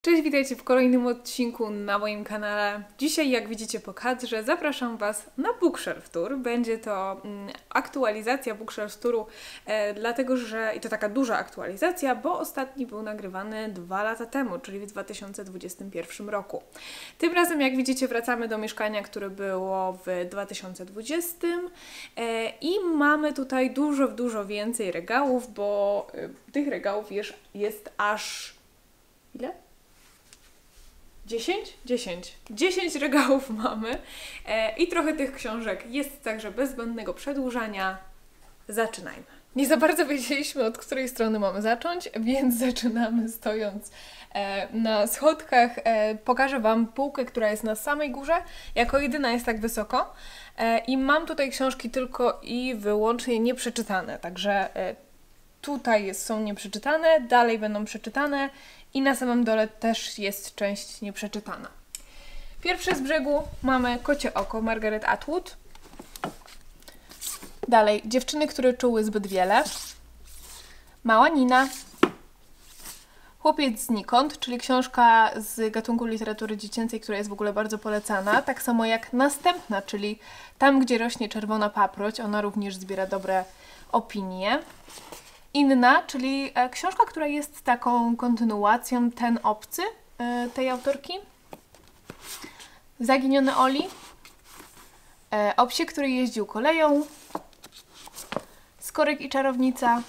Cześć, witajcie w kolejnym odcinku na moim kanale. Dzisiaj, jak widzicie po kadrze, zapraszam Was na Bookshelf Tour. Będzie to aktualizacja Bookshelf Touru, dlatego że, i to taka duża aktualizacja, bo ostatni był nagrywany 2 lata temu, czyli w 2021 roku. Tym razem, jak widzicie, wracamy do mieszkania, które było w 2020 i mamy tutaj dużo więcej regałów, bo tych regałów jest aż... ile? 10 regałów mamy i trochę tych książek jest, także bez zbędnego przedłużania zaczynajmy. Nie za bardzo wiedzieliśmy, od której strony mamy zacząć, więc zaczynamy stojąc na schodkach. Pokażę Wam półkę, która jest na samej górze, jako jedyna jest tak wysoko i mam tutaj książki tylko i wyłącznie nieprzeczytane, także tutaj są nieprzeczytane, dalej będą przeczytane i na samym dole też jest część nieprzeczytana. Pierwsze z brzegu mamy Kocie oko, Margaret Atwood. Dalej Dziewczyny, które czuły zbyt wiele. Mała Nina. Chłopiec znikąd, czyli książka z gatunku literatury dziecięcej, która jest w ogóle bardzo polecana. Tak samo jak następna, czyli Tam, gdzie rośnie czerwona paproć. Ona również zbiera dobre opinie. Inna, czyli książka, która jest taką kontynuacją Ten obcy tej autorki. Zaginiony Oli. O psie, który jeździł koleją. Skorek i czarownica.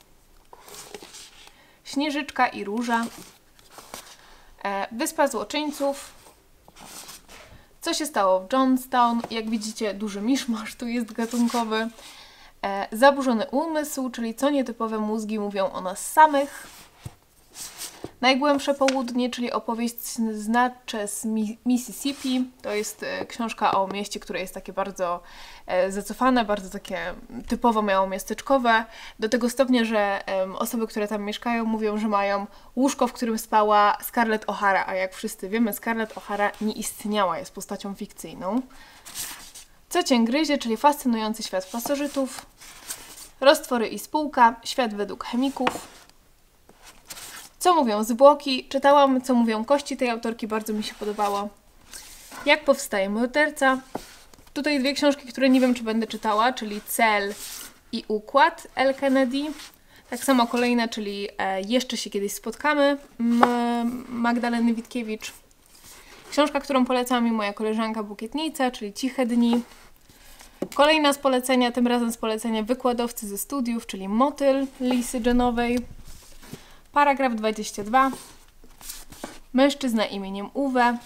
Śnieżyczka i róża. Wyspa złoczyńców. Co się stało w Jonestown? Jak widzicie, duży miszmasz tu jest gatunkowy. Zaburzony umysł, czyli co nietypowe mózgi mówią o nas samych. Najgłębsze południe, czyli opowieść z Natchez, Mississippi. To jest książka o mieście, które jest takie bardzo zacofane, bardzo takie typowo małomiasteczkowe. Do tego stopnia, że osoby, które tam mieszkają, mówią, że mają łóżko, w którym spała Scarlett O'Hara, a jak wszyscy wiemy, Scarlett O'Hara nie istniała, jest postacią fikcyjną. Co cię gryzie, czyli fascynujący świat pasożytów. Roztwory i spółka, świat według chemików. Co mówią zwłoki? Czytałam Co mówią kości tej autorki, bardzo mi się podobało. Jak powstaje morderca? Tutaj dwie książki, które nie wiem, czy będę czytała, czyli Cel i Układ L. Kennedy. Tak samo kolejna, czyli Jeszcze się kiedyś spotkamy Magdaleny Witkiewicz. Książka, którą polecała mi moja koleżanka Bukietnica, czyli Ciche dni. Kolejna z polecenia, tym razem z polecenia wykładowcy ze studiów, czyli Motyl Lisy Jenowej. Paragraf 22. Mężczyzna imieniem Uwe.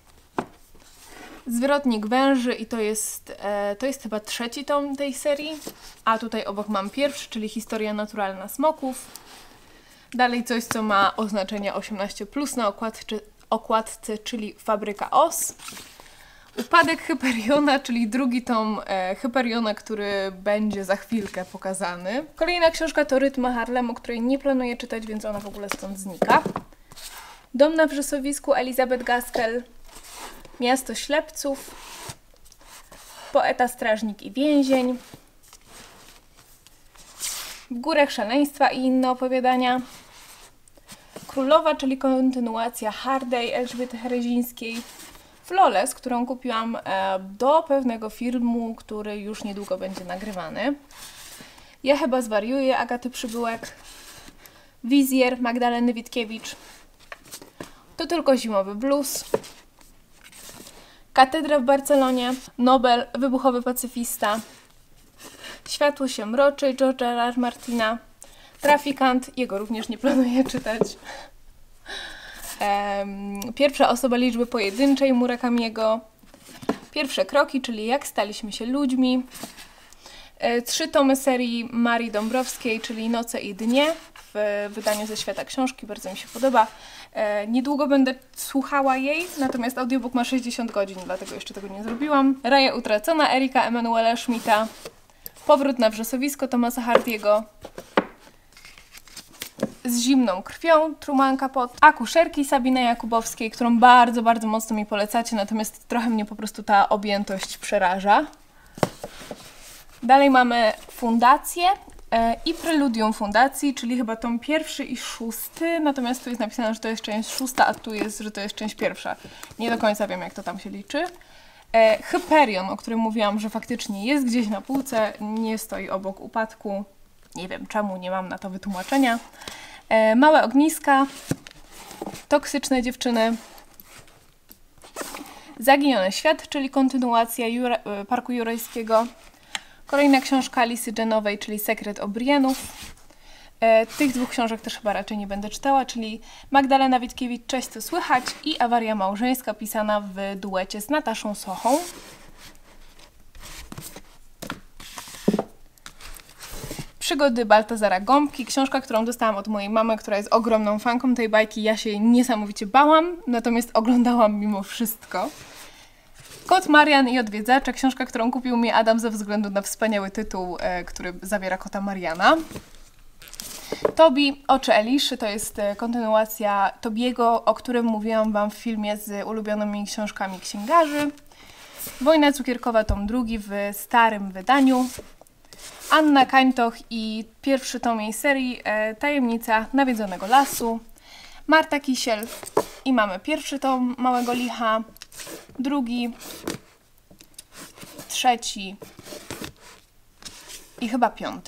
Zwrotnik węży i to jest chyba trzeci tom tej serii. A tutaj obok mam pierwszy, czyli Historia naturalna smoków. Dalej coś, co ma oznaczenie 18+ na okładce, czyli Fabryka Os. Upadek Hyperiona, czyli drugi tom Hyperiona, który będzie za chwilkę pokazany. Kolejna książka to Rytmy Harlemu, której nie planuję czytać, więc ona w ogóle stąd znika. Dom na wrzosowisku Elizabeth Gaskell. Miasto ślepców. Poeta, strażnik i więzień. W górach szaleństwa i inne opowiadania. Królowa, czyli kontynuacja Hardej Elżbiety Herezińskiej. Flawless, którą kupiłam do pewnego filmu, który już niedługo będzie nagrywany. Ja chyba zwariuję Agaty Przybyłek. Wizjer Magdaleny Witkiewicz. To tylko zimowy blues. Katedra w Barcelonie. Nobel, wybuchowy pacyfista. Światło się mroczy George'a R. R. Martina. Trafikant, jego również nie planuję czytać. Pierwsza osoba liczby pojedynczej Murakamiego. Pierwsze kroki, czyli Jak staliśmy się ludźmi. 3 tomy serii Marii Dąbrowskiej, czyli Noce i dnie w wydaniu ze świata książki, bardzo mi się podoba. Niedługo będę słuchała jej, natomiast audiobook ma 60 godzin, dlatego jeszcze tego nie zrobiłam. Raja utracona Erika Emanuela Schmidta. Powrót na wrzosowisko Thomasa Hardiego. Z zimną krwią Truman Capote. Akuszerki Sabiny Jakubowskiej, którą bardzo mocno mi polecacie, natomiast trochę mnie po prostu ta objętość przeraża. Dalej mamy Fundację i Preludium Fundacji, czyli chyba tom 1 i 6, natomiast tu jest napisane, że to jest część 6, a tu jest, że to jest część 1. Nie do końca wiem, jak to tam się liczy. Hyperion, o którym mówiłam, że faktycznie jest gdzieś na półce, nie stoi obok Upadku. Nie wiem czemu, nie mam na to wytłumaczenia. Małe ogniska, Toksyczne dziewczyny, Zaginiony świat, czyli kontynuacja Parku Jurajskiego. Kolejna książka Lisy Genowej, czyli Sekret O'Brienów. Tych dwóch książek też chyba raczej nie będę czytała, czyli Magdalena Witkiewicz, Cześć, co słychać i Awaria małżeńska, pisana w duecie z Nataszą Sochą. Przygody Baltazara Gąbki, książka, którą dostałam od mojej mamy, która jest ogromną fanką tej bajki. Ja się jej niesamowicie bałam, natomiast oglądałam mimo wszystko. Kot Marian i Odwiedzacze, książka, którą kupił mi Adam ze względu na wspaniały tytuł, który zawiera kota Mariana. Tobi, Oczy Eliszy, to jest kontynuacja Tobiego, o którym mówiłam Wam w filmie z ulubionymi książkami księgarzy. Wojna cukierkowa, tom 2 w starym wydaniu. Anna Kańtoch i pierwszy tom jej serii Tajemnica Nawiedzonego Lasu. Marta Kisiel i mamy pierwszy tom Małego Licha, drugi, trzeci i chyba 5.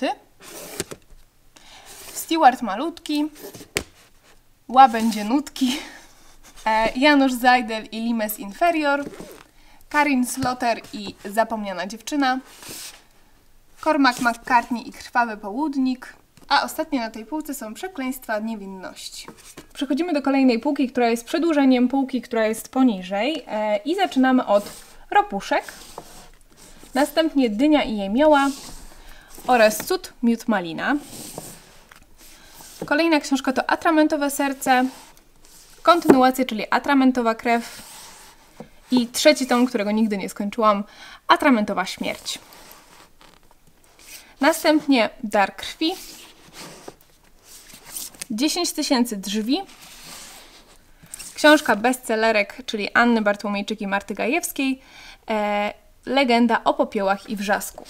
Stewart Malutki, Łabędzie Nutki, Janusz Zajdel i Limes Inferior, Karin Slaughter i Zapomniana dziewczyna, Cormac McCartney i Krwawy południk, a ostatnie na tej półce są Przekleństwa niewinności. Przechodzimy do kolejnej półki, która jest przedłużeniem półki, która jest poniżej i zaczynamy od Ropuszek, następnie Dynia i Jemioła oraz Cud, miód, malina. Kolejna książka to Atramentowe serce, kontynuacja, czyli Atramentowa krew i trzeci tom, którego nigdy nie skończyłam, Atramentowa śmierć. Następnie Dar krwi, 10 tysięcy drzwi, książka bestsellerek, czyli Anny Bartłomiejczyk i Marty Gajewskiej, Legenda o popiołach i wrzasku.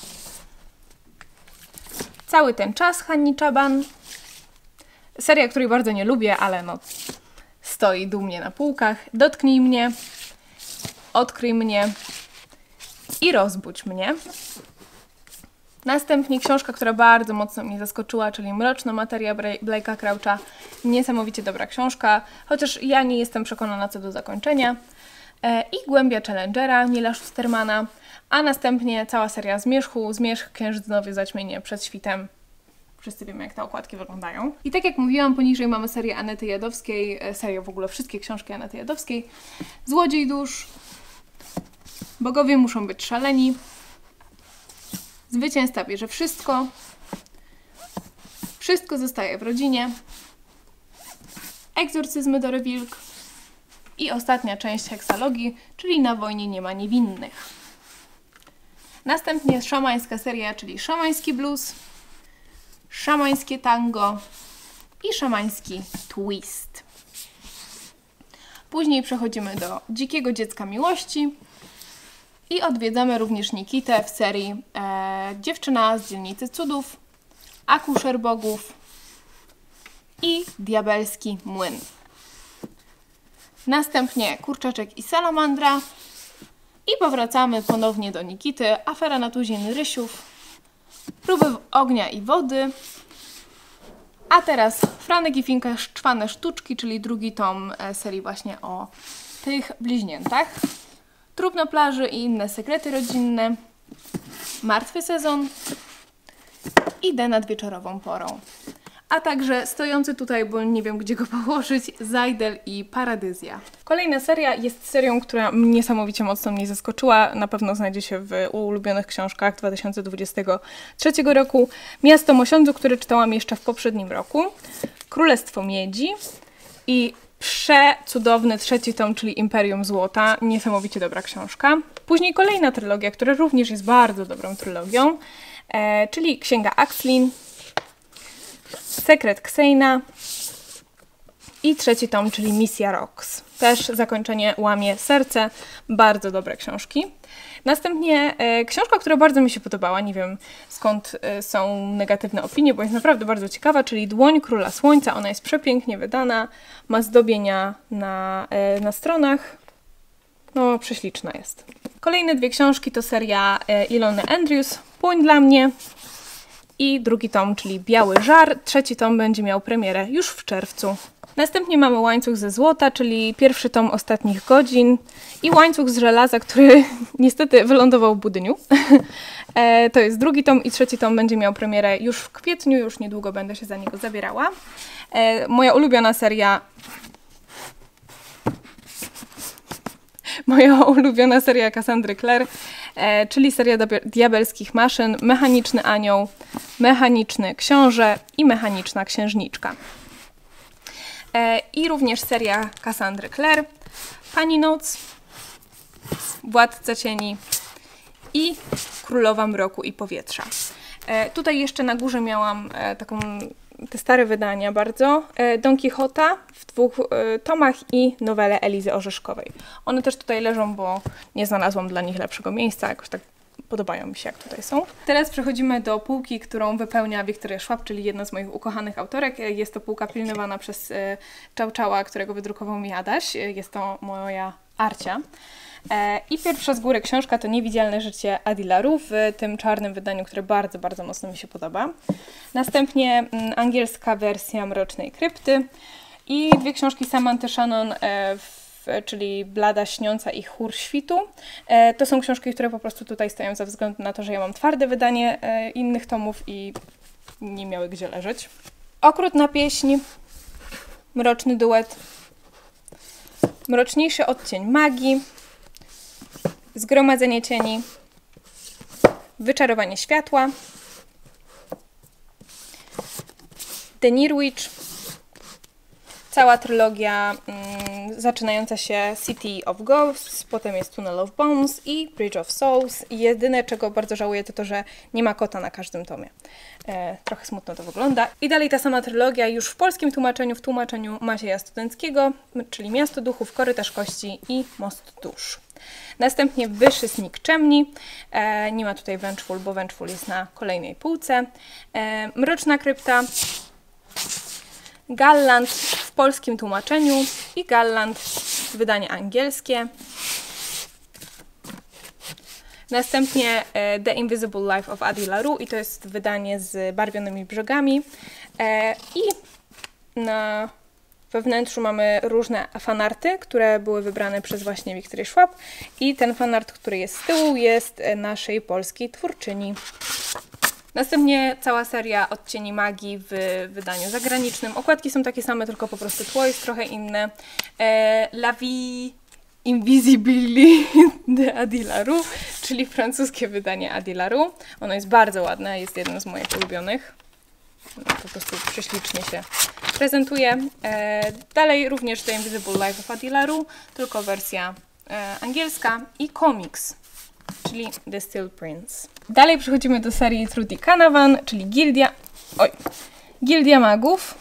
Cały ten czas Hanni Czaban, seria, której bardzo nie lubię, ale no stoi dumnie na półkach. Dotknij mnie, odkryj mnie i rozbudź mnie. Następnie książka, która bardzo mocno mnie zaskoczyła, czyli Mroczna materia Blake'a Croucha. Niesamowicie dobra książka, chociaż ja nie jestem przekonana co do zakończenia. I Głębia Challengera Nila Schustermana, a następnie cała seria Zmierzchu, Zmierzch, Księżyc, Nowy, Zaćmienie, Przed świtem. Wszyscy wiemy, jak te okładki wyglądają. I tak jak mówiłam, poniżej mamy serię Anety Jadowskiej, serię w ogóle wszystkie książki Anety Jadowskiej. Złodziej dusz, Bogowie muszą być szaleni, Zwycięzca bierze wszystko, Wszystko zostaje w rodzinie, Egzorcyzmy Dory Wilk i ostatnia część heksalogii, czyli Na wojnie nie ma niewinnych. Następnie szamańska seria, czyli Szamański blues, Szamańskie tango i Szamański twist. Później przechodzimy do Dzikiego dziecka miłości i odwiedzamy również Nikitę w serii Dziewczyna z dzielnicy cudów, Akuszer bogów i Diabelski młyn. Następnie Kurczaczek i salamandra i powracamy ponownie do Nikity, Afera na tuzin rysiów, Próby ognia i wody, a teraz Franek i Finka Czwane sztuczki, czyli drugi tom serii właśnie o tych bliźniętach, Trup na plaży i inne sekrety rodzinne, Martwy sezon i Idę nad wieczorową porą. A także stojący tutaj, bo nie wiem gdzie go położyć, Zajdel i Paradyzja. Kolejna seria jest serią, która niesamowicie mocno mnie zaskoczyła. Na pewno znajdzie się w ulubionych książkach 2023 roku. Miasto Mosiądzu, które czytałam jeszcze w poprzednim roku. Królestwo Miedzi i przecudowny trzeci tom, czyli Imperium Złota. Niesamowicie dobra książka. Później kolejna trylogia, która również jest bardzo dobrą trylogią, czyli Księga Axlin, Sekret Ksejna I trzeci tom, czyli Misja Rox. Też zakończenie łamie serce. Bardzo dobre książki. Następnie książka, która bardzo mi się podobała, nie wiem skąd są negatywne opinie, bo jest naprawdę bardzo ciekawa, czyli Dłoń Króla Słońca. Ona jest przepięknie wydana, ma zdobienia na stronach. No, prześliczna jest. Kolejne dwie książki to seria Ilony Andrews, Płoń dla mnie i drugi tom, czyli Biały Żar. Trzeci tom będzie miał premierę już w czerwcu. Następnie mamy Łańcuch ze złota, czyli pierwszy tom Ostatnich godzin i Łańcuch z żelaza, który niestety wylądował w Budyniu. To jest drugi tom i trzeci tom będzie miał premierę już w kwietniu, już niedługo będę się za niego zabierała. Moja ulubiona seria Cassandry Clare, czyli seria diabelskich maszyn, Mechaniczny Anioł, Mechaniczny Książę i Mechaniczna Księżniczka. I również seria Cassandry Clare, Pani Noc, Władca Cieni i Królowa Mroku i Powietrza. Tutaj jeszcze na górze miałam te stare wydania bardzo, Don Quixota w 2 tomach i nowelę Elizy Orzeszkowej. One też tutaj leżą, bo nie znalazłam dla nich lepszego miejsca, jakoś tak podobają mi się, jak tutaj są. Teraz przechodzimy do półki, którą wypełnia Wiktoria Schwab, czyli jedna z moich ukochanych autorek. Jest to półka pilnowana przez Czał, którego wydrukował mi Adaś. Jest to moja Arcia. I pierwsza z góry książka to Niewidzialne życie Adi LaRue w tym czarnym wydaniu, które bardzo, bardzo mocno mi się podoba. Następnie angielska wersja Mrocznej Krypty i dwie książki Samanthy Shannon, czyli Blada Śniąca i Chór Świtu. To są książki, które po prostu tutaj stoją ze względu na to, że ja mam twarde wydanie innych tomów i nie miały gdzie leżeć. Okrutna pieśń, Mroczny duet, Mroczniejszy odcień magii, Zgromadzenie cieni, Wyczarowanie światła, The Near Witch, cała trylogia zaczynająca się City of Ghosts, potem jest Tunnel of Bones i Bridge of Souls. I jedyne, czego bardzo żałuję, to to, że nie ma kota na każdym tomie. Trochę smutno to wygląda. I dalej ta sama trylogia już w polskim tłumaczeniu, w tłumaczeniu Macieja Studenckiego, czyli Miasto Duchów, Korytarz Kości i Most Dusz. Następnie Wyższy Nikczemni. Nie ma tutaj Vengeful, bo Vengeful jest na kolejnej półce. Mroczna Krypta, Galland w polskim tłumaczeniu i Galland wydanie angielskie. Następnie The Invisible Life of Adi LaRue i to jest wydanie z barwionymi brzegami. I we wnętrzu mamy różne fanarty, które były wybrane przez właśnie Wiktorię Schwab. I ten fanart, który jest z tyłu, jest naszej polskiej twórczyni. Następnie cała seria Odcieni Magii w wydaniu zagranicznym. Okładki są takie same, tylko po prostu tło jest trochę inne. La Vie Invisible de Adi LaRue, czyli francuskie wydanie Adi LaRue. Ono jest bardzo ładne, jest jednym z moich ulubionych. Po prostu prześlicznie się prezentuje. Dalej również The Invisible Life of Adi LaRue, tylko wersja angielska i komiks, czyli The Still Prince. Dalej przechodzimy do serii Trudy Canavan, czyli Gildia Magów.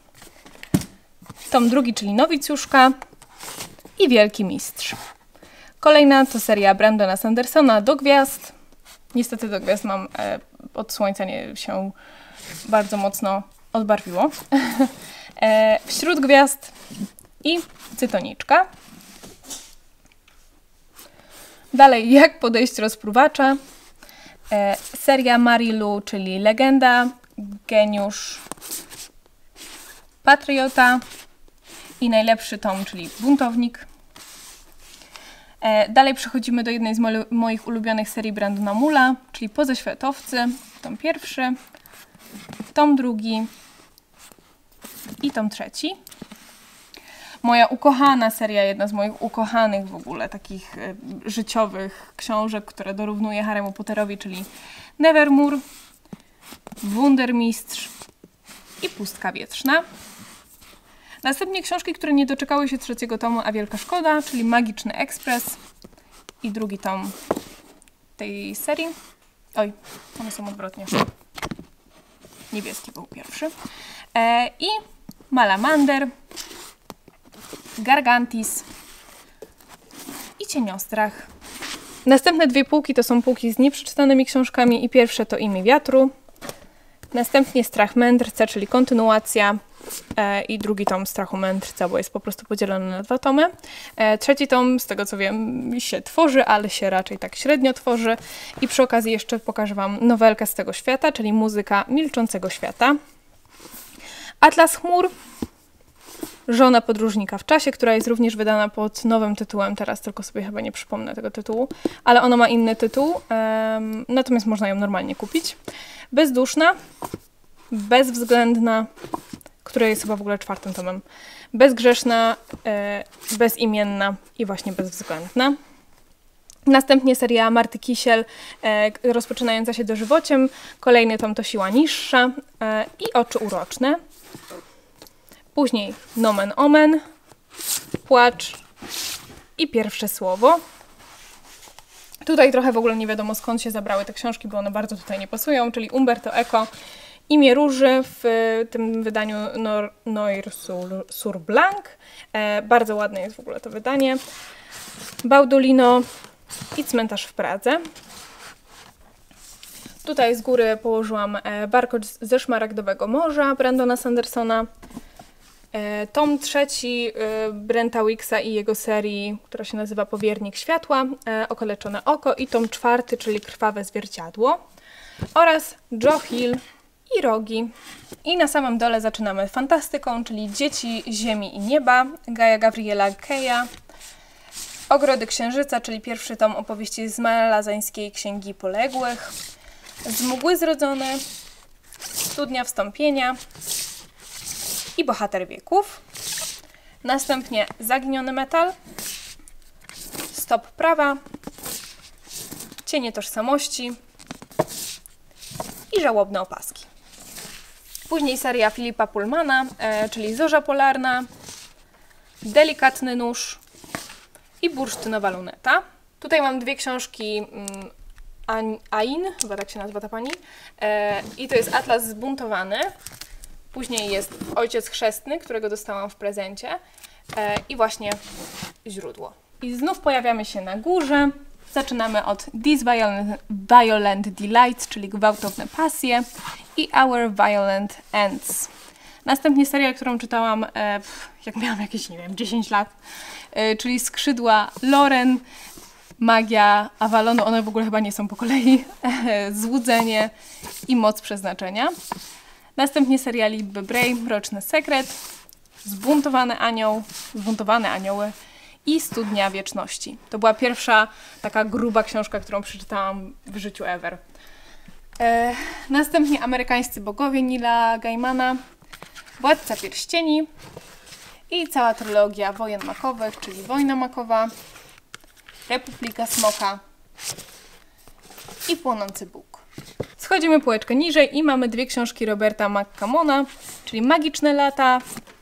Tom drugi, czyli Nowicjuszka i Wielki Mistrz. Kolejna to seria Brandona Sandersona Do Gwiazd. Niestety Do Gwiazd mam od słońca się bardzo mocno odbarwiło. Wśród Gwiazd i Cytoniczka. Dalej Jak podejść rozpruwacza. Seria Marilu, czyli Legenda, Geniusz, Patriota i najlepszy tom, czyli Buntownik. Dalej przechodzimy do jednej z moich ulubionych serii Brandona Mula, czyli Pozaświatowcy, tom pierwszy, tom drugi i tom trzeci. Moja ukochana seria, jedna z moich ukochanych w ogóle takich życiowych książek, która dorównuje Harry'emu Potterowi, czyli Nevermore, Wundermistrz i Pustka Wietrzna. Następnie książki, które nie doczekały się trzeciego tomu, a wielka szkoda, czyli Magiczny Ekspres i drugi tom tej serii. Oj, one są odwrotnie. Niebieski był pierwszy. I Malamander, Gargantis i Cieniostrach. Następne dwie półki to są półki z nieprzeczytanymi książkami i pierwsze to Imię Wiatru. Następnie Strach Mędrca, czyli kontynuacja i drugi tom Strachu Mędrca, bo jest po prostu podzielony na 2 tomy. Trzeci tom, z tego co wiem, się tworzy, ale się raczej tak średnio tworzy. I przy okazji jeszcze pokażę Wam nowelkę z tego świata, czyli Muzyka Milczącego Świata. Atlas Chmur, Żona podróżnika w czasie, która jest również wydana pod nowym tytułem, teraz tylko sobie chyba nie przypomnę tego tytułu, ale ona ma inny tytuł, natomiast można ją normalnie kupić. Bezduszna, Bezwzględna, która jest chyba w ogóle 4. tomem, Bezgrzeszna, Bezimienna i właśnie Bezwzględna. Następnie seria Marty Kisiel, rozpoczynająca się Dożywociem, kolejny tom to Siła Niższa i Oczy Uroczne. Później Nomen Omen, Płacz i Pierwsze Słowo. Tutaj trochę w ogóle nie wiadomo skąd się zabrały te książki, bo one bardzo tutaj nie pasują, czyli Umberto Eco, Imię Róży w tym wydaniu Noir sur Blanc. Bardzo ładne jest w ogóle to wydanie. Baudolino i Cmentarz w Pradze. Tutaj z góry położyłam Warkocz ze Szmaragdowego Morza Brandona Sandersona. Tom 3 Brenta Wicksa i jego serii, która się nazywa Powiernik Światła, Okaleczone oko i tom 4, czyli Krwawe zwierciadło oraz Joe Hill i Rogi. I na samym dole zaczynamy fantastyką, czyli Dzieci Ziemi i Nieba Gaia Gavriela Keja, Ogrody Księżyca, czyli pierwszy tom opowieści z malazańskiej Księgi Poległych, Z mgły zrodzone, Studnia Wstąpienia i Bohater wieków. Następnie Zaginiony metal, Stop prawa, Cienie tożsamości i Żałobne opaski. Później seria Filipa Pullmana, czyli Zorza Polarna, Delikatny nóż i Bursztynowa luneta. Tutaj mam dwie książki Ain, chyba tak się nazywa ta pani, i to jest Atlas Zbuntowany. Później jest Ojciec Chrzestny, którego dostałam w prezencie i właśnie Źródło. I znów pojawiamy się na górze. Zaczynamy od These Violent Delights, czyli Gwałtowne Pasje i Our Violent Ends. Następnie seria, którą czytałam jak miałam jakieś, nie wiem, 10 lat, czyli Skrzydła Loren, Magia Avalonu, one w ogóle chyba nie są po kolei, Złudzenie i Moc Przeznaczenia. Następnie seria Libby Bray, Mroczny Sekret, Zbuntowany Anioł, Zbuntowane Anioły i Studnia Wieczności. To była pierwsza taka gruba książka, którą przeczytałam w życiu ever. Następnie Amerykańscy Bogowie Neila Gaimana, Władca Pierścieni i cała trylogia Wojen Makowych, czyli Wojna Makowa, Republika Smoka i Płonący Bóg. Schodzimy półeczkę niżej i mamy dwie książki Roberta McCammona, czyli Magiczne lata,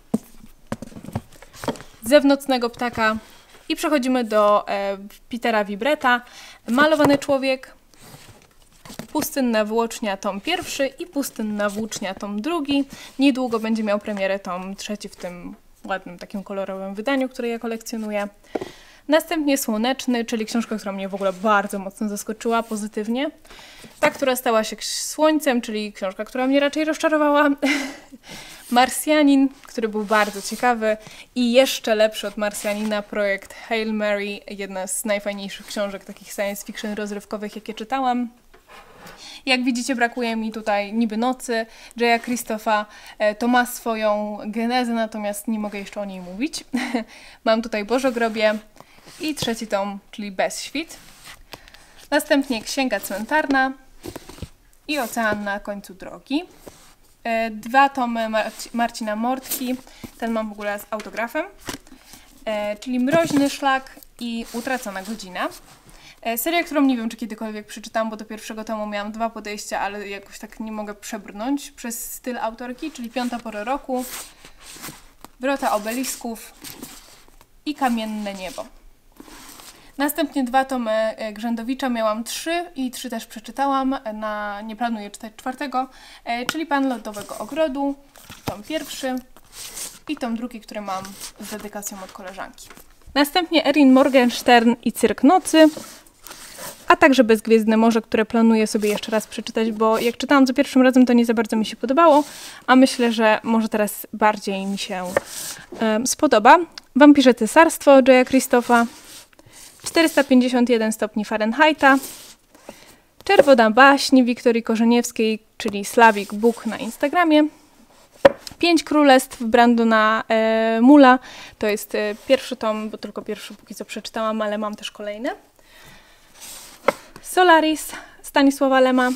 Zew nocnego ptaka i przechodzimy do Petera Vibreta, Malowany człowiek, Pustynna włócznia tom 1 i Pustynna włócznia tom 2. Niedługo będzie miał premierę tom 3 w tym ładnym, takim kolorowym wydaniu, które ja kolekcjonuję. Następnie Słoneczny, czyli książka, która mnie w ogóle bardzo mocno zaskoczyła pozytywnie. Ta, która stała się Słońcem, czyli książka, która mnie raczej rozczarowała. Marsjanin, który był bardzo ciekawy i jeszcze lepszy od Marsjanina projekt Hail Mary, jedna z najfajniejszych książek takich science fiction rozrywkowych, jakie czytałam. Jak widzicie, brakuje mi tutaj Niby Nocy, Jaya Christopha. To ma swoją genezę, natomiast nie mogę jeszcze o niej mówić. Mam tutaj Bożogrobie i trzeci tom, czyli Bezświt. Następnie Księga Cmentarna i Ocean na końcu drogi. Dwa tomy Marcina Mortki, ten mam w ogóle z autografem, czyli Mroźny Szlak i Utracona godzina. Seria, którą nie wiem, czy kiedykolwiek przeczytałam, bo do pierwszego tomu miałam 2 podejścia, ale jakoś tak nie mogę przebrnąć przez styl autorki, czyli Piąta pora roku, Wrota obelisków i Kamienne niebo. Następnie 2 tomy Grzędowicza, miałam 3 i 3 też przeczytałam, nie planuję czytać 4, czyli Pan Lodowego Ogrodu, tom 1 i tom drugi, który mam z dedykacją od koleżanki. Następnie Erin Morgenstern i Cyrk Nocy, a także Bezgwiezdne Morze, które planuję sobie jeszcze raz przeczytać, bo jak czytałam za pierwszym razem, to nie za bardzo mi się podobało, a myślę, że może teraz bardziej mi się spodoba. Wampirze Cesarstwo Jaya Krzysztofa, 451 stopni Fahrenheita, Czerwona baśń Wiktorii Korzeniewskiej, czyli Slavic Book na Instagramie, 5 królestw Brandona Mula, to jest pierwszy tom, bo tylko pierwszy póki co przeczytałam, ale mam też kolejny. Solaris Stanisława Lema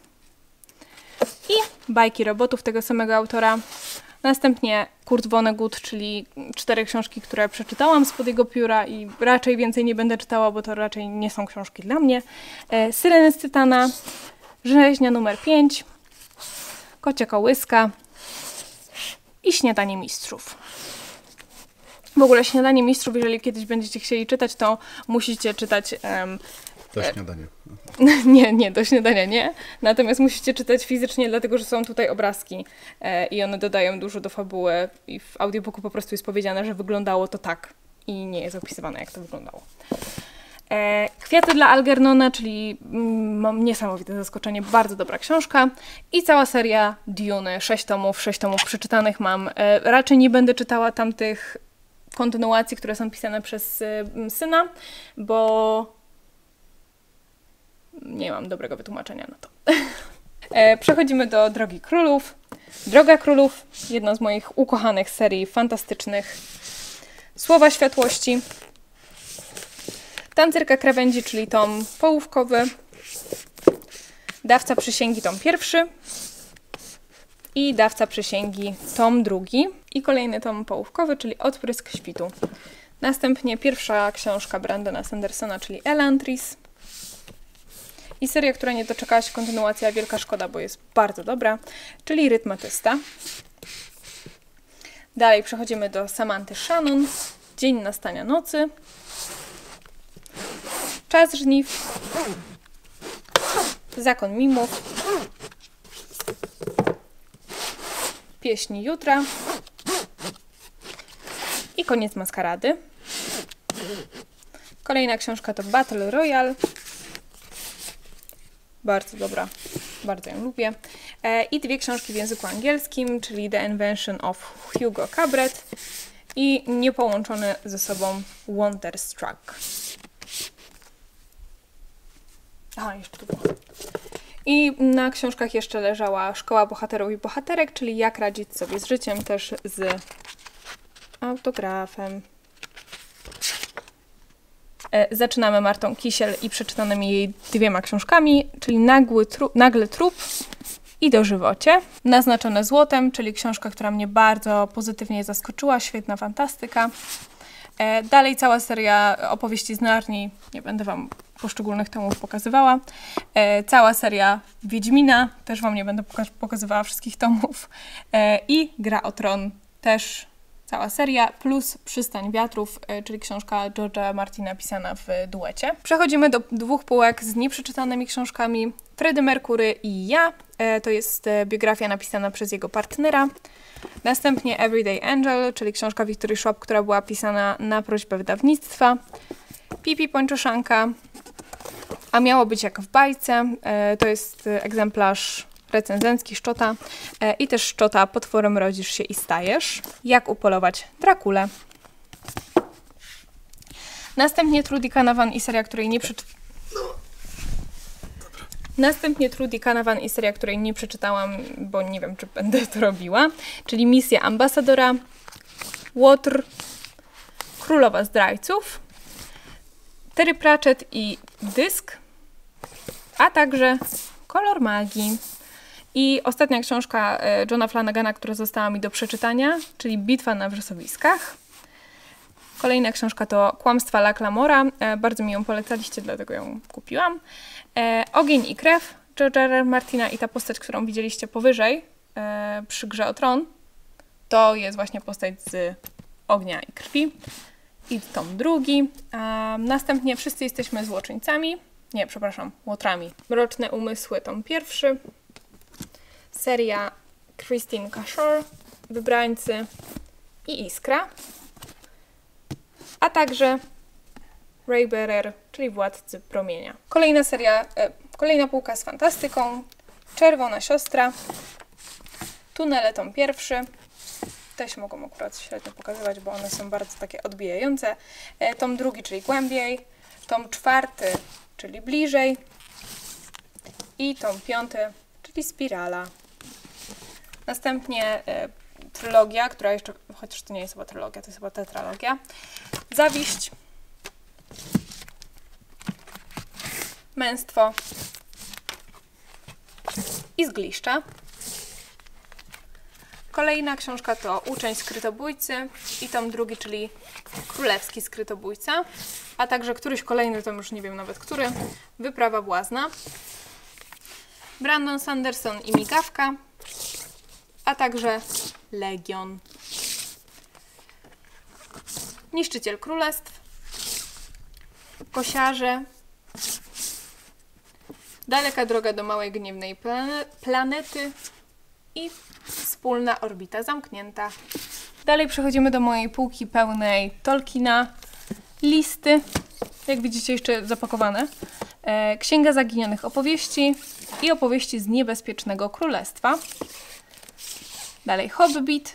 i Bajki robotów tego samego autora. Następnie Kurt Vonnegut, czyli 4 książki, które przeczytałam spod jego pióra i raczej więcej nie będę czytała, bo to raczej nie są książki dla mnie. Syreny z Tytana, Rzeźnia numer 5, Kocia kołyska i Śniadanie mistrzów. W ogóle Śniadanie mistrzów, jeżeli kiedyś będziecie chcieli czytać, to musicie czytać... Do śniadania. Nie, do śniadania nie. Natomiast musicie czytać fizycznie, dlatego że są tutaj obrazki i one dodają dużo do fabuły i w audiobooku po prostu jest powiedziane, że wyglądało to tak i nie jest opisywane, jak to wyglądało. Kwiaty dla Algernona, czyli mam niesamowite zaskoczenie, bardzo dobra książka i cała seria Dune, 6 tomów przeczytanych mam. Raczej nie będę czytała tamtych kontynuacji, które są pisane przez syna, bo nie mam dobrego wytłumaczenia na to. Przechodzimy do Drogi Królów. Droga Królów, jedna z moich ukochanych serii fantastycznych. Słowa Światłości. Tancerka Krawędzi, czyli tom połówkowy. Dawca Przysięgi, tom pierwszy. I Dawca Przysięgi, tom drugi. I kolejny tom połówkowy, czyli Odprysk świtu. Następnie pierwsza książka Brandona Sandersona, czyli Elantris. I seria, która nie doczekała się kontynuacja, wielka szkoda, bo jest bardzo dobra, czyli Rytmatysta. Dalej przechodzimy do Samanty Shannon, Dzień nastania nocy, Czas żniw, Zakon mimów, Pieśni jutra i Koniec maskarady. Kolejna książka to Battle Royale. Bardzo dobra, bardzo ją lubię. I 2 książki w języku angielskim, czyli The Invention of Hugo Cabret i niepołączone ze sobą Wonderstruck. Aha, jeszcze tu było. I na książkach jeszcze leżała Szkoła bohaterów i bohaterek, czyli Jak radzić sobie z życiem, też z autografem. Zaczynamy Martą Kisiel i przeczytanymi jej 2 książkami, czyli Nagły trup i Dożywocie. Naznaczone złotem, czyli książka, która mnie bardzo pozytywnie zaskoczyła, świetna fantastyka. Dalej cała seria opowieści z Narni, nie będę Wam poszczególnych tomów pokazywała. Cała seria Wiedźmina, też Wam nie będę pokazywała wszystkich tomów. I Gra o Tron, też cała seria, plus Przystań wiatrów, czyli książka George'a Martina pisana w duecie. Przechodzimy do 2 półek z nieprzeczytanymi książkami. Freddie Mercury i ja, to jest biografia napisana przez jego partnera. Następnie Everyday Angel, czyli książka Wiktorii Schwab, która była pisana na prośbę wydawnictwa. Pipi Pończoszanka, a miało być jak w bajce, to jest egzemplarz recenzencki Szczota i też Szczota Potworem rodzisz się i stajesz. Jak upolować Drakulę. Następnie Trudy Canavan i seria, której nie przeczytałam, bo nie wiem, czy będę to robiła, czyli Misja Ambasadora, Łotr, Królowa Zdrajców, Terry Pratchett i Dysk, a także Kolor Magii. I ostatnia książka Johna Flanagana, która została mi do przeczytania, czyli Bitwa na wrzosowiskach. Kolejna książka to Kłamstwa La Clamora. Bardzo mi ją polecaliście, dlatego ją kupiłam. Ogień i krew George'a R. Martina i ta postać, którą widzieliście powyżej przy Grze o Tron, to jest właśnie postać z Ognia i Krwi. I tom drugi. Następnie Wszyscy jesteśmy złoczyńcami. Nie, przepraszam, Łotrami. Mroczne umysły, tom pierwszy. Seria Christine Cashore, Wybrańcy i Iskra, a także Raybearer, czyli Władcy Promienia. Kolejna seria, kolejna półka z fantastyką, Czerwona Siostra, Tunele tom pierwszy, te się mogą akurat średnio pokazywać, bo one są bardzo takie odbijające, tom drugi, czyli Głębiej, tom czwarty, czyli Bliżej i tom piąty, czyli Spirala. Następnie trylogia, która jeszcze, chociaż to nie jest chyba trylogia, to jest chyba tetralogia, Zawiść, Męstwo i Zgliszcza. Kolejna książka to Uczeń Skrytobójcy i tom drugi, czyli Królewski Skrytobójca, a także któryś kolejny, to już nie wiem nawet który, Wyprawa Błazna, Brandon Sanderson i Migawka, a także Legion, Niszczyciel Królestw, Kosiarze, Daleka droga do małej gniewnej planety i Wspólna orbita zamknięta. Dalej przechodzimy do mojej półki pełnej Tolkiena, listy, jak widzicie jeszcze zapakowane, Księga Zaginionych Opowieści i Opowieści z Niebezpiecznego Królestwa. Dalej Hobbit,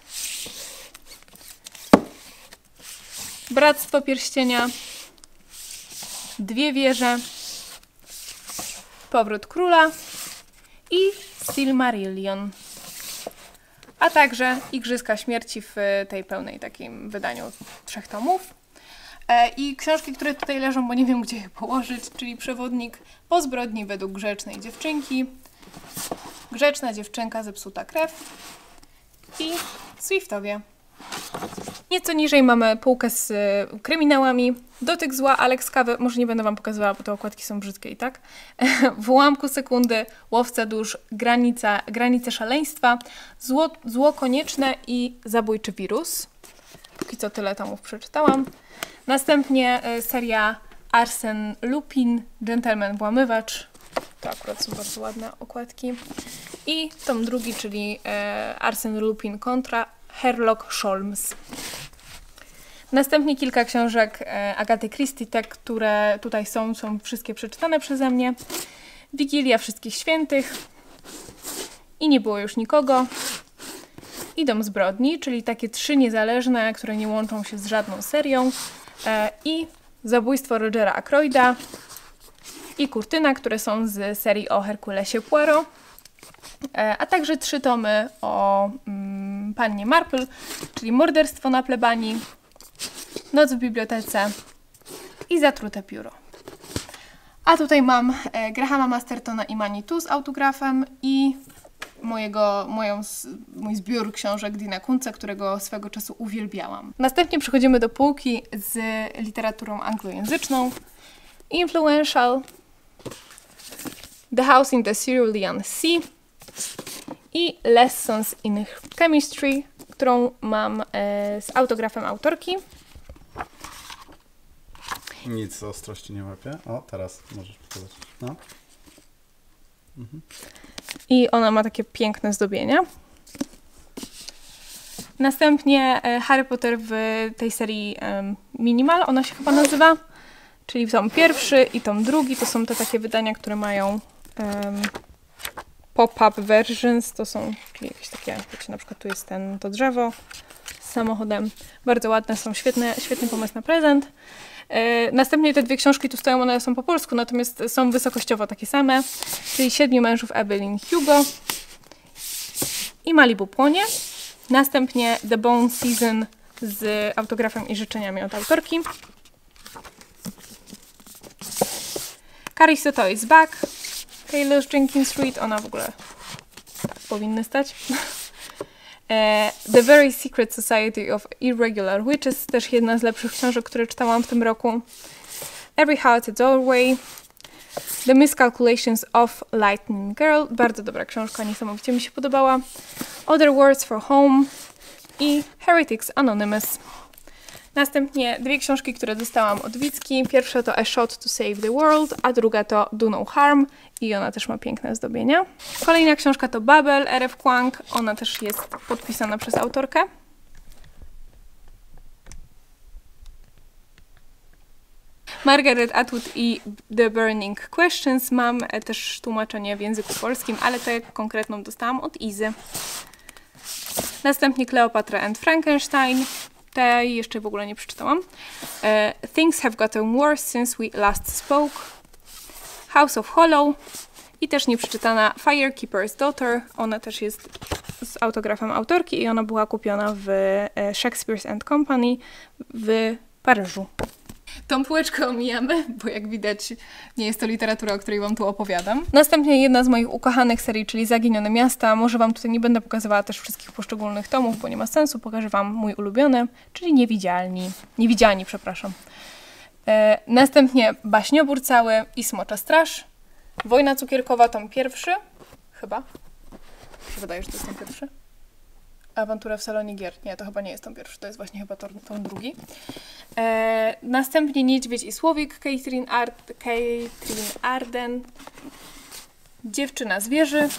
Bractwo Pierścienia, Dwie Wieże, Powrót Króla i Silmarillion, a także Igrzyska Śmierci w tej pełnej takim wydaniu 3 tomów. I książki, które tutaj leżą, bo nie wiem gdzie je położyć, czyli Przewodnik po zbrodni według grzecznej dziewczynki, Grzeczna dziewczynka, zepsuta krew i Swiftowie. Nieco niżej mamy półkę z kryminałami. Dotyk zła, Alex Kawy, może nie będę wam pokazywała, bo te okładki są brzydkie i tak. W ułamku sekundy, Łowca dusz, Granice szaleństwa, Zło konieczne i Zabójczy wirus. Póki co tyle tomów przeczytałam. Następnie seria Arsène Lupin, Gentleman Włamywacz. To akurat są bardzo ładne okładki. I tom drugi, czyli Arsène Lupin kontra Sherlock Holmes. Następnie kilka książek Agaty Christie, te, które tutaj są wszystkie przeczytane przeze mnie. Wigilia Wszystkich Świętych i Nie było już nikogo. I Dom zbrodni, czyli takie 3 niezależne, które nie łączą się z żadną serią. I Zabójstwo Rogera Ackroyda i Kurtyna, które są z serii o Herkulesie Poirot. A także 3 tomy o Pannie Marple, czyli Morderstwo na plebanii, Noc w bibliotece i Zatrute pióro. A tutaj mam Grahama Mastertona i Manitou z autografem i mój zbiór książek Deana Kuntza, którego swego czasu uwielbiałam. Następnie przechodzimy do półki z literaturą anglojęzyczną. Influential, The House in the Cerulean Sea i Lessons in Chemistry, którą mam z autografem autorki. Nic ostrości nie łapie. O, teraz możesz pokazać. No. I ona ma takie piękne zdobienia. Następnie Harry Potter w tej serii Minimal, ona się chyba nazywa, czyli tom pierwszy i tom drugi, to są te takie wydania, które mają pop-up versions, to są czyli jakieś takie, wiecie, na przykład tu jest to drzewo z samochodem, bardzo ładne, są świetny pomysł na prezent. Następnie te 2 książki tu stoją, one są po polsku, natomiast są wysokościowo takie same, czyli 7 mężów Evelyn Hugo i Malibu płonie. Następnie The Bone Season z autografem i życzeniami od autorki. Carrie Soto is back. Taylor Jenkins Reid, ona w ogóle powinny stać. The Very Secret Society of Irregular Witches, też jedna z lepszych książek, które czytałam w tym roku. Every Heart a Doorway. The Miscalculations of Lightning Girl, bardzo dobra książka, niesamowicie mi się podobała. Other Words for Home i Heretics Anonymous. Następnie 2 książki, które dostałam od Wicki. Pierwsza to A Shot to Save the World, a druga to Do No Harm i ona też ma piękne zdobienia. Kolejna książka to Babel, R.F. Kuang, ona też jest podpisana przez autorkę. Margaret Atwood i The Burning Questions. Mam też tłumaczenie w języku polskim, ale tę konkretną dostałam od Izy. Następnie Cleopatra and Frankenstein. Tej jeszcze w ogóle nie przeczytałam. Things have gotten worse since we last spoke. House of Hollow. I też nieprzeczytana Firekeeper's Daughter. Ona też jest z autografem autorki i ona była kupiona w Shakespeare's and Company w Paryżu. Tą półeczkę omijamy, bo jak widać nie jest to literatura, o której wam tu opowiadam. Następnie jedna z moich ukochanych serii, czyli Zaginione Miasta. Może wam tutaj nie będę pokazywała też wszystkich poszczególnych tomów, bo nie ma sensu. Pokażę wam mój ulubiony, czyli Niewidziani, przepraszam. Następnie Baśniobór cały i Smocza Straż. Wojna cukierkowa, tom pierwszy. Chyba. Mi się wydaje, że to jest tom pierwszy. Awantura w salonie gier. Nie, to chyba nie jest tom pierwszy, to jest właśnie chyba tom drugi. Następnie Niedźwiedź i Słowik, Catherine Arden. Dziewczyna z wieży.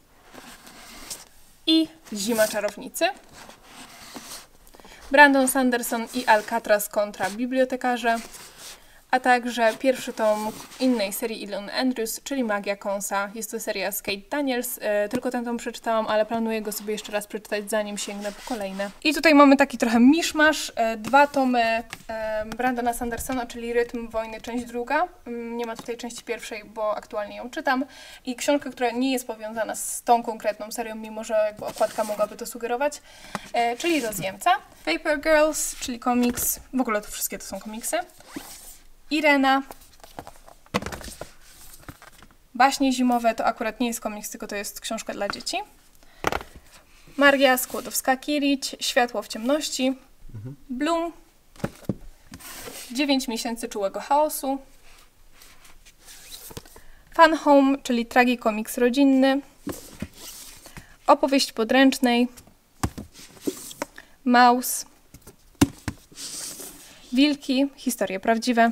I Zima czarownicy. Brandon Sanderson i Alcatraz kontra bibliotekarze. A także pierwszy tom innej serii Ilony Andrews, czyli Magia Kąsa. Jest to seria z Kate Daniels. Tylko ten tom przeczytałam, ale planuję go sobie jeszcze raz przeczytać, zanim sięgnę po kolejne. I tutaj mamy taki trochę miszmasz. 2 tomy Brandona Sandersona, czyli Rytm Wojny, część 2. Nie ma tutaj części pierwszej, bo aktualnie ją czytam. I książka, która nie jest powiązana z tą konkretną serią, mimo że jakby okładka mogłaby to sugerować, czyli Rozjemca. Paper Girls, czyli komiks. W ogóle to wszystkie to są komiksy. Irena. Baśnie zimowe to akurat nie jest komiks, tylko to jest książka dla dzieci. Maria Skłodowska-Kirić, Światło w ciemności. Bloom. 9 miesięcy czułego chaosu. Fun Home, czyli tragikomiks rodzinny. Opowieść podręcznej. Maus. Wilki, historie prawdziwe.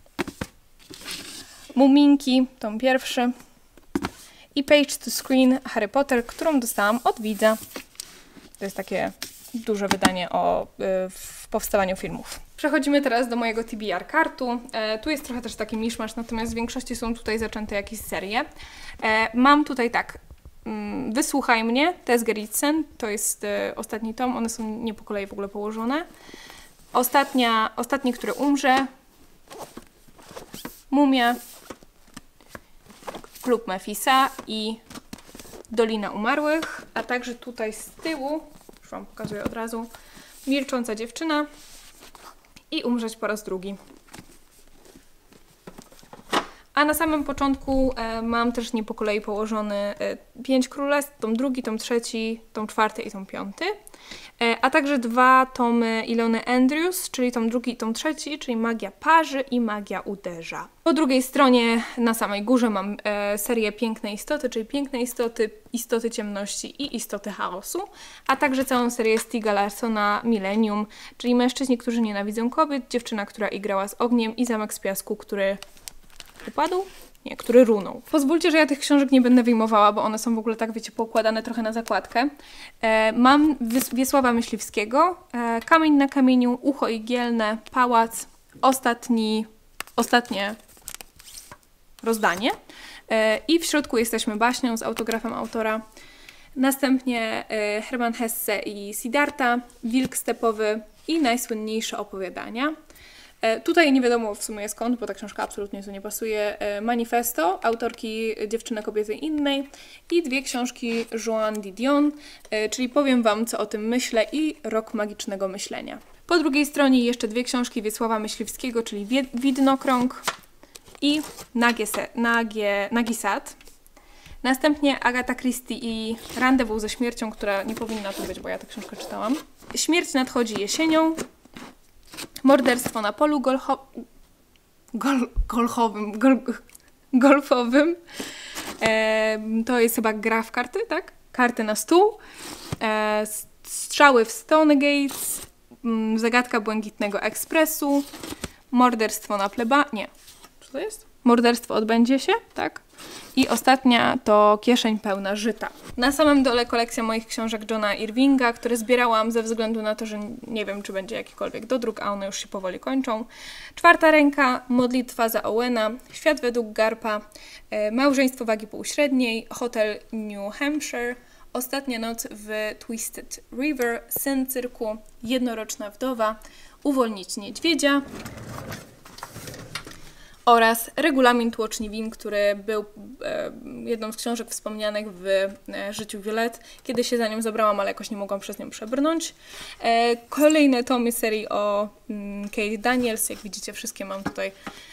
Muminki, tom pierwszy. I Page to Screen, Harry Potter, którą dostałam od widza. To jest takie duże wydanie o powstawaniu filmów. Przechodzimy teraz do mojego TBR kartu. Tu jest trochę też taki miszmasz, natomiast w większości są tutaj zaczęte jakieś serie. Mam tutaj tak. Wysłuchaj mnie, Tess Gerritsen, to jest ostatni tom, one są nie po kolei w ogóle położone. Ostatni, który umrze. Mumia. Klub Mefisa i Dolina Umarłych, a także tutaj z tyłu, już wam pokazuję od razu, Milcząca dziewczyna i Umrzeć po raz drugi. A na samym początku mam też nie po kolei położony 5 królestw, tom drugi, tom trzeci, tom czwarty i tom piąty. A także 2 tomy Ilony Andrews, czyli tom drugi i tom trzeci, czyli Magia parzy i Magia uderza. Po drugiej stronie na samej górze mam serię Piękne istoty, czyli Piękne istoty, Istoty ciemności i Istoty chaosu, a także całą serię Stiga Larsona Millennium, czyli Mężczyźni, którzy nienawidzą kobiet, Dziewczyna, która igrała z ogniem i Zamek z piasku, który upadł? Nie, który runął. Pozwólcie, że ja tych książek nie będę wyjmowała, bo one są w ogóle tak, wiecie, poukładane trochę na zakładkę. Mam Wiesława Myśliwskiego, Kamień na kamieniu, Ucho igielne, Pałac, ostatnie rozdanie. I w środku Jesteśmy baśnią z autografem autora. Następnie Hermann Hesse i Siddhartha, Wilk stepowy i Najsłynniejsze opowiadania. Tutaj nie wiadomo w sumie skąd, bo ta książka absolutnie tu nie pasuje. Manifesto autorki Dziewczyny, kobiety innej i 2 książki Joan Didion, czyli Powiem wam, co o tym myślę i Rok magicznego myślenia. Po drugiej stronie jeszcze 2 książki Wiesława Myśliwskiego, czyli Widnokrąg i Nagi Sad. Następnie Agatha Christie i Randewu ze śmiercią, która nie powinna tu być, bo ja tę książkę czytałam. Śmierć nadchodzi jesienią. Morderstwo na polu golfowym. To jest chyba gra w karty, tak? Karty na stół. Strzały w Stonegates. Zagadka Błękitnego Ekspresu. Morderstwo na Nie. Co to jest? Morderstwo odbędzie się, tak? I ostatnia to Kieszeń pełna żyta. Na samym dole kolekcja moich książek Johna Irvinga, które zbierałam ze względu na to, że nie wiem, czy będzie jakikolwiek dodruk, a one już się powoli kończą. Czwarta ręka, Modlitwa za Owena, Świat według Garpa, Małżeństwo wagi półśredniej, Hotel New Hampshire, Ostatnia noc w Twisted River, Sen cyrku, Jednoroczna wdowa, Uwolnić niedźwiedzia oraz Regulamin tłoczni win, który był jedną z książek wspomnianych w życiu Violet. Kiedy się za nią zabrałam, ale jakoś nie mogłam przez nią przebrnąć. Kolejne tomy serii o Kate Daniels. Jak widzicie, wszystkie mam tutaj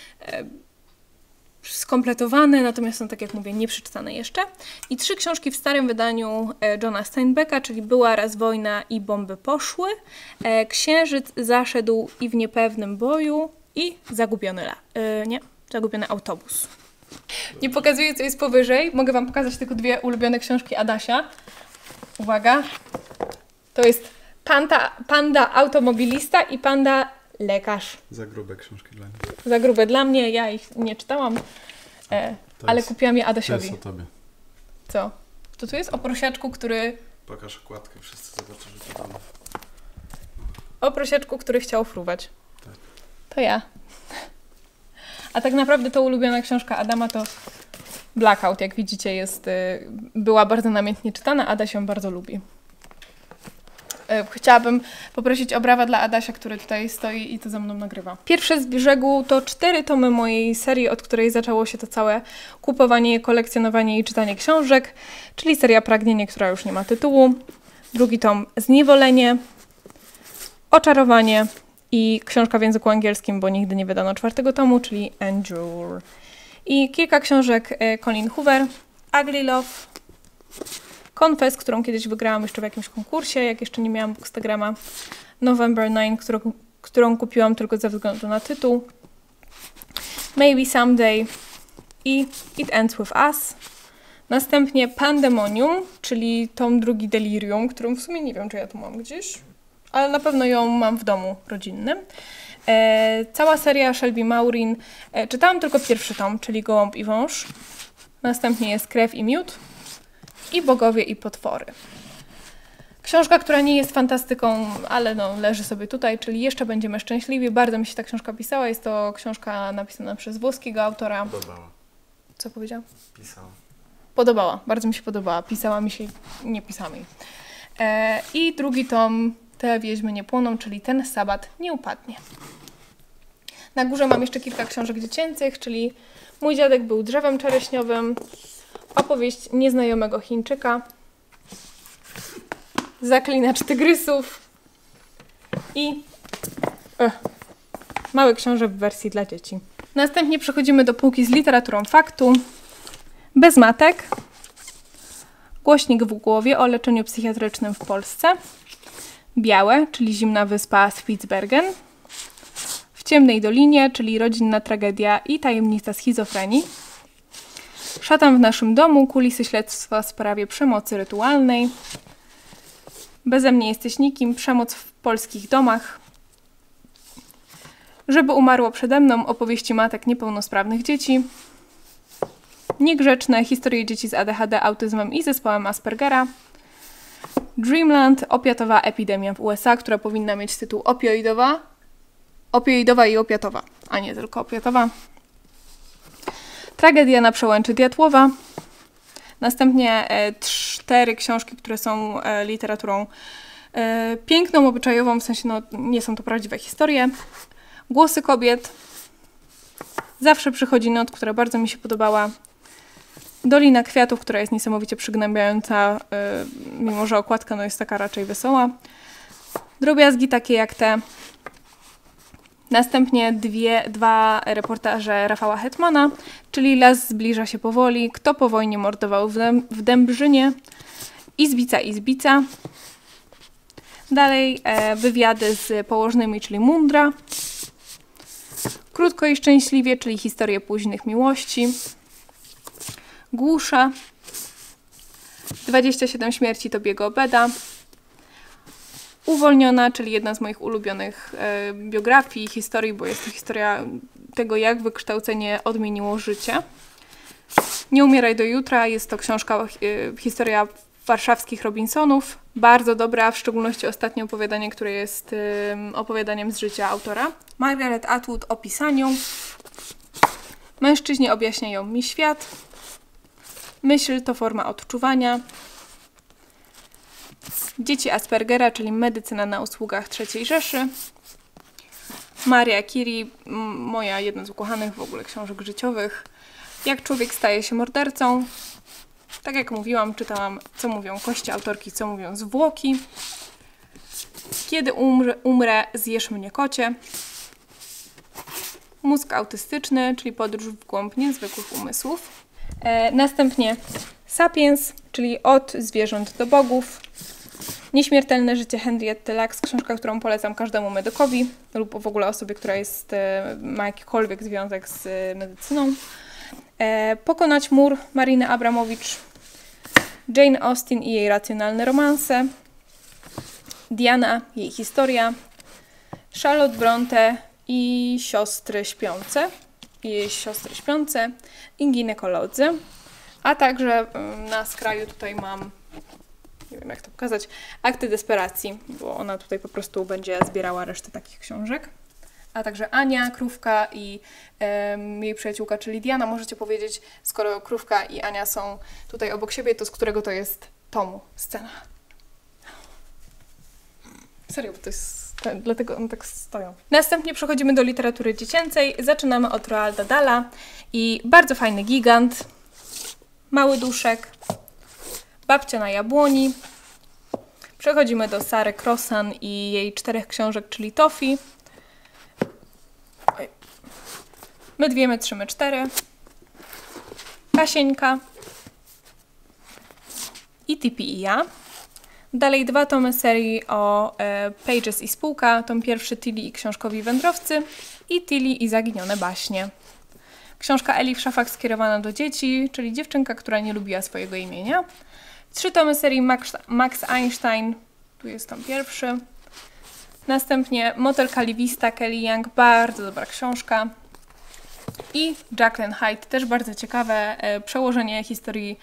skompletowane, natomiast są, tak jak mówię, nieprzeczytane jeszcze. I 3 książki w starym wydaniu Johna Steinbecka, czyli Była raz wojna i Bomby poszły, Księżyc zaszedł i w niepewnym boju i Zagubiony autobus. Nie pokazuję, co jest powyżej. Mogę Wam pokazać tylko 2 ulubione książki Adasia. Uwaga. To jest Panda automobilista i Panda lekarz. Za grube książki dla mnie. Za grube dla mnie, ja ich nie czytałam, ale kupiłam je Adasiowi. To jest o tobie. Co? To tu jest o prosiaczku, który... Pokaż okładkę, wszyscy zobaczą, że to damy. O prosiaczku, który chciał fruwać. Tak. To ja. A tak naprawdę to ulubiona książka Adama to Blackout, jak widzicie, była bardzo namiętnie czytana, Adaś ją bardzo lubi. Chciałabym poprosić o brawa dla Adasia, który tutaj stoi i to ze mną nagrywa. Pierwsze z brzegu to 4 tomy mojej serii, od której zaczęło się to całe kupowanie, kolekcjonowanie i czytanie książek, czyli seria Pragnienie, która już nie ma tytułu. Drugi tom Zniewolenie, Oczarowanie i książka w języku angielskim, bo nigdy nie wydano 4 tomu, czyli Endure. I kilka książek Colleen Hoover, Ugly Love, Confess, którą kiedyś wygrałam jeszcze w jakimś konkursie, jak jeszcze nie miałam Bookstagrama, November 9, którą kupiłam tylko ze względu na tytuł, Maybe Someday i It Ends With Us. Następnie Pandemonium, czyli tom drugi Delirium, którą w sumie nie wiem, czy ja tu mam gdzieś, ale na pewno ją mam w domu rodzinnym. Cała seria Shelby Maurin. Czytałam tylko pierwszy tom, czyli Gołąb i wąż. Następnie jest Krew i miód i Bogowie i potwory. Książka, która nie jest fantastyką, ale no, leży sobie tutaj, czyli Jeszcze będziemy szczęśliwi. Bardzo mi się ta książka pisała. Jest to książka napisana przez włoskiego autora. Podobała. Co powiedział? Pisała. Podobała. Bardzo mi się podobała. Pisała mi się, nie pisała mi. I drugi tom Te wieźmy nie płoną, czyli Ten sabat nie upadnie. Na górze mam jeszcze kilka książek dziecięcych, czyli Mój dziadek był drzewem czereśniowym, Opowieść nieznajomego Chińczyka, Zaklinacz tygrysów i Mały książę w wersji dla dzieci. Następnie przechodzimy do półki z literaturą faktu, Bez matek, Głośnik w głowie o leczeniu psychiatrycznym w Polsce, Białe, czyli Zimna wyspa Spitsbergen, W ciemnej dolinie, czyli rodzinna tragedia i tajemnica schizofrenii, Szatan w naszym domu, kulisy śledztwa w sprawie przemocy rytualnej, Beze mnie jesteś nikim, przemoc w polskich domach, Żeby umarło przede mną, opowieści matek niepełnosprawnych dzieci, Niegrzeczne, historie dzieci z ADHD, autyzmem i zespołem Aspergera, Dreamland, opiatowa epidemia w USA, która powinna mieć tytuł opioidowa i opiatowa, a nie tylko opiatowa. Tragedia na przełęczy Diatłowa. Następnie 4 książki, które są literaturą piękną, obyczajową, w sensie no, nie są to prawdziwe historie. Głosy kobiet. Zawsze przychodzi noc, która bardzo mi się podobała. Dolina kwiatów, która jest niesamowicie przygnębiająca, mimo że okładka no, jest taka raczej wesoła. Drobiazgi takie jak te. Następnie 2 reportaże Rafała Hetmana, czyli Las zbliża się powoli, Kto po wojnie mordował w Dębrzynie, Izbica. Dalej wywiady z położnymi, czyli Mundra. Krótko i szczęśliwie, czyli historie późnych miłości. Głusza. 27 śmierci Tobiego Obeda. Uwolniona, czyli jedna z moich ulubionych biografii, historii, bo jest to historia tego, jak wykształcenie odmieniło życie. Nie umieraj do jutra, jest to książka, historia warszawskich Robinsonów. Bardzo dobra, w szczególności ostatnie opowiadanie, które jest opowiadaniem z życia autora. Margaret Atwood o pisaniu. Mężczyźni objaśniają mi świat. Myśl to forma odczuwania. Dzieci Aspergera, czyli medycyna na usługach III Rzeszy. Maria Curie, moja jedna z ukochanych w ogóle książek życiowych. Jak człowiek staje się mordercą. Tak jak mówiłam, czytałam, co mówią kości autorki, co mówią zwłoki. Kiedy umrę, zjesz mnie kocie. Mózg autystyczny, czyli podróż w głąb niezwykłych umysłów. Następnie Sapiens, czyli od zwierząt do bogów. Nieśmiertelne życie Henrietty Lacks, książka, którą polecam każdemu medykowi lub w ogóle osobie, która ma jakikolwiek związek z medycyną. Pokonać mur Mariny Abramowicz. Jane Austen i jej racjonalne romanse. Diana, jej historia. Charlotte Bronte i siostry śpiące. Jej siostry śpiące i ginekolodzy. A także na skraju tutaj mam, nie wiem jak to pokazać, Akty desperacji, bo ona tutaj po prostu będzie zbierała resztę takich książek. A także Ania, Krówka i jej przyjaciółka, czyli Diana. Możecie powiedzieć, skoro Krówka i Ania są tutaj obok siebie, to z którego to jest tomu scena? Serio, bo to jest... Dlatego one tak stoją. Następnie przechodzimy do literatury dziecięcej. Zaczynamy od Roalda Dahla i bardzo fajny gigant. Mały duszek. Babcia na jabłoni. Przechodzimy do Sary Crossan i jej 4 książek, czyli Toffee. My 2, my 3, my 4. Kasieńka. I Tipi i ja. Dalej 2 tomy serii o Pages i spółka. Tom pierwszy Tilly i książkowi wędrowcy i Tilly i zaginione baśnie. Książka Eli w szafach skierowana do dzieci, czyli dziewczynka, która nie lubiła swojego imienia. 3 tomy serii Max Einstein. Tu jest tom pierwszy. Następnie Motel Kalibista Kelly Young. Bardzo dobra książka. I Jacqueline Hyde. Też bardzo ciekawe przełożenie historii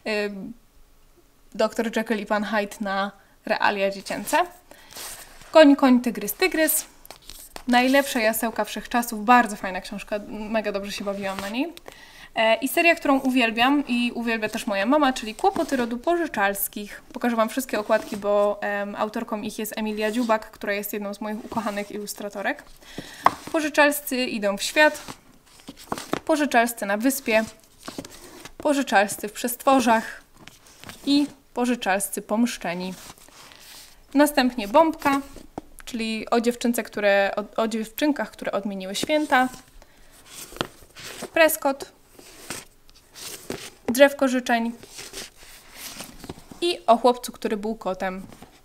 Dr. Jekyll i Pan Hyde na realia dziecięce. Koń, koń, tygrys, tygrys. Najlepsze jasełka wszechczasów. Bardzo fajna książka. Mega dobrze się bawiłam na niej. I seria, którą uwielbiam i uwielbia też moja mama, czyli Kłopoty rodu Pożyczalskich. Pokażę Wam wszystkie okładki, bo autorką ich jest Emilia Dziubak, która jest jedną z moich ukochanych ilustratorek. Pożyczalscy idą w świat. Pożyczalscy na wyspie. Pożyczalscy w przestworzach. I pożyczalscy pomszczeni. Następnie Bombka, czyli o dziewczynkach, które odmieniły święta. Prescott, Drzewko życzeń i o chłopcu, który był kotem.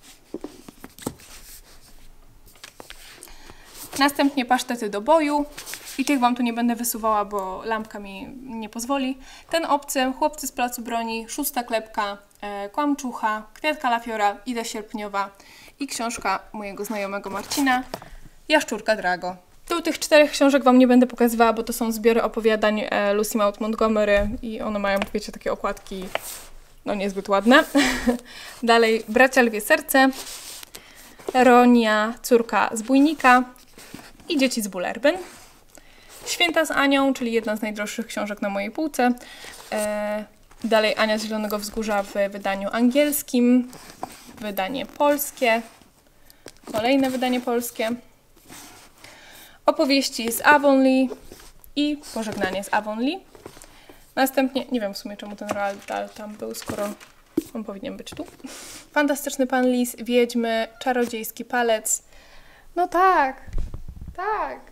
Następnie Pasztety do boju. I tych Wam tu nie będę wysuwała, bo lampka mi nie pozwoli. Ten obcy, Chłopcy z placu broni, Szósta klepka, Kłamczucha, Kwiatka Lafiora, Ida Sierpniowa i książka mojego znajomego Marcina, Jaszczurka Drago. Tu tych 4 książek Wam nie będę pokazywała, bo to są zbiory opowiadań Lucy Maud Montgomery i one mają, wiecie, takie okładki no niezbyt ładne. Dalej Bracia Lwie Serce, Ronia, córka zbójnika i Dzieci z Bullerbyn. Święta z Anią, czyli jedna z najdroższych książek na mojej półce. Dalej Ania z Zielonego Wzgórza w wydaniu angielskim. Wydanie polskie. Kolejne wydanie polskie. Opowieści z Avonlea i Pożegnanie z Avonlea. Następnie, nie wiem w sumie czemu ten Roald Dahl tam był, skoro on powinien być tu. Fantastyczny Pan Lis, Wiedźmy, Czarodziejski Palec. No tak, tak.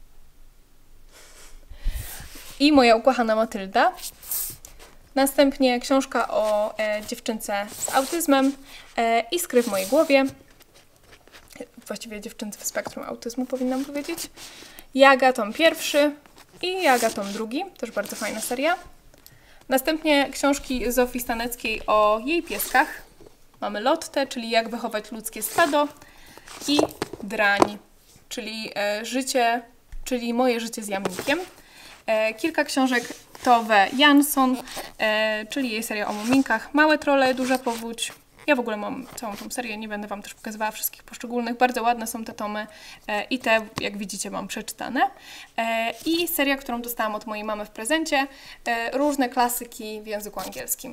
I moja ukochana Matylda. Następnie książka o dziewczynce z autyzmem i Skry w mojej głowie. Właściwie dziewczynce w spektrum autyzmu powinnam powiedzieć. Jaga tom pierwszy i Jaga tom drugi. Też bardzo fajna seria. Następnie książki Zofii Staneckiej o jej pieskach. Mamy Lottę, czyli Jak wychować ludzkie stado i Drań, czyli życie czyli Moje życie z jamnikiem. Kilka książek Tove Jansson, czyli jej seria o muminkach. Małe trolle, Duża powódź. Ja w ogóle mam całą tą serię, nie będę Wam też pokazywała wszystkich poszczególnych. Bardzo ładne są te tomy i te, jak widzicie, mam przeczytane. I seria, którą dostałam od mojej mamy w prezencie. Różne klasyki w języku angielskim.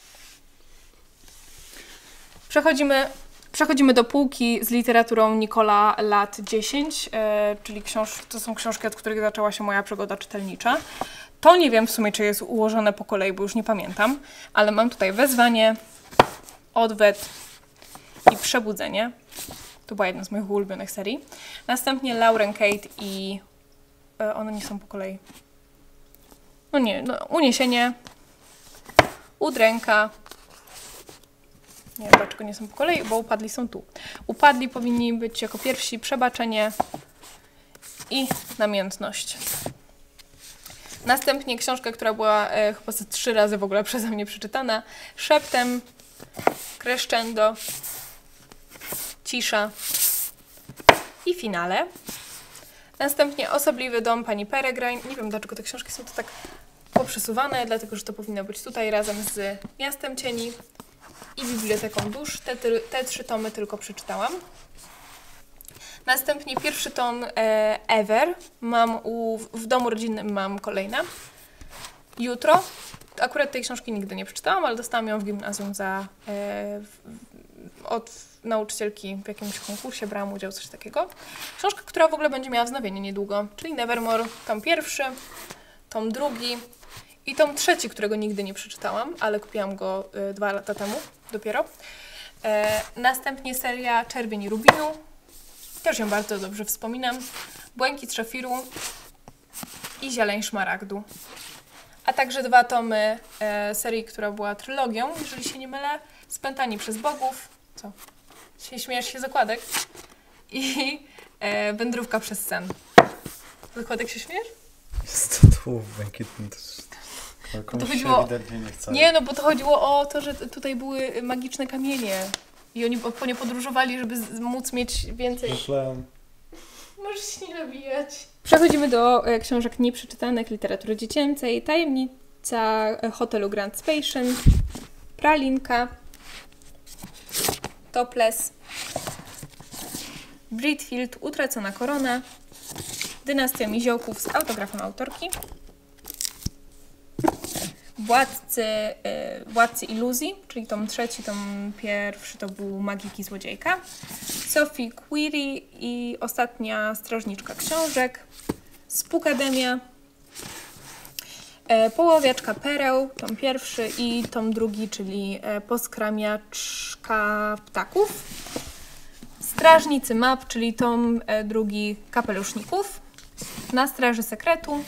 Przechodzimy do półki z literaturą Nicola lat 10, czyli to są książki, od których zaczęła się moja przygoda czytelnicza. To nie wiem w sumie, czy jest ułożone po kolei, bo już nie pamiętam, ale mam tutaj Wezwanie, Odwet i Przebudzenie. To była jedna z moich ulubionych serii. Następnie Lauren Kate i... one nie są po kolei. No nie, Uniesienie, Udręka. Nie wiem, dlaczego nie są po kolei, bo Upadli są tu. Upadli powinni być jako pierwsi, Przebaczenie i Namiętność. Następnie książka, która była chyba ze 3 razy w ogóle przeze mnie przeczytana. Szeptem, Crescendo, Cisza i Finale. Następnie Osobliwy dom pani Peregrine. Nie wiem, dlaczego te książki są tu tak poprzesuwane, dlatego że to powinno być tutaj razem z Miastem cieni i Biblioteką dusz. Te 3 tomy tylko przeczytałam. Następnie pierwszy tom Ever. W domu rodzinnym mam kolejne. Jutro. Akurat tej książki nigdy nie przeczytałam, ale dostałam ją w gimnazjum od nauczycielki w jakimś konkursie, brałam udział, coś takiego. Książka, która w ogóle będzie miała wznowienie niedługo, czyli Nevermore, tom pierwszy, tom drugi i tom trzeci, którego nigdy nie przeczytałam, ale kupiłam go 2 lata temu dopiero. Następnie seria Czerwień Rubinu, też ją bardzo dobrze wspominam, Błękit Szafiru i Zieleń Szmaragdu. A także 2 tomy serii, która była trylogią, jeżeli się nie mylę, Spętani przez bogów. Co? Śmiejesz się zakładek? I Wędrówka przez sen. Zakładek się śmiejesz? Jest to tu błękitny. To chodziło... ewidentnie nie chce. Nie, no bo to chodziło o to, że tutaj były magiczne kamienie. I oni po nie podróżowali, żeby móc mieć więcej... Myślałem. Możesz się nie nabijać. Przechodzimy do książek nieprzeczytanych literatury dziecięcej. Tajemnica hotelu Grand Station, Pralinka, Topless, Britfield, Utracona korona, Dynastia Miziołków z autografem autorki, Władcy iluzji, czyli tom trzeci, tom pierwszy to był Magiki Złodziejka, Sophie Query i ostatnia Strażniczka książek, Spukademia, Poławiaczka pereł, tom pierwszy i tom drugi, czyli Poskramiaczka ptaków, Strażnicy map, czyli tom drugi Kapeluszników, Na straży sekretu,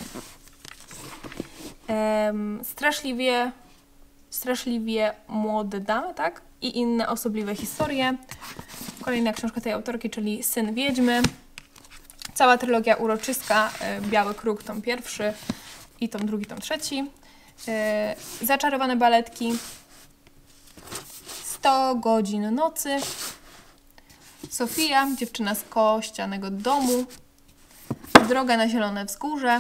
Straszliwie młoda, tak? I inne osobliwe historie. Kolejna książka tej autorki, czyli Syn Wiedźmy. Cała trylogia uroczyska, Biały Kruk, tom pierwszy i tom drugi, tom trzeci. Zaczarowane baletki. 100 godzin nocy. Sofia, dziewczyna z kościanego domu. Droga na zielone wzgórze.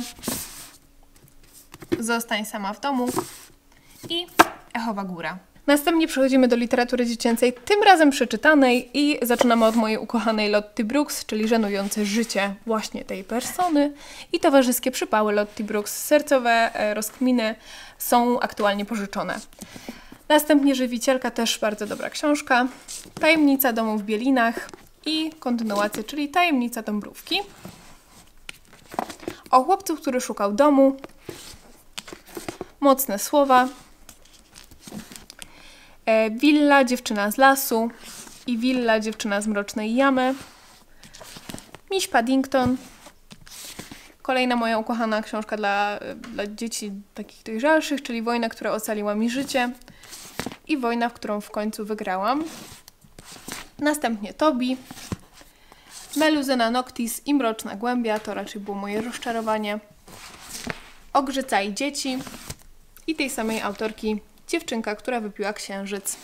Zostań sama w domu i Echowa Góra. Następnie przechodzimy do literatury dziecięcej, tym razem przeczytanej i zaczynamy od mojej ukochanej Lottie Brooks, czyli Żenujące życie właśnie tej persony i Towarzyskie przypały Lottie Brooks. Sercowe rozkminy są aktualnie pożyczone. Następnie Żywicielka, też bardzo dobra książka, Tajemnica domu w Bielinach i kontynuacja, czyli Tajemnica Dąbrówki. O chłopcu, który szukał domu, Mocne słowa, Willa, dziewczyna z lasu i Willa, dziewczyna z mrocznej jamy, Miś Paddington, kolejna moja ukochana książka dla dzieci takich dojrzalszych, czyli Wojna, która ocaliła mi życie i Wojna, w którą w końcu wygrałam. Następnie Tobi, Meluzyna Noctis i Mroczna głębia, to raczej było moje rozczarowanie. Ogrzyca i dzieci i tej samej autorki Dziewczynka, która wypiła księżyc.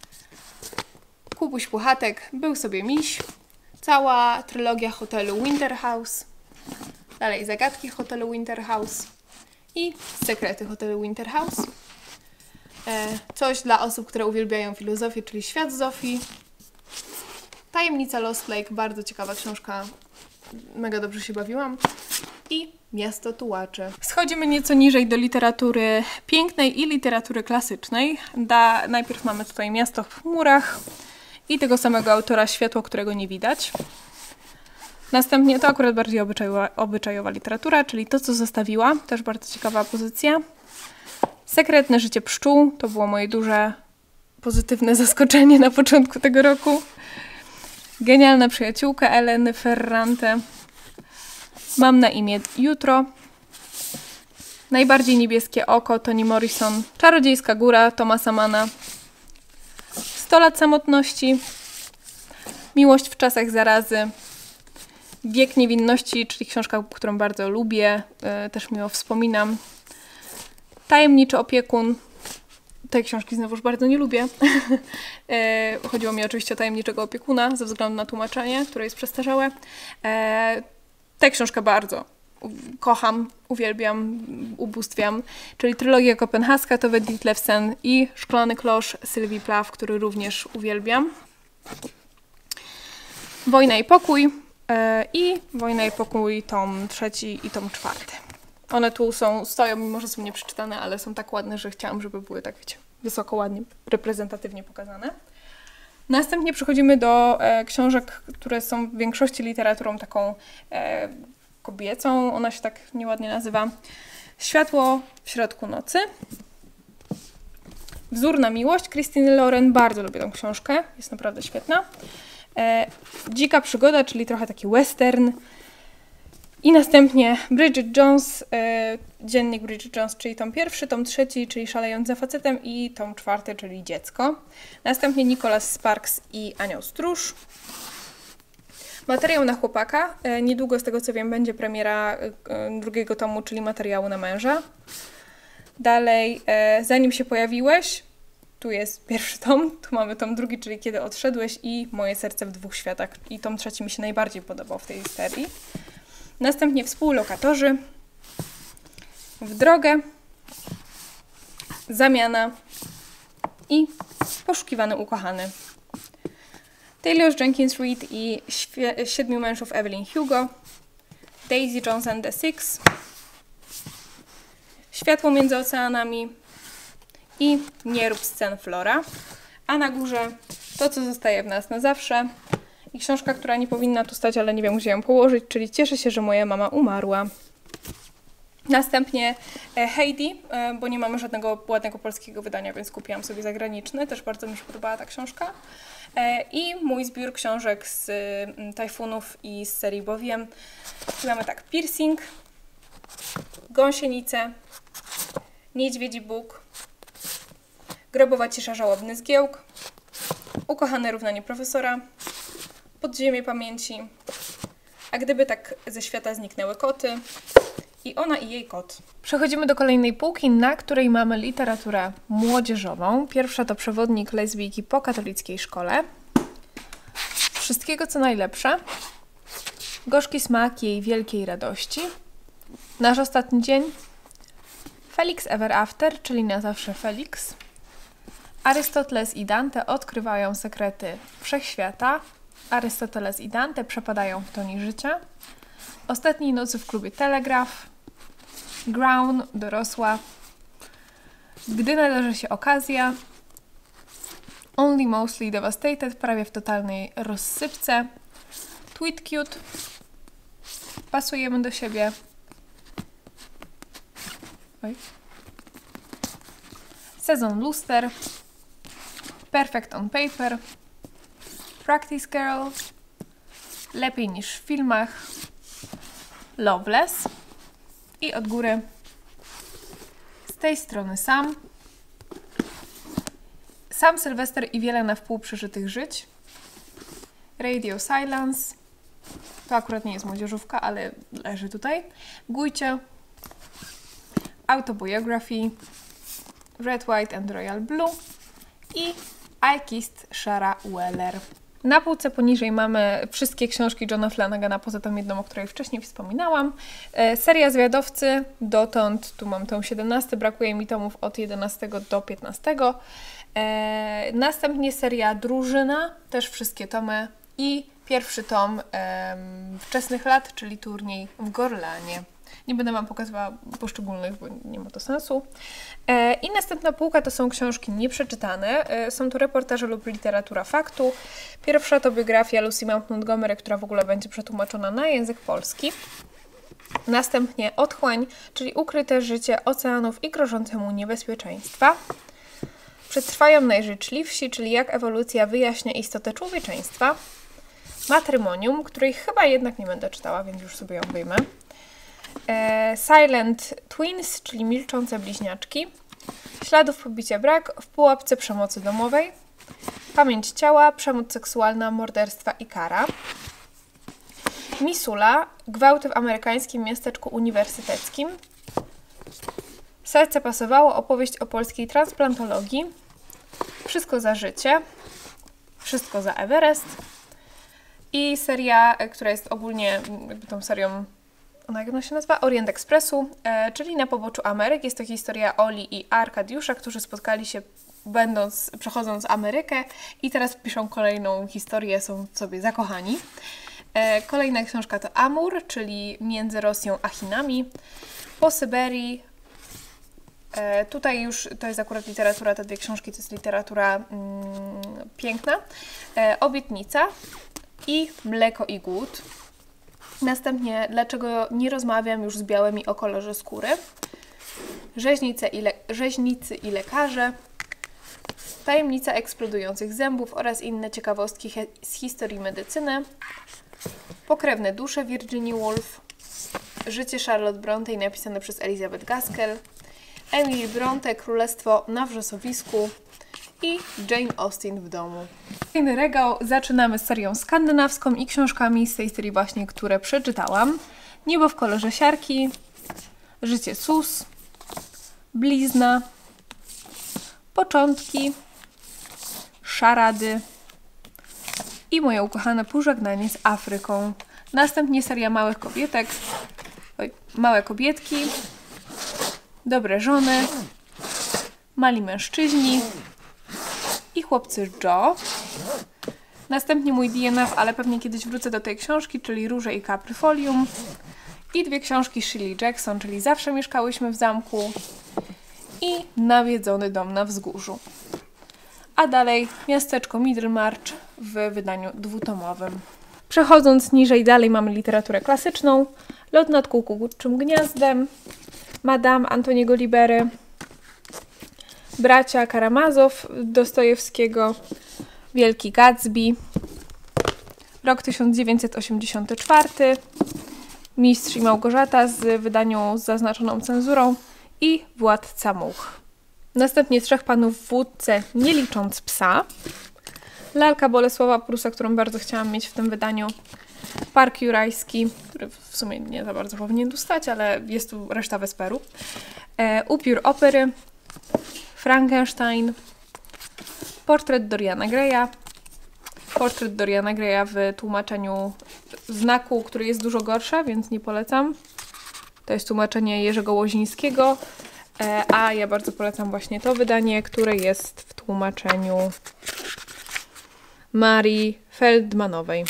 Kubuś Puchatek, Był sobie miś, cała trylogia hotelu Winter House, Dalej zagadki hotelu Winter House i sekrety hotelu Winter House. Coś dla osób, które uwielbiają filozofię, czyli Świat Zofii. Tajemnica Lost Lake, bardzo ciekawa książka, mega dobrze się bawiłam. I Miasto Tułaczy. Schodzimy nieco niżej do literatury pięknej i literatury klasycznej. Najpierw mamy tutaj Miasto w chmurach i tego samego autora Światło, którego nie widać. Następnie to akurat bardziej obyczajowa literatura, czyli To, co zostawiła, też bardzo ciekawa pozycja. Sekretne życie pszczół, to było moje duże pozytywne zaskoczenie na początku tego roku. Genialna przyjaciółka Eleny Ferrante. Mam na imię Jutro. Najbardziej niebieskie oko Toni Morrison. Czarodziejska góra Thomasa Manna. 100 lat samotności. Miłość w czasach zarazy. Wiek niewinności, czyli książka, którą bardzo lubię, też miło wspominam. Tajemniczy opiekun. Tej książki znowuż bardzo nie lubię. Chodziło mi oczywiście o tajemniczego opiekuna, ze względu na tłumaczenie, które jest przestarzałe. Tę książkę bardzo kocham, uwielbiam, ubóstwiam. Czyli trylogia kopenhaska Tove Ditlevsen i Szklany klosz Sylwii Plath, który również uwielbiam. Wojna i pokój i Wojna i pokój tom 3 i tom 4. One tu stoją, mimo że są nieprzeczytane, ale są tak ładne, że chciałam, żeby były tak, wiecie, wysoko, ładnie, reprezentatywnie pokazane. Następnie przechodzimy do książek, które są w większości literaturą taką kobiecą. Ona się tak nieładnie nazywa. Światło w środku nocy. Wzór na miłość. Christine Loren. Bardzo lubię tę książkę. Jest naprawdę świetna. Dzika przygoda, czyli trochę taki western. I następnie Bridget Jones, dziennik Bridget Jones, czyli tom 1, tom 3, czyli Szalejąc za facetem i tom 4, czyli Dziecko. Następnie Nicholas Sparks i Anioł Stróż. Materiał na chłopaka. Niedługo, z tego co wiem, będzie premiera drugiego tomu, czyli Materiału na męża. Dalej, Zanim się pojawiłeś. Tu jest pierwszy tom, tu mamy tom drugi, czyli Kiedy odszedłeś i Moje serce w dwóch światach. I tom 3 mi się najbardziej podobał w tej serii. Następnie Współlokatorzy, W drogę, Zamiana i Poszukiwany ukochany. Taylor Jenkins Reid i Siedmiu mężów Evelyn Hugo. Daisy Jones and the Six. Światło między oceanami i Nie rób scen Flora. A na górze To, co zostaje w nas na zawsze. I książka, która nie powinna tu stać, ale nie wiem, gdzie ją położyć, czyli Cieszę się, że moja mama umarła. Następnie Heidi, bo nie mamy żadnego ładnego polskiego wydania, więc kupiłam sobie zagraniczne. Też bardzo mi się podobała ta książka. I mój zbiór książek z Tajfunów i z serii Bowiem. Tu mamy tak, Piercing, Gąsienice, Niedźwiedzi Bóg, Grobowa cisza, żałobny zgiełk, Ukochane równanie profesora, Podziemie pamięci, A gdyby tak ze świata zniknęły koty i Ona i jej kot. Przechodzimy do kolejnej półki, na której mamy literaturę młodzieżową. Pierwsza to Przewodnik lesbijki po katolickiej szkole. Wszystkiego co najlepsze. Gorzki smak jej wielkiej radości. Nasz ostatni dzień. Felix Ever After, czyli Na zawsze Felix. Arystoteles i Dante odkrywają sekrety wszechświata. Arystoteles i Dante przepadają w toni życia. Ostatniej nocy w klubie Telegraf. Grown, dorosła. Gdy nadarzy się okazja. Only Mostly Devastated, prawie w totalnej rozsypce. Tweet Cute. Pasujemy do siebie. Oj. Sezon Luster. Perfect on Paper. Practice Girl. Lepiej niż w filmach. Loveless. I od góry z tej strony Sam Sylwester i wiele na wpół przeżytych żyć. Radio Silence. To akurat nie jest młodzieżówka, ale leży tutaj. Gujcie. Autobiography. Red, White and Royal Blue. I I Kissed Shara Weller. Na półce poniżej mamy wszystkie książki Johna Flanagana, poza tą jedną, o której wcześniej wspominałam. Seria Zwiadowcy, dotąd, tu mam tom 17, brakuje mi tomów od 11 do 15. Następnie seria Drużyna, też wszystkie tomy i pierwszy tom wczesnych lat, czyli Turniej w Gorlanie. Nie będę Wam pokazywała poszczególnych, bo nie ma to sensu. I następna półka to są książki nieprzeczytane. Są to reportaże lub literatura faktu. Pierwsza to biografia Lucy Maud Montgomery, która w ogóle będzie przetłumaczona na język polski. Następnie Otchłań, czyli ukryte życie oceanów i grożące mu niebezpieczeństwa. Przetrwają najżyczliwsi, czyli jak ewolucja wyjaśnia istotę człowieczeństwa. Matrymonium, której chyba jednak nie będę czytała, więc już sobie ją wyjmę. Silent Twins, czyli milczące bliźniaczki. Śladów pobicia brak, w pułapce przemocy domowej. Pamięć ciała, przemoc seksualna, morderstwa i kara. Misula, gwałty w amerykańskim miasteczku uniwersyteckim. Serce pasowało, opowieść o polskiej transplantologii. Wszystko za życie. Wszystko za Everest. I seria, która jest ogólnie jakby tą serią, jak ona się nazywa? Orient Expressu, czyli na poboczu Ameryk. Jest to historia Oli i Arkadiusza, którzy spotkali się przechodząc Amerykę i teraz piszą kolejną historię, są w sobie zakochani. Kolejna książka to Amur, czyli między Rosją a Chinami. Po Syberii. Tutaj już to jest akurat literatura, te dwie książki to jest literatura piękna. Obietnica i Mleko i głód. Następnie Dlaczego nie rozmawiam już z białymi o kolorze skóry. Rzeźnicy i lekarze. Tajemnica eksplodujących zębów oraz inne ciekawostki z historii medycyny. Pokrewne dusze Virginia Woolf. Życie Charlotte Brontë napisane przez Elizabeth Gaskell. Emily Brontë, Królestwo na wrzosowisku i Jane Austen w domu. Kolejny regał. Zaczynamy z serią skandynawską i książkami z tej serii właśnie, które przeczytałam. Niebo w kolorze siarki, Życie Sus, Blizna, Początki, Szarady i moje ukochane Pożegnanie z Afryką. Następnie seria Małych Kobietek, Małe Kobietki, Dobre Żony, Mali Mężczyźni i Chłopcy Joe. Następnie mój DNF, ale pewnie kiedyś wrócę do tej książki, czyli Róże i Kapryfolium. I dwie książki Shirley Jackson, czyli Zawsze mieszkałyśmy w zamku i Nawiedzony dom na wzgórzu. A dalej Miasteczko Middlemarch w wydaniu dwutomowym. Przechodząc niżej dalej mamy literaturę klasyczną. Lot nad kukułczym gniazdem, Madame Antoniego Libery, Bracia Karamazow Dostojewskiego, Wielki Gatsby, rok 1984, Mistrz i Małgorzata z wydaniu z zaznaczoną cenzurą i Władca Much. Następnie Trzech Panów w wódce, nie licząc psa, Lalka Bolesława Prusa, którą bardzo chciałam mieć w tym wydaniu, Park Jurajski, który w sumie nie za bardzo powinien tu stać, ale jest tu reszta Wesperu, Upiór Opery, Frankenstein, Portret Doriana Greya. Portret Doriana Greya w tłumaczeniu Znaku, który jest dużo gorsze, więc nie polecam. To jest tłumaczenie Jerzego Łozińskiego, a ja bardzo polecam właśnie to wydanie, które jest w tłumaczeniu Marii Feldmanowej.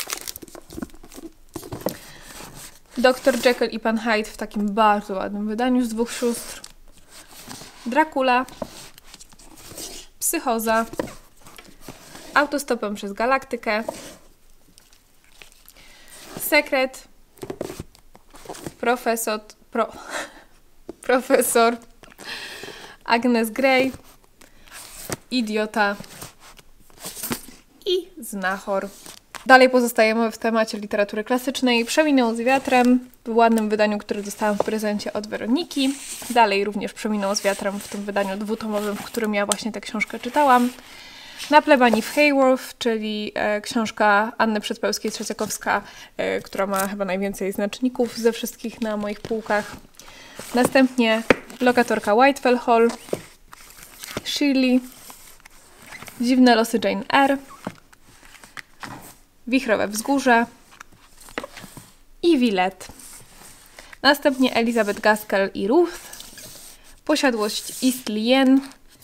Dr. Jekyll i Pan Hyde w takim bardzo ładnym wydaniu z dwóch sióstr. Dracula, Psychoza, Autostopem przez Galaktykę, Sekret, Profesor, Agnes Grey, Idiota i Znachor. Dalej pozostajemy w temacie literatury klasycznej. Przeminął z wiatrem w ładnym wydaniu, które dostałam w prezencie od Weroniki. Dalej również Przeminął z wiatrem w tym wydaniu dwutomowym, w którym ja właśnie tę książkę czytałam. Na plebanii w Hayworth, czyli książka Anny Przedpełskiej-Trzeciakowska, która ma chyba najwięcej znaczników ze wszystkich na moich półkach. Następnie Lokatorka Whitefell Hall, Shirley, Dziwne losy Jane Eyre, Wichrowe Wzgórze i Villette. Następnie Elizabeth Gaskell i Ruth, Posiadłość East Lynne,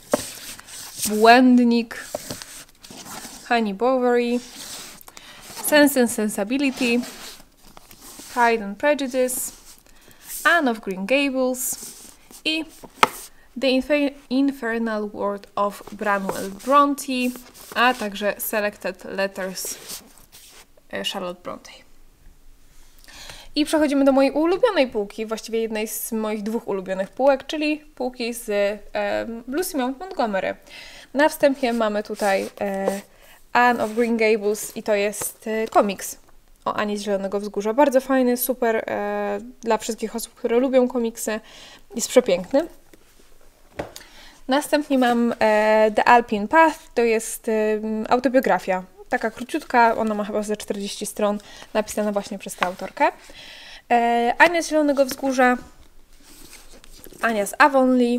Błędnik, Honey Bovary, Sense and Sensibility, Pride and Prejudice, Anne of Green Gables i The Infernal World of Branwell Bronte, a także Selected Letters Charlotte Bronte. I przechodzimy do mojej ulubionej półki, właściwie jednej z moich dwóch ulubionych półek, czyli półki z Lucy Maud Montgomery. Na wstępie mamy tutaj Anne of Green Gables i to jest komiks o Ani z Zielonego Wzgórza. Bardzo fajny, super dla wszystkich osób, które lubią komiksy. Jest przepiękny. Następnie mam The Alpine Path, to jest autobiografia. Taka króciutka, ona ma chyba ze 40 stron, napisana właśnie przez tę autorkę. Ania z Zielonego Wzgórza, Ania z Avonlea,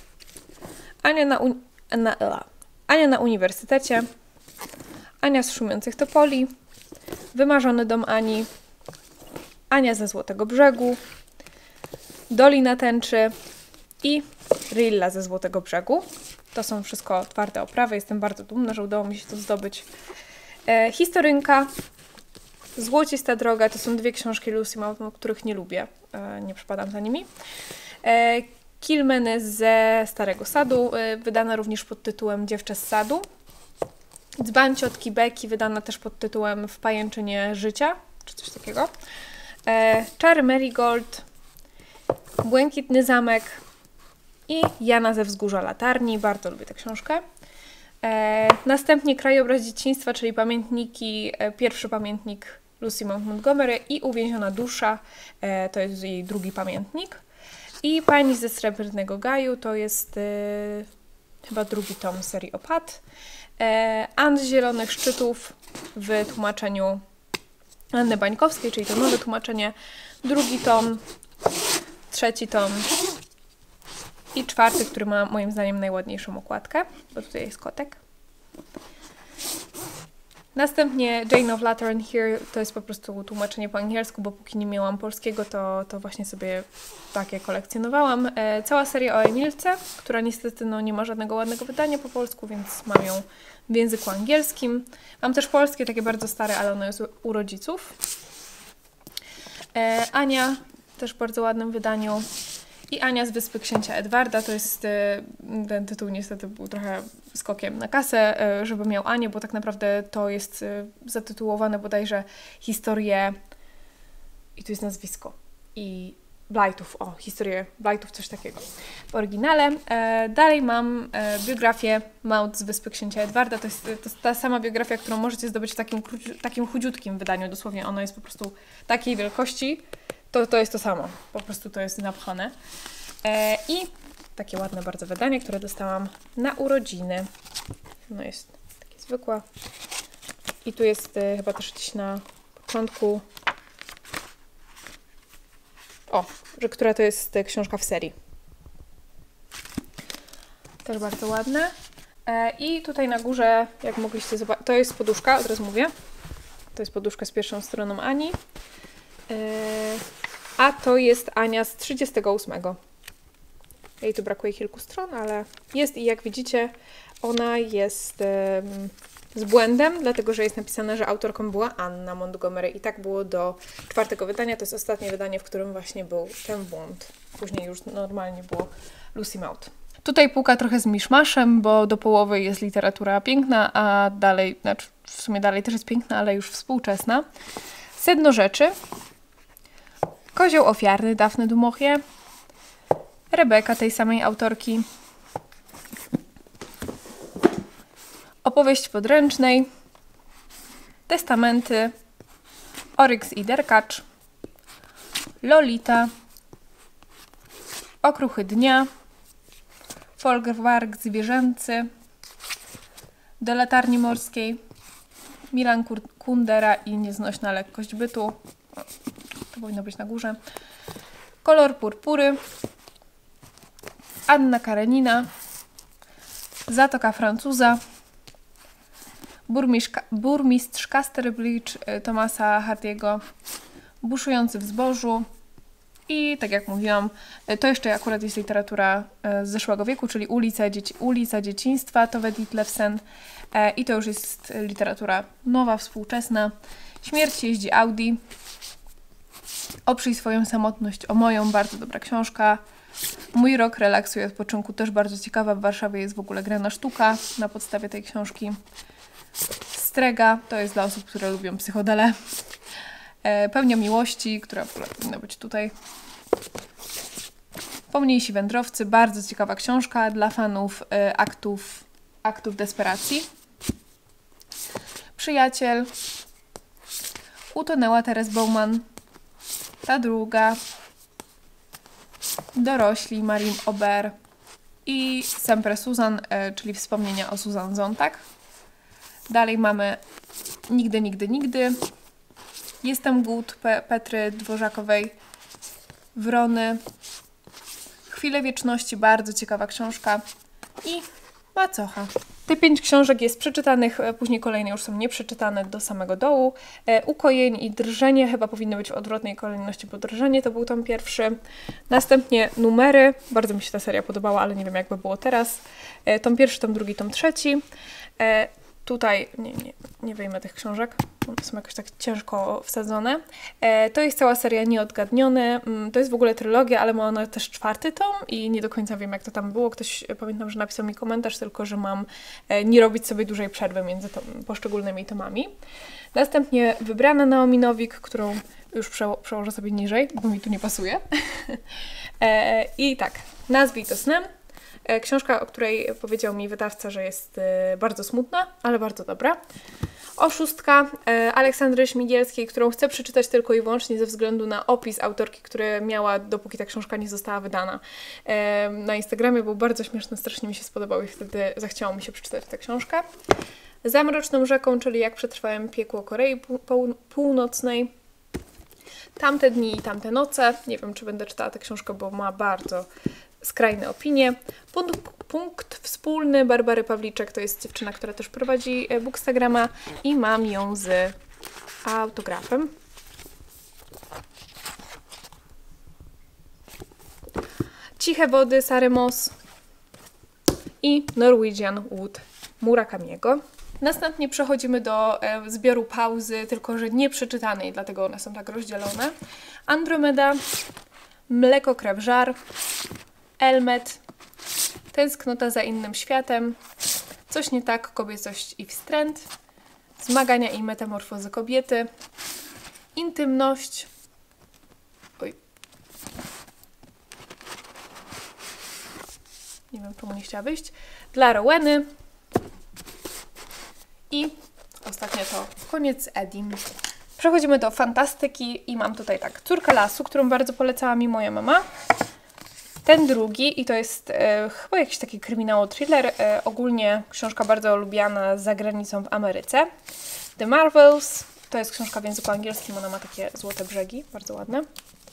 Ania na uniwersytecie, Ania z Szumiących Topoli, Wymarzony dom Ani, Ania ze Złotego Brzegu, Dolina Tęczy i Rilla ze Złotego Brzegu. To są wszystko twarde oprawy. Jestem bardzo dumna, że udało mi się to zdobyć. Historynka, Złocista Droga, to są dwie książki Lucy Maud, których nie lubię. Nie przepadam za nimi. Kilmeny ze Starego Sadu, wydana również pod tytułem Dziewczę z Sadu. Dzban ciotki Becky, wydana też pod tytułem W pajęczynie życia, czy coś takiego. Czary Marigold, Błękitny Zamek i Jana ze Wzgórza Latarni. Bardzo lubię tę książkę. Następnie Krajobraz dzieciństwa, czyli pamiętniki, pierwszy pamiętnik Lucy Maud Montgomery i Uwięziona dusza, to jest jej drugi pamiętnik. I Pani ze Srebrnego Gaju, to jest chyba drugi tom serii Opat. Ann z Zielonych Szczytów w tłumaczeniu Anny Bańkowskiej, czyli to nowe tłumaczenie. Drugi tom, trzeci tom i czwarty, który ma moim zdaniem najładniejszą okładkę, bo tutaj jest kotek. Następnie Jane of Lateran Here, to jest po prostu tłumaczenie po angielsku, bo póki nie miałam polskiego, to właśnie sobie takie kolekcjonowałam. Cała seria o Emilce, która niestety nie ma żadnego ładnego wydania po polsku, więc mam ją w języku angielskim. Mam też polskie, takie bardzo stare, ale ono jest u rodziców. Ania, też w bardzo ładnym wydaniu. I Ania z Wyspy Księcia Edwarda, to jest, ten tytuł niestety był trochę skokiem na kasę, żeby miał Anię, bo tak naprawdę to jest zatytułowane bodajże historię, i tu jest nazwisko, i Blightów, historię Blightów, coś takiego w oryginale. Dalej mam biografię Maud z Wyspy Księcia Edwarda, to jest ta sama biografia, którą możecie zdobyć w takim chudziutkim wydaniu, dosłownie ona jest po prostu takiej wielkości, to jest to samo, po prostu to jest napchane. I takie ładne bardzo wydanie, które dostałam na urodziny. No jest takie zwykłe. I tu jest chyba też gdzieś na początku, że która to jest książka w serii. Też bardzo ładne. I tutaj na górze, jak mogliście zobaczyć, to jest poduszka, od razu mówię. To jest poduszka z pierwszą stroną Ani. A to jest Ania z 38. Jej tu brakuje kilku stron, ale jest i jak widzicie, ona jest z błędem, dlatego że jest napisane, że autorką była Anna Montgomery i tak było do czwartego wydania. To jest ostatnie wydanie, w którym właśnie był ten błąd. Później już normalnie było Lucy Maud. Tutaj półka trochę z miszmaszem, bo do połowy jest literatura piękna, a dalej, znaczy w sumie dalej też jest piękna, ale już współczesna. Sedno rzeczy. Kozioł ofiarny Daphne du Maurier, Rebeka tej samej autorki, Opowieść podręcznej, Testamenty, Oryx i Derkacz, Lolita, Okruchy dnia, Folwark zwierzęcy, Do latarni morskiej, Milan Kundera i Nieznośna lekkość bytu. To powinno być na górze. Kolor purpury, Anna Karenina, Zatoka Francuza, Burmistrz Casterbridge Thomasa Hardy'ego, Buszujący w zbożu i tak jak mówiłam, to jeszcze akurat jest literatura z zeszłego wieku, czyli Ulica Dzieciństwa, Tove Ditlevsen i to już jest literatura nowa, współczesna. Śmierć jeździ Audi, Oprzyj swoją samotność o moją, bardzo dobra książka. Mój rok relaksu i odpoczynku, też bardzo ciekawa. W Warszawie jest w ogóle grana sztuka na podstawie tej książki. Strega, to jest dla osób, które lubią psychodele. Pełnia miłości, która powinna być tutaj. Pomniejsi wędrowcy, bardzo ciekawa książka dla fanów aktów desperacji. Przyjaciel. Utonęła Teres Bowman. Ta druga. Dorośli Marim Ober i Sempre Susan, czyli wspomnienia o Susan Sontag. Dalej mamy Nigdy, nigdy, nigdy. Jestem głód Petry Dworzakowej. Wrony. Chwile wieczności, bardzo ciekawa książka. I Macocha. Te 5 książek jest przeczytanych, później kolejne już są nieprzeczytane do samego dołu. Ukojeń i Drżenie chyba powinny być w odwrotnej kolejności, bo Drżenie to był tom pierwszy. Następnie Numery. Bardzo mi się ta seria podobała, ale nie wiem jakby było teraz. Tom pierwszy, tom drugi, tom trzeci. Tutaj nie wyjmę tych książek, one są jakoś tak ciężko wsadzone. To jest cała seria Nieodgadnione. To jest w ogóle trylogia, ale ma ona też 4. tom i nie do końca wiem jak to tam było. Ktoś, pamiętam, że napisał mi komentarz tylko, że mam nie robić sobie dużej przerwy między poszczególnymi tomami. Następnie Wybrana Naomi Nowik, którą już przełożę sobie niżej, bo mi tu nie pasuje. I tak, Nazwij to snem. Książka, o której powiedział mi wydawca, że jest bardzo smutna, ale bardzo dobra. Oszustka Aleksandry Śmigielskiej, którą chcę przeczytać tylko i wyłącznie ze względu na opis autorki, który miała, dopóki ta książka nie została wydana. Na Instagramie był bardzo śmieszny, strasznie mi się spodobał i wtedy zachciało mi się przeczytać tę książkę. Za mroczną rzeką, czyli Jak przetrwałem piekło Korei Północnej. Tamte dni i tamte noce. Nie wiem, czy będę czytała tę książkę, bo ma bardzo skrajne opinie. Punkt wspólny Barbary Pawliczek, to jest dziewczyna, która też prowadzi Bookstagrama i mam ją z autografem. Ciche wody Sary Moss i Norwegian Wood Murakamiego. Następnie przechodzimy do zbioru Pauzy, tylko że nie przeczytanej, dlatego one są tak rozdzielone. Andromeda, Mleko, krew, żar, Elmet, Tęsknota za innym światem, Coś nie tak, kobiecość i wstręt, Zmagania i metamorfozy kobiety, Intymność, nie wiem czemu nie chciała wyjść, Dla Roweny i ostatnie to koniec Edim. Przechodzimy do fantastyki i mam tutaj tak, Córka lasu, którą bardzo polecała mi moja mama. Ten drugi i to jest chyba jakiś taki kryminało-thriller, ogólnie książka bardzo lubiana za granicą w Ameryce. The Marvels, to jest książka w języku angielskim, ona ma takie złote brzegi, bardzo ładne.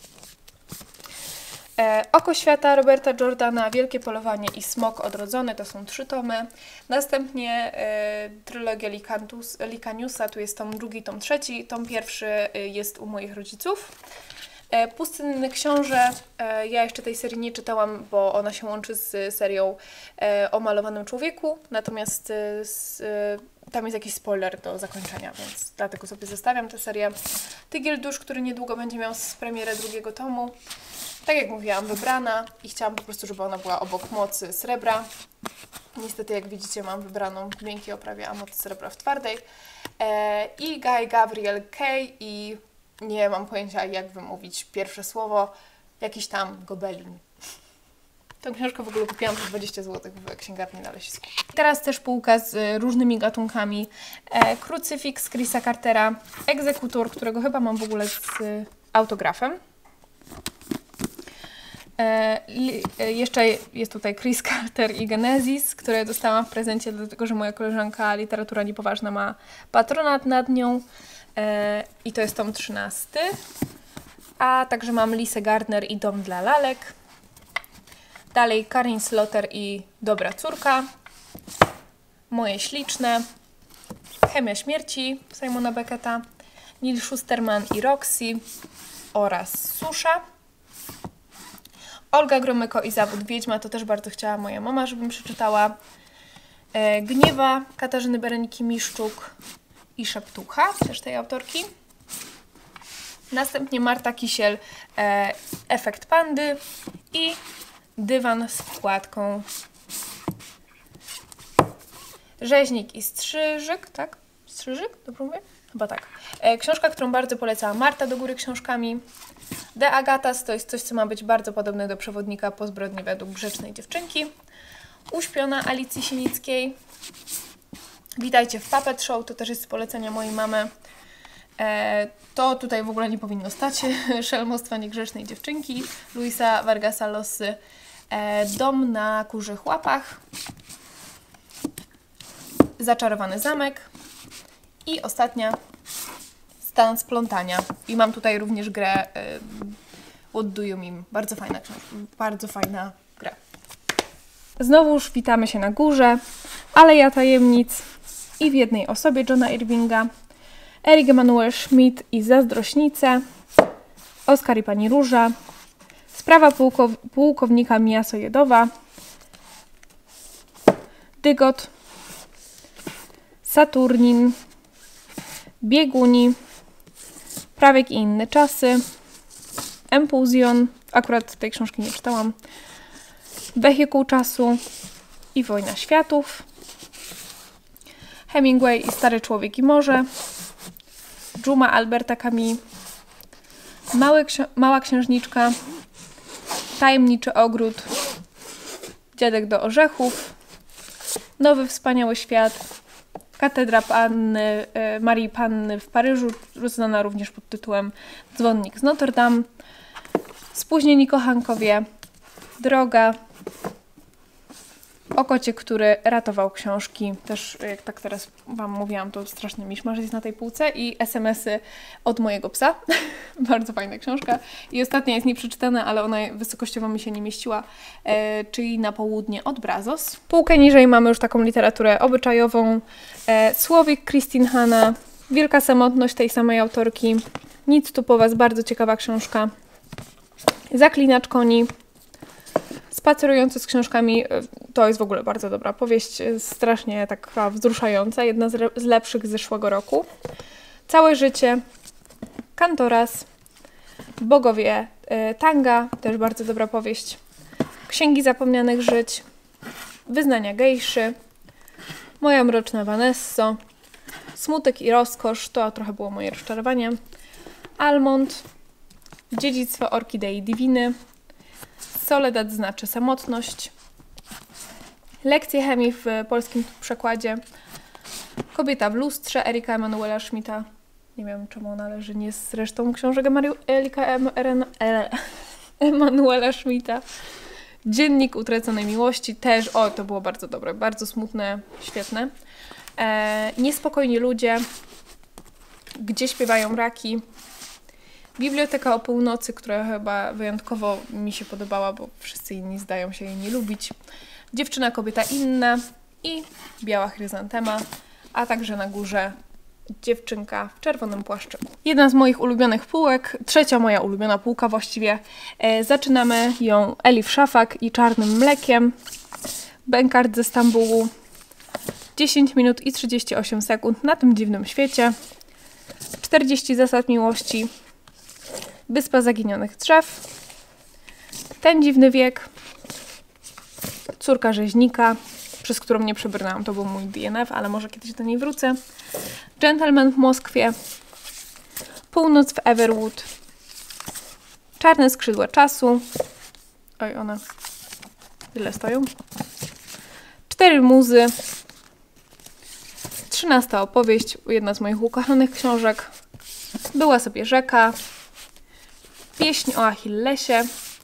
Oko świata Roberta Jordana, Wielkie polowanie i Smok odrodzony, to są 3 tomy. Następnie trylogia Likaniusa, tu jest tom drugi, tom trzeci, tom pierwszy jest u moich rodziców. Pustynny książę, ja jeszcze tej serii nie czytałam, bo ona się łączy z serią o malowanym człowieku, natomiast tam jest jakiś spoiler do zakończenia, więc dlatego sobie zostawiam tę serię. Tygiel dusz, który niedługo będzie miał premierę 2. tomu. Tak jak mówiłam, wybrana i chciałam po prostu, żeby ona była obok Mocy Srebra. Niestety, jak widzicie, mam wybraną w miękkiej oprawie, a Moc Srebra w twardej. I Guy Gabriel Kay i nie mam pojęcia, jak wymówić pierwsze słowo, jakiś tam Gobelin. Tę książkę w ogóle kupiłam za 20 zł w księgarni na Lesisku. Teraz też półka z różnymi gatunkami. Krucyfiks Chrisa Cartera, Egzekutor, którego chyba mam w ogóle z autografem. Jeszcze jest tutaj Chris Carter i Genesis, które dostałam w prezencie, dlatego że moja koleżanka Literatura Niepoważna ma patronat nad nią. I to jest tom 13. A także mam Lisę Gardner i Dom dla lalek. Dalej Karin Slaughter i Dobra córka. Moje śliczne. Chemia śmierci Simona Becketa, Neil Shusterman i Roxy oraz Susza. Olga Gromyko i Zawód Wiedźma, to też bardzo chciała moja mama, żebym przeczytała. Gniewa Katarzyny Bereniki Miszczuk i Szeptucha, też tej autorki. Następnie Marta Kisiel, Efekt Pandy i Dywan z wkładką. Rzeźnik i Strzyżyk, tak? Strzyżyk? Dobrze mówię? Chyba tak. Książka, którą bardzo polecała Marta do góry książkami. De Agatas to jest coś, co ma być bardzo podobne do przewodnika po zbrodni według Grzecznej Dziewczynki. Uśpiona Alicji Sienickiej. Witajcie w Puppet Show, to też jest z polecenia mojej mamy. To tutaj w ogóle nie powinno stać. Szelmostwa Niegrzecznej Dziewczynki Luisa Vargasa Llosy. Dom na kurzych łapach. Zaczarowany zamek. I ostatnia Stan splątania. I mam tutaj również grę What Do You Mean? Bardzo fajna książka. Bardzo fajna gra. Znowuż witamy się na górze. Aleja Tajemnic i w jednej osobie Johna Irvinga. Erik Emanuel Schmidt i Zazdrośnice. Oskar i Pani Róża. Sprawa pułkownika Mija Sojedowa. Dygot. Saturnin. Bieguni. Prawiek i inne czasy. Empuzjon. Akurat tej książki nie czytałam. Wehikuł czasu i Wojna światów. Hemingway i Stary człowiek i morze. Dżuma Alberta Camus. Mała księżniczka. Tajemniczy ogród. Dziadek do orzechów. Nowy wspaniały świat. Katedra Marii Panny w Paryżu, znana również pod tytułem Dzwonnik z Notre Dame. Spóźnieni kochankowie. Droga. O kocie, który ratował książki. Też, jak tak teraz Wam mówiłam, to straszny miszmasz jest na tej półce. I SMS-y od mojego psa. Bardzo fajna książka. I ostatnia jest nieprzeczytana, ale ona wysokościowo mi się nie mieściła. Czyli Na południe od Brazos. Półkę niżej mamy już taką literaturę obyczajową. Słowik Christine Hanna. Wielka samotność tej samej autorki. Nic tu po Was, bardzo ciekawa książka. Zaklinacz koni. Spacerujący z książkami, to jest w ogóle bardzo dobra powieść, strasznie taka wzruszająca, jedna z lepszych z zeszłego roku. Całe życie, Kantoras, Bogowie Tanga, też bardzo dobra powieść. Księgi zapomnianych żyć, Wyznania gejszy, Moja mroczna Vanesso, Smutek i rozkosz, to trochę było moje rozczarowanie. Almond, Dziedzictwo Orkidei Diviny, Soledad znaczy samotność. Lekcje chemii w polskim przekładzie. Kobieta w lustrze Erika Emanuela Schmidta. Nie wiem, czemu ona leży nie z resztą książek Erika Emanuela Schmidta. Dziennik utraconej miłości. Też, to było bardzo dobre. Bardzo smutne, świetne. Niespokojni ludzie. Gdzie śpiewają raki. Biblioteka o północy, która chyba wyjątkowo mi się podobała, bo wszyscy inni zdają się jej nie lubić. Dziewczyna, kobieta inna i Biała chryzantema, a także na górze Dziewczynka w czerwonym płaszczyku. Jedna z moich ulubionych półek, trzecia moja ulubiona półka właściwie. Zaczynamy ją Elif Szafak i Czarnym mlekiem. Bękart ze Stambułu. 10 minut i 38 sekund na tym dziwnym świecie. 40 zasad miłości. Wyspa zaginionych drzew. Ten dziwny wiek. Córka rzeźnika, przez którą nie przebrnęłam, to był mój DNF, ale może kiedyś do niej wrócę. Gentleman w Moskwie. Północ w Everwood. Czarne skrzydła czasu. Oj, one tyle stoją. 4 muzy. 13 opowieść, jedna z moich ukochanych książek. Była sobie rzeka. Pieśń o Achillesie.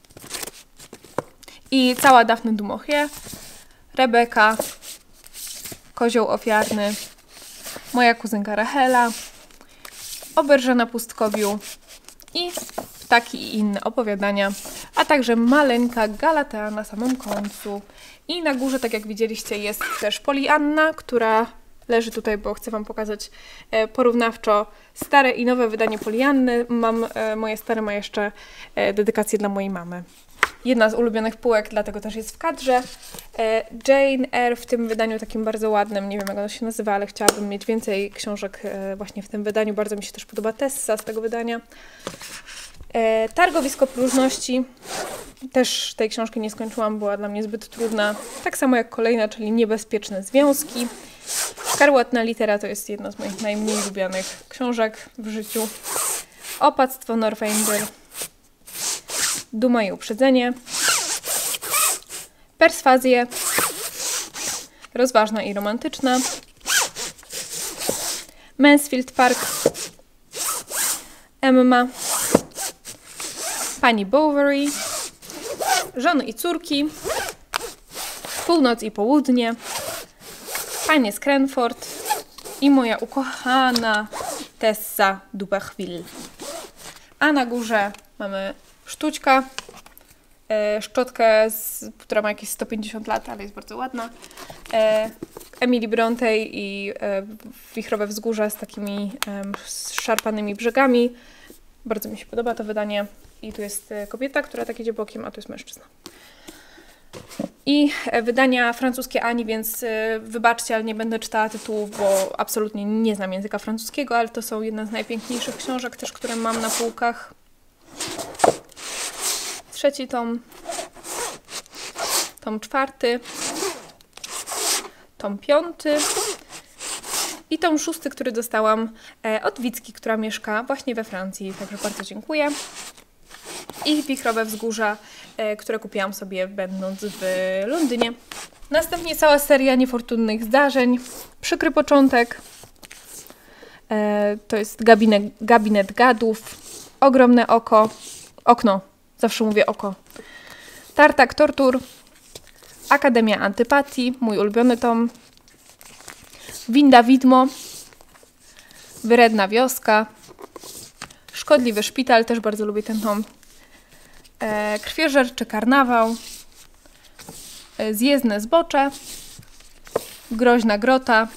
I cała Daphne du Maurier. Rebeka. Kozioł ofiarny. Moja kuzynka Rachela. Oberża na pustkowiu. I Ptaki i inne opowiadania. A także maleńka Galatea na samym końcu. I na górze, tak jak widzieliście, jest też Polianna, która leży tutaj, bo chcę Wam pokazać porównawczo stare i nowe wydanie Polianny. Moje stare ma jeszcze dedykację dla mojej mamy. Jedna z ulubionych półek, dlatego też jest w kadrze. Jane Eyre w tym wydaniu takim bardzo ładnym, nie wiem jak ono się nazywa, ale chciałabym mieć więcej książek właśnie w tym wydaniu. Bardzo mi się też podoba Tessa z tego wydania. Targowisko próżności. Też tej książki nie skończyłam, była dla mnie zbyt trudna. Tak samo jak kolejna, czyli Niebezpieczne związki. Szkarłatna litera to jest jedna z moich najmniej lubianych książek w życiu. Opactwo Northanger. Duma i uprzedzenie. Perswazję. Rozważna i romantyczna. Mansfield Park. Emma. Pani Bovary. Żony i córki. Północ i południe. Panie z Cranford. I moja ukochana Tessa Dubachville. A na górze mamy sztućka. Szczotkę, która ma jakieś 150 lat, ale jest bardzo ładna. Emily Bronte i Wichrowe wzgórza z takimi szarpanymi brzegami. Bardzo mi się podoba to wydanie. I tu jest kobieta, która tak idzie bokiem, a tu jest mężczyzna. I wydania francuskie Ani, więc wybaczcie, ale nie będę czytała tytułów, bo absolutnie nie znam języka francuskiego, ale to są jedne z najpiękniejszych książek też, które mam na półkach. 3. tom. Tom 4. Tom 5. I tom 6, który dostałam od Wicki, która mieszka właśnie we Francji, także bardzo dziękuję. I Wichrowe wzgórza, które kupiłam sobie będąc w Londynie. Następnie cała seria niefortunnych zdarzeń. Przykry początek. To jest Gabinet gadów. Ogromne oko. Okno. Zawsze mówię oko. Tartak tortur. Akademia antypatii. Mój ulubiony tom. Winda widmo. Wyredna wioska. Szkodliwy szpital. Też bardzo lubię ten tom. Krwiożerczy karnawał. Zjezdne zbocze. Groźna grota.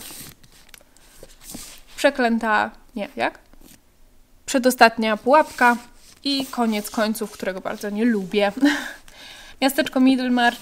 Przeklęta... Nie, jak? Przedostatnia pułapka. I koniec końców, którego bardzo nie lubię. Miasteczko Middlemarch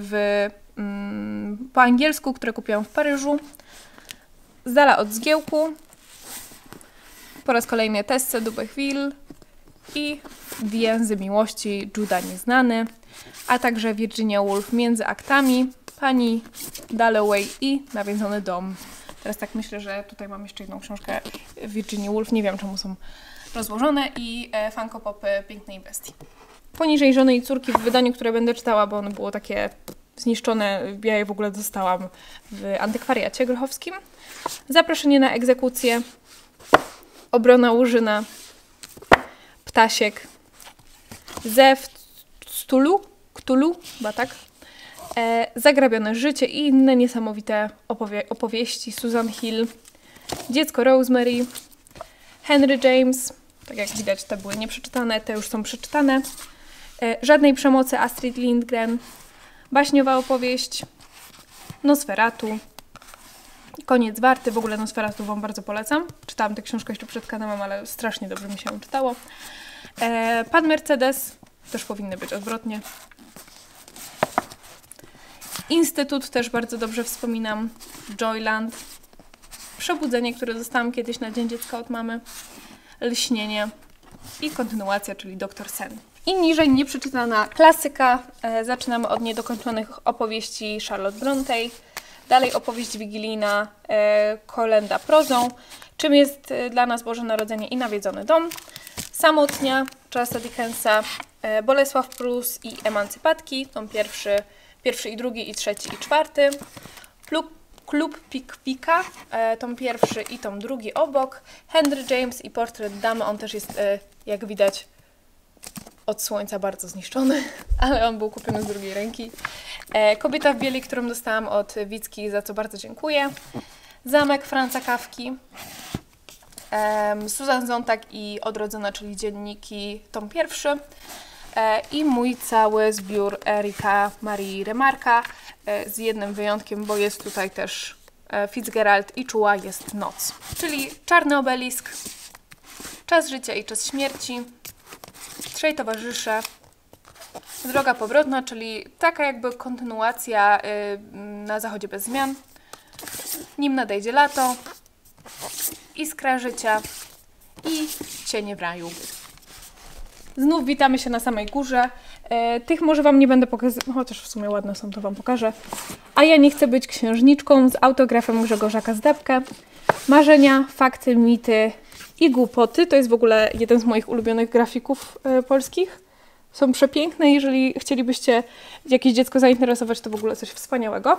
po angielsku, które kupiłam w Paryżu. Z dala od zgiełku. Po raz kolejny Tessa Dubachville i Więzy miłości Juda Nieznany, a także Virginia Woolf Między aktami, Pani Dalloway i Nawiedzony dom. Teraz tak myślę, że tutaj mam jeszcze jedną książkę Virginia Woolf, nie wiem czemu są rozłożone, i Funko Popy Pięknej Bestii. Poniżej Żony i córki w wydaniu, które będę czytała, bo ono było takie zniszczone, ja je w ogóle dostałam w antykwariacie grochowskim. Zaproszenie na egzekucję. Obrona Łużyna. Ptasiek. Zew Cthulhu, chyba tak. Zagrabione życie i inne niesamowite opowieści. Susan Hill. Dziecko Rosemary. Henry James. Tak jak widać, te były nieprzeczytane, te już są przeczytane. Żadnej przemocy Astrid Lindgren. Baśniowa opowieść. Nosferatu. Koniec warty. W ogóle Nosferatu Wam bardzo polecam. Czytałam tę książkę jeszcze przed kanałem, ale strasznie dobrze mi się ją czytało. Pan Mercedes. Też powinny być odwrotnie. Instytut też bardzo dobrze wspominam. Joyland. Przebudzenie, które dostałam kiedyś na Dzień Dziecka od mamy. Lśnienie. I kontynuacja, czyli Dr. Sen. I niżej nieprzeczytana klasyka. Zaczynamy od niedokończonych opowieści Charlotte Bronte. Dalej opowieść wigilijna Kolenda prozą. Czym jest dla nas Boże Narodzenie i Nawiedzony dom. Samotnia Charlesa Dickensa. Bolesław Prus i Emancypatki. Tom pierwszy i drugi, i trzeci, i czwarty. Klub Pickvicka, tom pierwszy i tom drugi obok. Henry James i Portret Damy. On też jest, jak widać, od słońca bardzo zniszczony, ale on był kupiony z drugiej ręki. Kobieta w bieli, którą dostałam od Wicki, za co bardzo dziękuję. Zamek Franza Kafki. Susan Sontag i Odrodzona, czyli dzienniki, tom pierwszy. I mój cały zbiór Erika Marii Remarka, z jednym wyjątkiem, bo jest tutaj też Fitzgerald i Czuła jest noc. Czyli Czarny obelisk, Czas życia i czas śmierci, Trzej towarzysze, Droga powrotna, czyli taka jakby kontynuacja Na zachodzie bez zmian, Nim nadejdzie lato, Iskra życia i Cienie w raju. Znów witamy się na samej górze. Tych może Wam nie będę pokazywać, chociaż w sumie ładne są, to Wam pokażę. A ja nie chcę być księżniczką z autografem Grzegorza Kazdebkę. Marzenia, fakty, mity i głupoty. To jest w ogóle jeden z moich ulubionych grafików polskich. Są przepiękne. Jeżeli chcielibyście jakieś dziecko zainteresować, to w ogóle coś wspaniałego.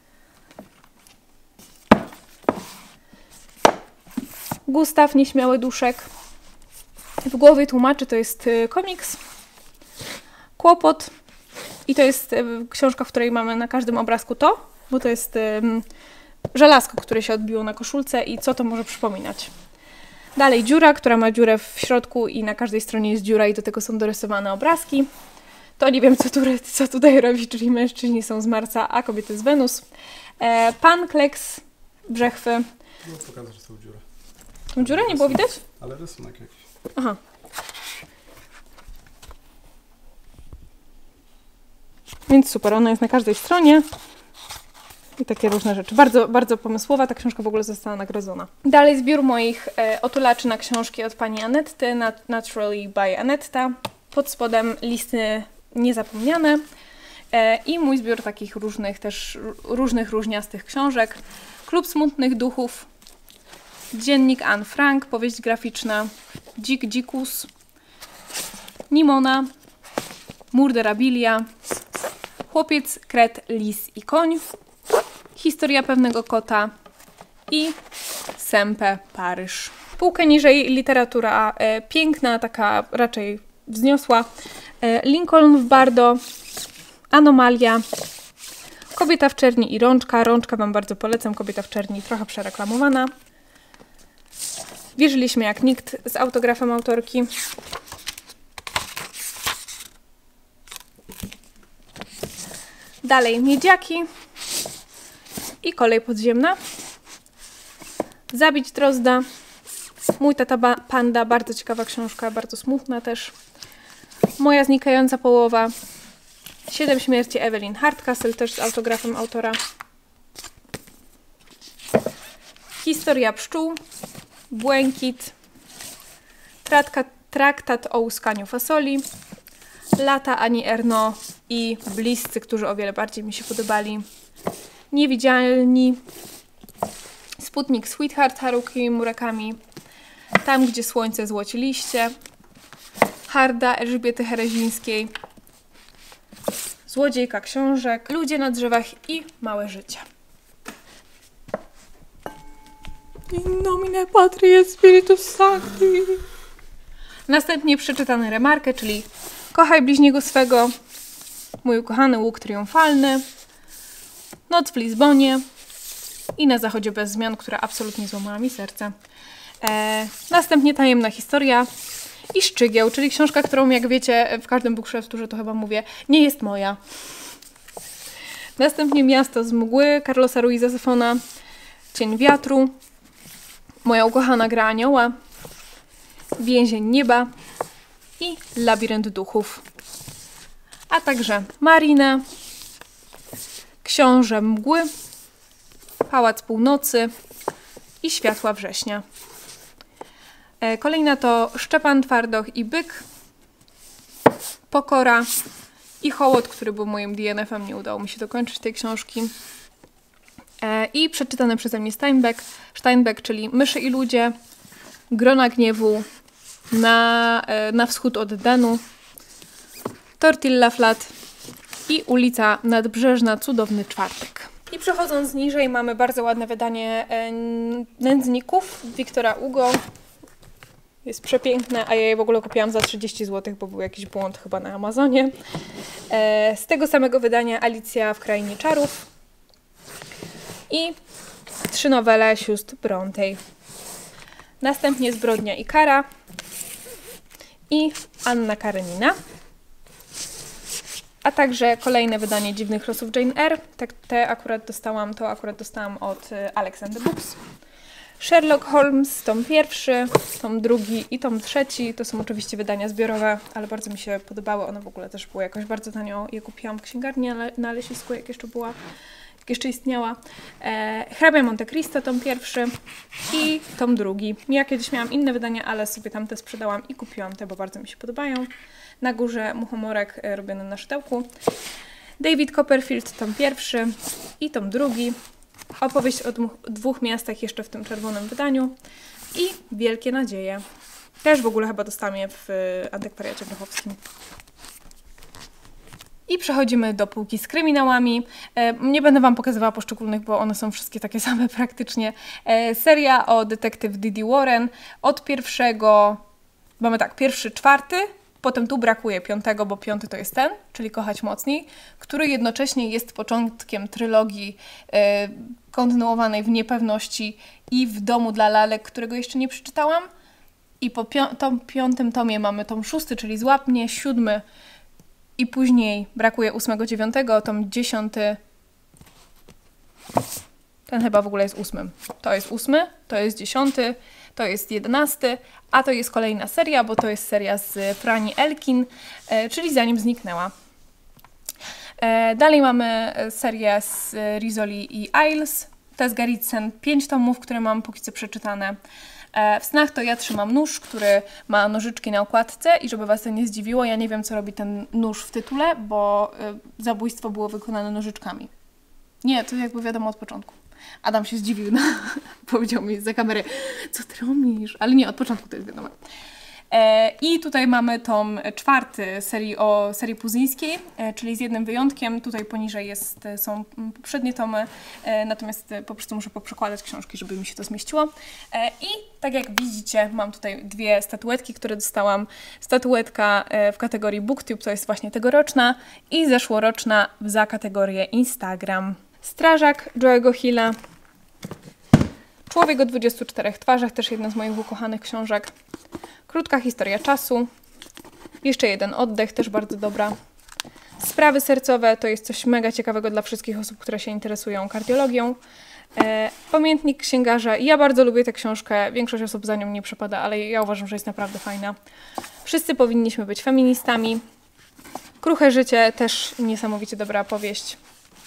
Gustaw, Nieśmiały duszek. W głowie tłumaczy, to jest komiks. Kłopot. I to jest książka, w której mamy na każdym obrazku to, bo to jest żelazko, które się odbiło na koszulce i co to może przypominać. Dalej dziura, która ma dziurę w środku i na każdej stronie jest dziura i do tego są dorysowane obrazki. To nie wiem, co tutaj robi, czyli mężczyźni są z Marsa, a kobiety z Wenus. Pan Kleks, Brzechwy. No pokażę, że są dziury. Tą dziurę nie było widać? Ale rysunek jakiś. Aha. Więc super, ona jest na każdej stronie. I takie różne rzeczy. Bardzo, bardzo pomysłowa. Ta książka w ogóle została nagrodzona. Dalej zbiór moich otulaczy na książki od pani Anetty. Naturally by Anetta. Pod spodem listy niezapomniane. I mój zbiór takich różnych, też różnych różniastych książek. Klub smutnych duchów. Dziennik Anne Frank. Powieść graficzna. Dzik Dzikus. Nimona. Murderabilia. Chłopiec, kret, lis i koń. Historia pewnego kota i Sępę, Paryż. Półkę niżej literatura piękna, taka raczej wzniosła. Lincoln w Bardo, Anomalia, Kobieta w czerni i Rączka. Rączka Wam bardzo polecam, Kobieta w czerni trochę przereklamowana. Wierzyliśmy jak nikt z autografem autorki. Dalej Miedziaki i Kolej podziemna. Zabić Drozda. Mój tata panda, bardzo ciekawa książka, bardzo smutna też. Moja znikająca połowa. 7 śmierci Evelyn Hardcastle, też z autografem autora. Historia pszczół. Błękit. Traktat o łuskaniu fasoli. Lata Ani Erno i Bliscy, którzy o wiele bardziej mi się podobali. Niewidzialni. Sputnik Sweetheart Haruki Murakami. Tam, gdzie słońce złoci liście. Harda Elżbiety Herezińskiej. Złodziejka książek. Ludzie na drzewach i Małe życie. In nomine Patri et Spiritus Sancti. Następnie przeczytany remarkę, czyli Kochaj bliźniego swego. Mój ukochany łuk triumfalny. Noc w Lizbonie. I Na zachodzie bez zmian, która absolutnie złamała mi serce. Następnie Tajemna historia i Szczygieł, czyli książka, którą jak wiecie w każdym bookshelf-turze to chyba mówię, nie jest moja. Następnie Miasto z mgły Carlosa Ruiza Zafona, Cień wiatru, Moja ukochana gra anioła, Więzień nieba i Labirynt duchów. A także Marina, Książę mgły, Pałac północy i Światła września. Kolejna to Szczepan Twardoch i Byk, Pokora i Hołot, który był moim DNF-em. Nie udało mi się dokończyć tej książki. I przeczytane przeze mnie Steinbeck, czyli Myszy i ludzie, Grona gniewu, na wschód od Denu, Tortilla Flat i Ulica Nadbrzeżna, Cudowny czwartek. I przechodząc niżej mamy bardzo ładne wydanie Nędzników Wiktora Hugo. Jest przepiękne, a ja je w ogóle kupiłam za 30 zł, bo był jakiś błąd chyba na Amazonie. Z tego samego wydania Alicja w Krainie Czarów i 3 nowele sióstr Brontë. Następnie Zbrodnia i kara i Anna Karenina. a także kolejne wydanie Dziwnych losów Jane Eyre. To akurat dostałam od Alex and the Books. Sherlock Holmes, tom pierwszy, tom drugi i tom trzeci. To są oczywiście wydania zbiorowe, ale bardzo mi się podobały. One w ogóle też były jakoś bardzo tanio. Je kupiłam w księgarni na Leśnisku, jak jeszcze istniała. Hrabia Monte Cristo, tom pierwszy i tom drugi. Ja kiedyś miałam inne wydania, ale sobie tamte sprzedałam i kupiłam te, bo bardzo mi się podobają. Na górze muchomorek robiony na szydełku. David Copperfield, tom pierwszy i tom drugi. Opowieść o dwóch miastach jeszcze w tym czerwonym wydaniu. I Wielkie Nadzieje. Też w ogóle chyba dostałam je w Antykwariacie Grochowskim. I przechodzimy do półki z kryminałami. Nie będę Wam pokazywała poszczególnych, bo one są wszystkie takie same praktycznie. Seria o detektyw Didi Warren. Od pierwszego, mamy tak, pierwszy, czwarty, potem tu brakuje piątego, bo piąty to jest ten, czyli Kochać mocniej, który jednocześnie jest początkiem trylogii kontynuowanej w Niepewności i w Domu dla lalek, którego jeszcze nie przeczytałam. I po piątym tomie mamy tom szósty, czyli Złap mnie, siódmy i później brakuje 8, 9, tom 10. Ten chyba w ogóle jest 8. To jest 8, to jest 10, to jest 11, a to jest kolejna seria, bo to jest seria z Franny Elkin, czyli Zanim zniknęła. Dalej mamy serię z Rizzoli i Isles. Tess Gerritsen, 5 tomów, które mam póki co przeczytane. W snach to ja trzymam nóż, który ma nożyczki na okładce i żeby Was to nie zdziwiło, ja nie wiem, co robi ten nóż w tytule, bo zabójstwo było wykonane nożyczkami. Nie, to jakby wiadomo od początku. Adam się zdziwił, no. Powiedział mi za kamery, co ty robisz? Ale nie, od początku to jest wiadomo. I tutaj mamy tom czwarty serii puzyńskiej, czyli z jednym wyjątkiem. Tutaj poniżej są poprzednie tomy, natomiast po prostu muszę poprzekładać książki, żeby mi się to zmieściło. I tak jak widzicie, mam tutaj dwie statuetki, które dostałam. Statuetka w kategorii BookTube, to jest właśnie tegoroczna, i zeszłoroczna za kategorię Instagram. Strażak Joe'ego Hilla. Człowiek o 24 twarzach, też jedna z moich ukochanych książek. Krótka historia czasu. Jeszcze jeden oddech, też bardzo dobra. Sprawy sercowe to jest coś mega ciekawego dla wszystkich osób, które się interesują kardiologią. Pamiętnik księgarza. Ja bardzo lubię tę książkę. Większość osób za nią nie przepada, ale ja uważam, że jest naprawdę fajna. Wszyscy powinniśmy być feministami. Kruche życie, też niesamowicie dobra powieść.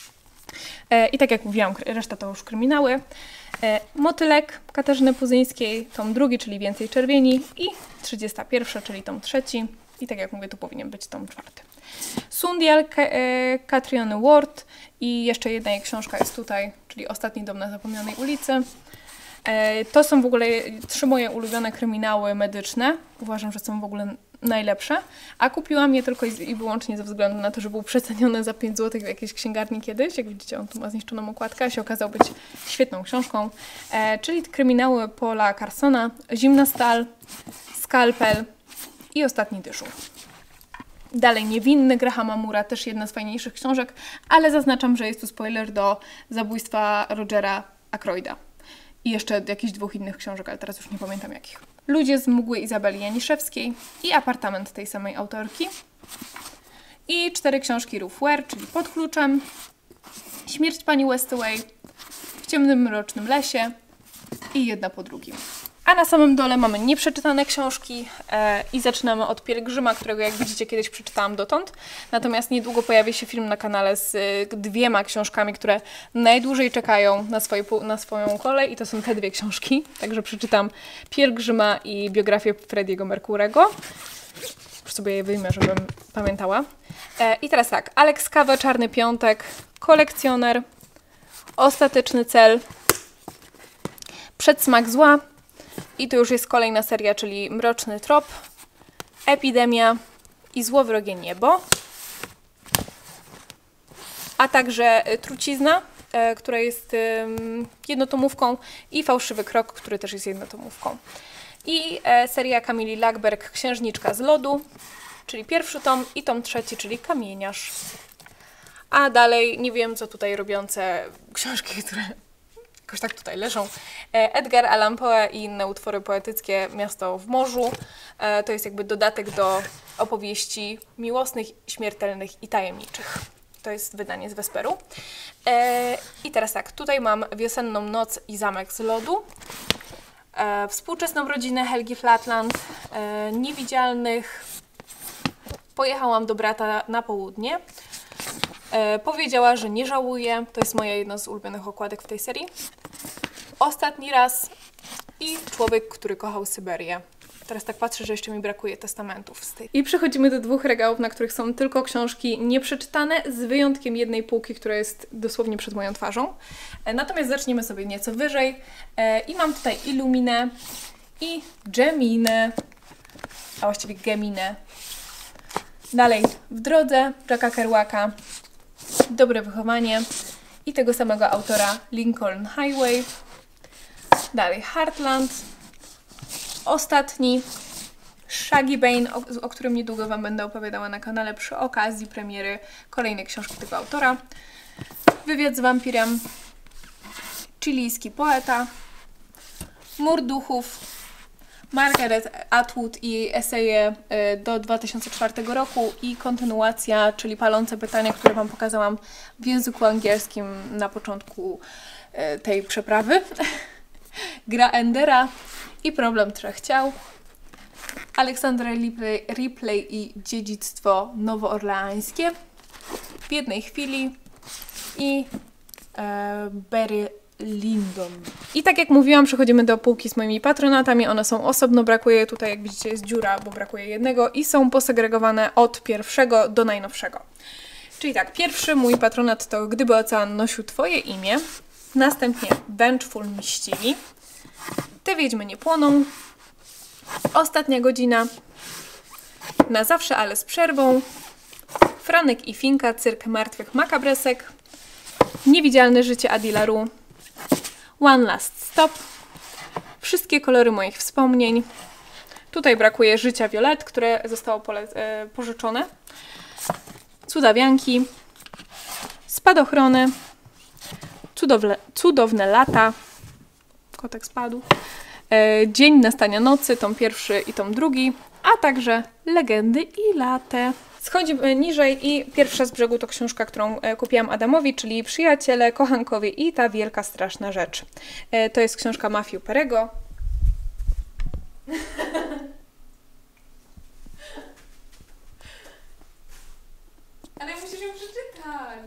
I tak jak mówiłam, reszta to już kryminały. Motylek Katarzyny Puzyńskiej, tom drugi, czyli Więcej czerwieni, i 31, czyli tom trzeci. I tak jak mówię, tu powinien być tom czwarty. Sundial Catriony Ward i jeszcze jedna jej książka jest tutaj, czyli Ostatni dom na zapomnianej ulicy. To są w ogóle 3 moje ulubione kryminały medyczne. Uważam, że są w ogóle najlepsze, a kupiłam je tylko i wyłącznie ze względu na to, że był przeceniony za 5 zł w jakiejś księgarni kiedyś. Jak widzicie, on tu ma zniszczoną okładkę, a się okazał być świetną książką. Czyli kryminały Paula Carsona, Zimna stal, Skalpel i Ostatni dyżur. Dalej Niewinny Grahama Moore'a, też jedna z fajniejszych książek, ale zaznaczam, że jest tu spoiler do zabójstwa Rogera Ackroyda. I jeszcze jakichś 2 innych książek, ale teraz już nie pamiętam jakich. Ludzie z mgły Izabeli Janiszewskiej i Apartament tej samej autorki. I 4 książki Ruth Ware, czyli Pod kluczem, Śmierć pani Westaway, W ciemnym mrocznym lesie i Jedna po drugim. A na samym dole mamy nieprzeczytane książki i zaczynamy od Pielgrzyma, którego jak widzicie kiedyś przeczytałam dotąd. Natomiast niedługo pojawi się film na kanale z 2 książkami, które najdłużej czekają na swoją kolej i to są te 2 książki. Także przeczytam Pielgrzyma i biografię Freddie'ego Mercurego. Już sobie je wyjmę, żebym pamiętała. I teraz tak, Alex Kawa, Czarny Piątek, Kolekcjoner, Ostateczny cel, Przedsmak zła. I to już jest kolejna seria, czyli Mroczny trop, Epidemia i Złowrogie niebo. A także Trucizna, która jest jednotomówką, i Fałszywy krok, który też jest jednotomówką. I seria Kamili Lackberg, Księżniczka z lodu, czyli pierwszy tom, i tom trzeci, czyli Kamieniarz. A dalej nie wiem, co tutaj robiące książki, jakoś tak tutaj leżą. Edgar Allan Poe i inne utwory poetyckie Miasto w morzu. To jest jakby dodatek do opowieści miłosnych, śmiertelnych i tajemniczych. To jest wydanie z Vesperu. I teraz tak, tutaj mam Wiosenną noc i Zamek z lodu. Współczesną rodzinę Helgi Flatland. Niewidzialnych. Pojechałam do brata na południe. Powiedziała, że nie żałuje. To jest moja jedna z ulubionych okładek w tej serii. Ostatni raz i Człowiek, który kochał Syberię. Teraz tak patrzę, że jeszcze mi brakuje testamentów z tej. I przechodzimy do 2 regałów, na których są tylko książki nieprzeczytane, z wyjątkiem jednej półki, która jest dosłownie przed moją twarzą. Natomiast zaczniemy sobie nieco wyżej. I mam tutaj Illuminę i Geminę, a właściwie Geminę. Dalej W drodze Jacka Kerouaka, Dobre wychowanie i tego samego autora Lincoln Highway. Dalej Heartland. Ostatni Shaggy Bane, o którym niedługo Wam będę opowiadała na kanale przy okazji premiery kolejnej książki tego autora. Wywiad z wampirem, chilijski poeta, Mur duchów, Margaret Atwood i jej eseje do 2004 roku i kontynuacja, czyli Palące pytania, które Wam pokazałam w języku angielskim na początku tej przeprawy. Gra Endera i Problem trzech ciał. Aleksandra Ripley i Dziedzictwo nowoorleańskie w jednej chwili i Barry Lyndon. I tak jak mówiłam, przechodzimy do półki z moimi patronatami. One są osobno, brakuje tutaj, jak widzicie, jest dziura, bo brakuje jednego i są posegregowane od pierwszego do najnowszego. Czyli tak, pierwszy mój patronat to Gdyby ocean nosił Twoje imię. Następnie Vengeful Mściwi. Te wiedźmy nie płoną. Ostatnia godzina. Na zawsze, ale z przerwą. Franek i Finka, Cyrk martwych makabresek. Niewidzialne życie Adila Ru. One Last Stop. Wszystkie kolory moich wspomnień. Tutaj brakuje Życia Violet, które zostało pożyczone. Cudawianki. Spadochrony. Cudowne lata. Kotek spadł. Dzień nastania nocy, tom pierwszy i tom drugi, a także Legendy i Latę. Schodzimy niżej i pierwsza z brzegu to książka, którą kupiłam Adamowi, czyli Przyjaciele, kochankowie i ta wielka, straszna rzecz. To jest książka Matthew Perry'ego. Ale musisz ją przeczytać.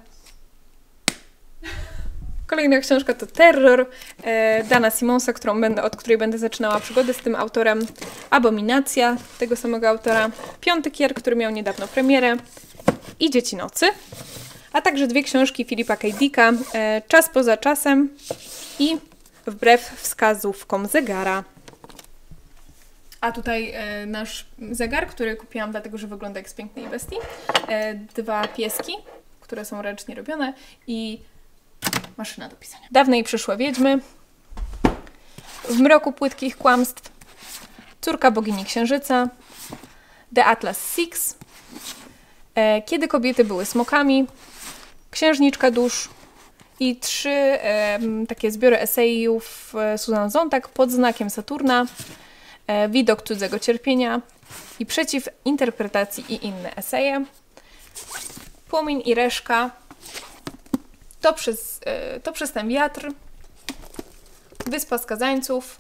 Kolejna książka to Terror Dana Simonsa, od której będę zaczynała przygodę z tym autorem. Abominacja tego samego autora. Piąty Kier, który miał niedawno premierę. I Dzieci nocy. A także 2 książki Philipa K. Dicka. Czas poza czasem i Wbrew wskazówkom zegara. A tutaj nasz zegar, który kupiłam dlatego, że wygląda jak z Pięknej Bestii. 2 pieski, które są ręcznie robione i maszyna do pisania. Dawne i przyszłe wiedźmy. W mroku płytkich kłamstw. Córka bogini księżyca. The Atlas Six. Kiedy kobiety były smokami. Księżniczka dusz. I 3 takie zbiory esejów Susan Sontag pod znakiem Saturna. Widok cudzego cierpienia. I przeciw interpretacji i inne eseje. Płomień i reszka. To przez ten wiatr. Wyspa skazańców.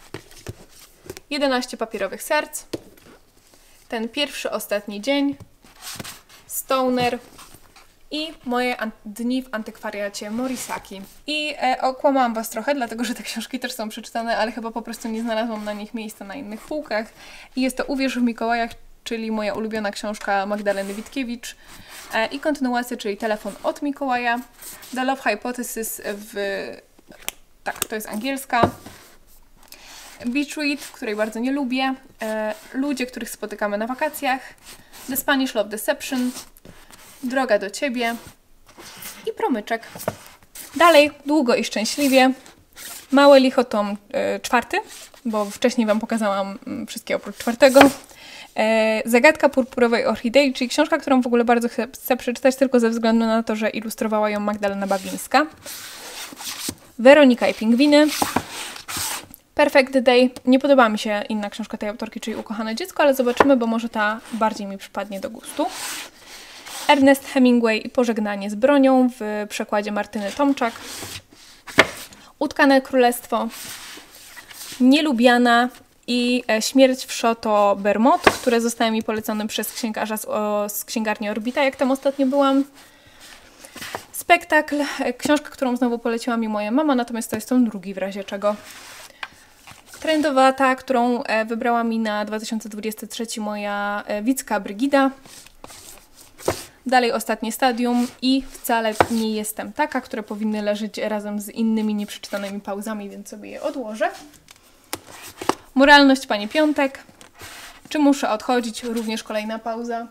11 papierowych serc. Ten pierwszy, ostatni dzień. Stoner. I moje dni w antykwariacie Morisaki. I okłamałam Was trochę, dlatego że te książki też są przeczytane, ale chyba po prostu nie znalazłam na nich miejsca na innych półkach. I jest to Uwierz w Mikołajach, czyli moja ulubiona książka Magdaleny Witkiewicz. I kontynuacja, czyli Telefon od Mikołaja. The Love Hypothesis tak, to jest angielska. Beach Read, której bardzo nie lubię. Ludzie, których spotykamy na wakacjach. The Spanish Love Deception. Droga do Ciebie. I Promyczek. Dalej, Długo i szczęśliwie. Małe licho tom 4, bo wcześniej Wam pokazałam wszystkie oprócz 4. Zagadka purpurowej orchidei, czyli książka, którą w ogóle bardzo chcę przeczytać tylko ze względu na to, że ilustrowała ją Magdalena Babińska. Weronika i pingwiny. Perfect Day. Nie podoba mi się inna książka tej autorki, czyli Ukochane dziecko, ale zobaczymy, bo może ta bardziej mi przypadnie do gustu. Ernest Hemingway i Pożegnanie z bronią w przekładzie Martyny Tomczak. Utkane królestwo. Nielubiana i Śmierć w Chateau Bermot, które zostały mi polecone przez księgarza z księgarni Orbita, jak tam ostatnio byłam. Spektakl, książka, którą znowu poleciła mi moja mama, natomiast to jest tom drugi w razie czego. Trendowata, którą wybrała mi na 2023 moja Wicka Brygida. Dalej Ostatnie stadium i Wcale nie jestem taka, które powinny leżeć razem z innymi nieprzeczytanymi pauzami, więc sobie je odłożę. Moralność Pani Piątek. Czy muszę odchodzić? Również kolejna pauza.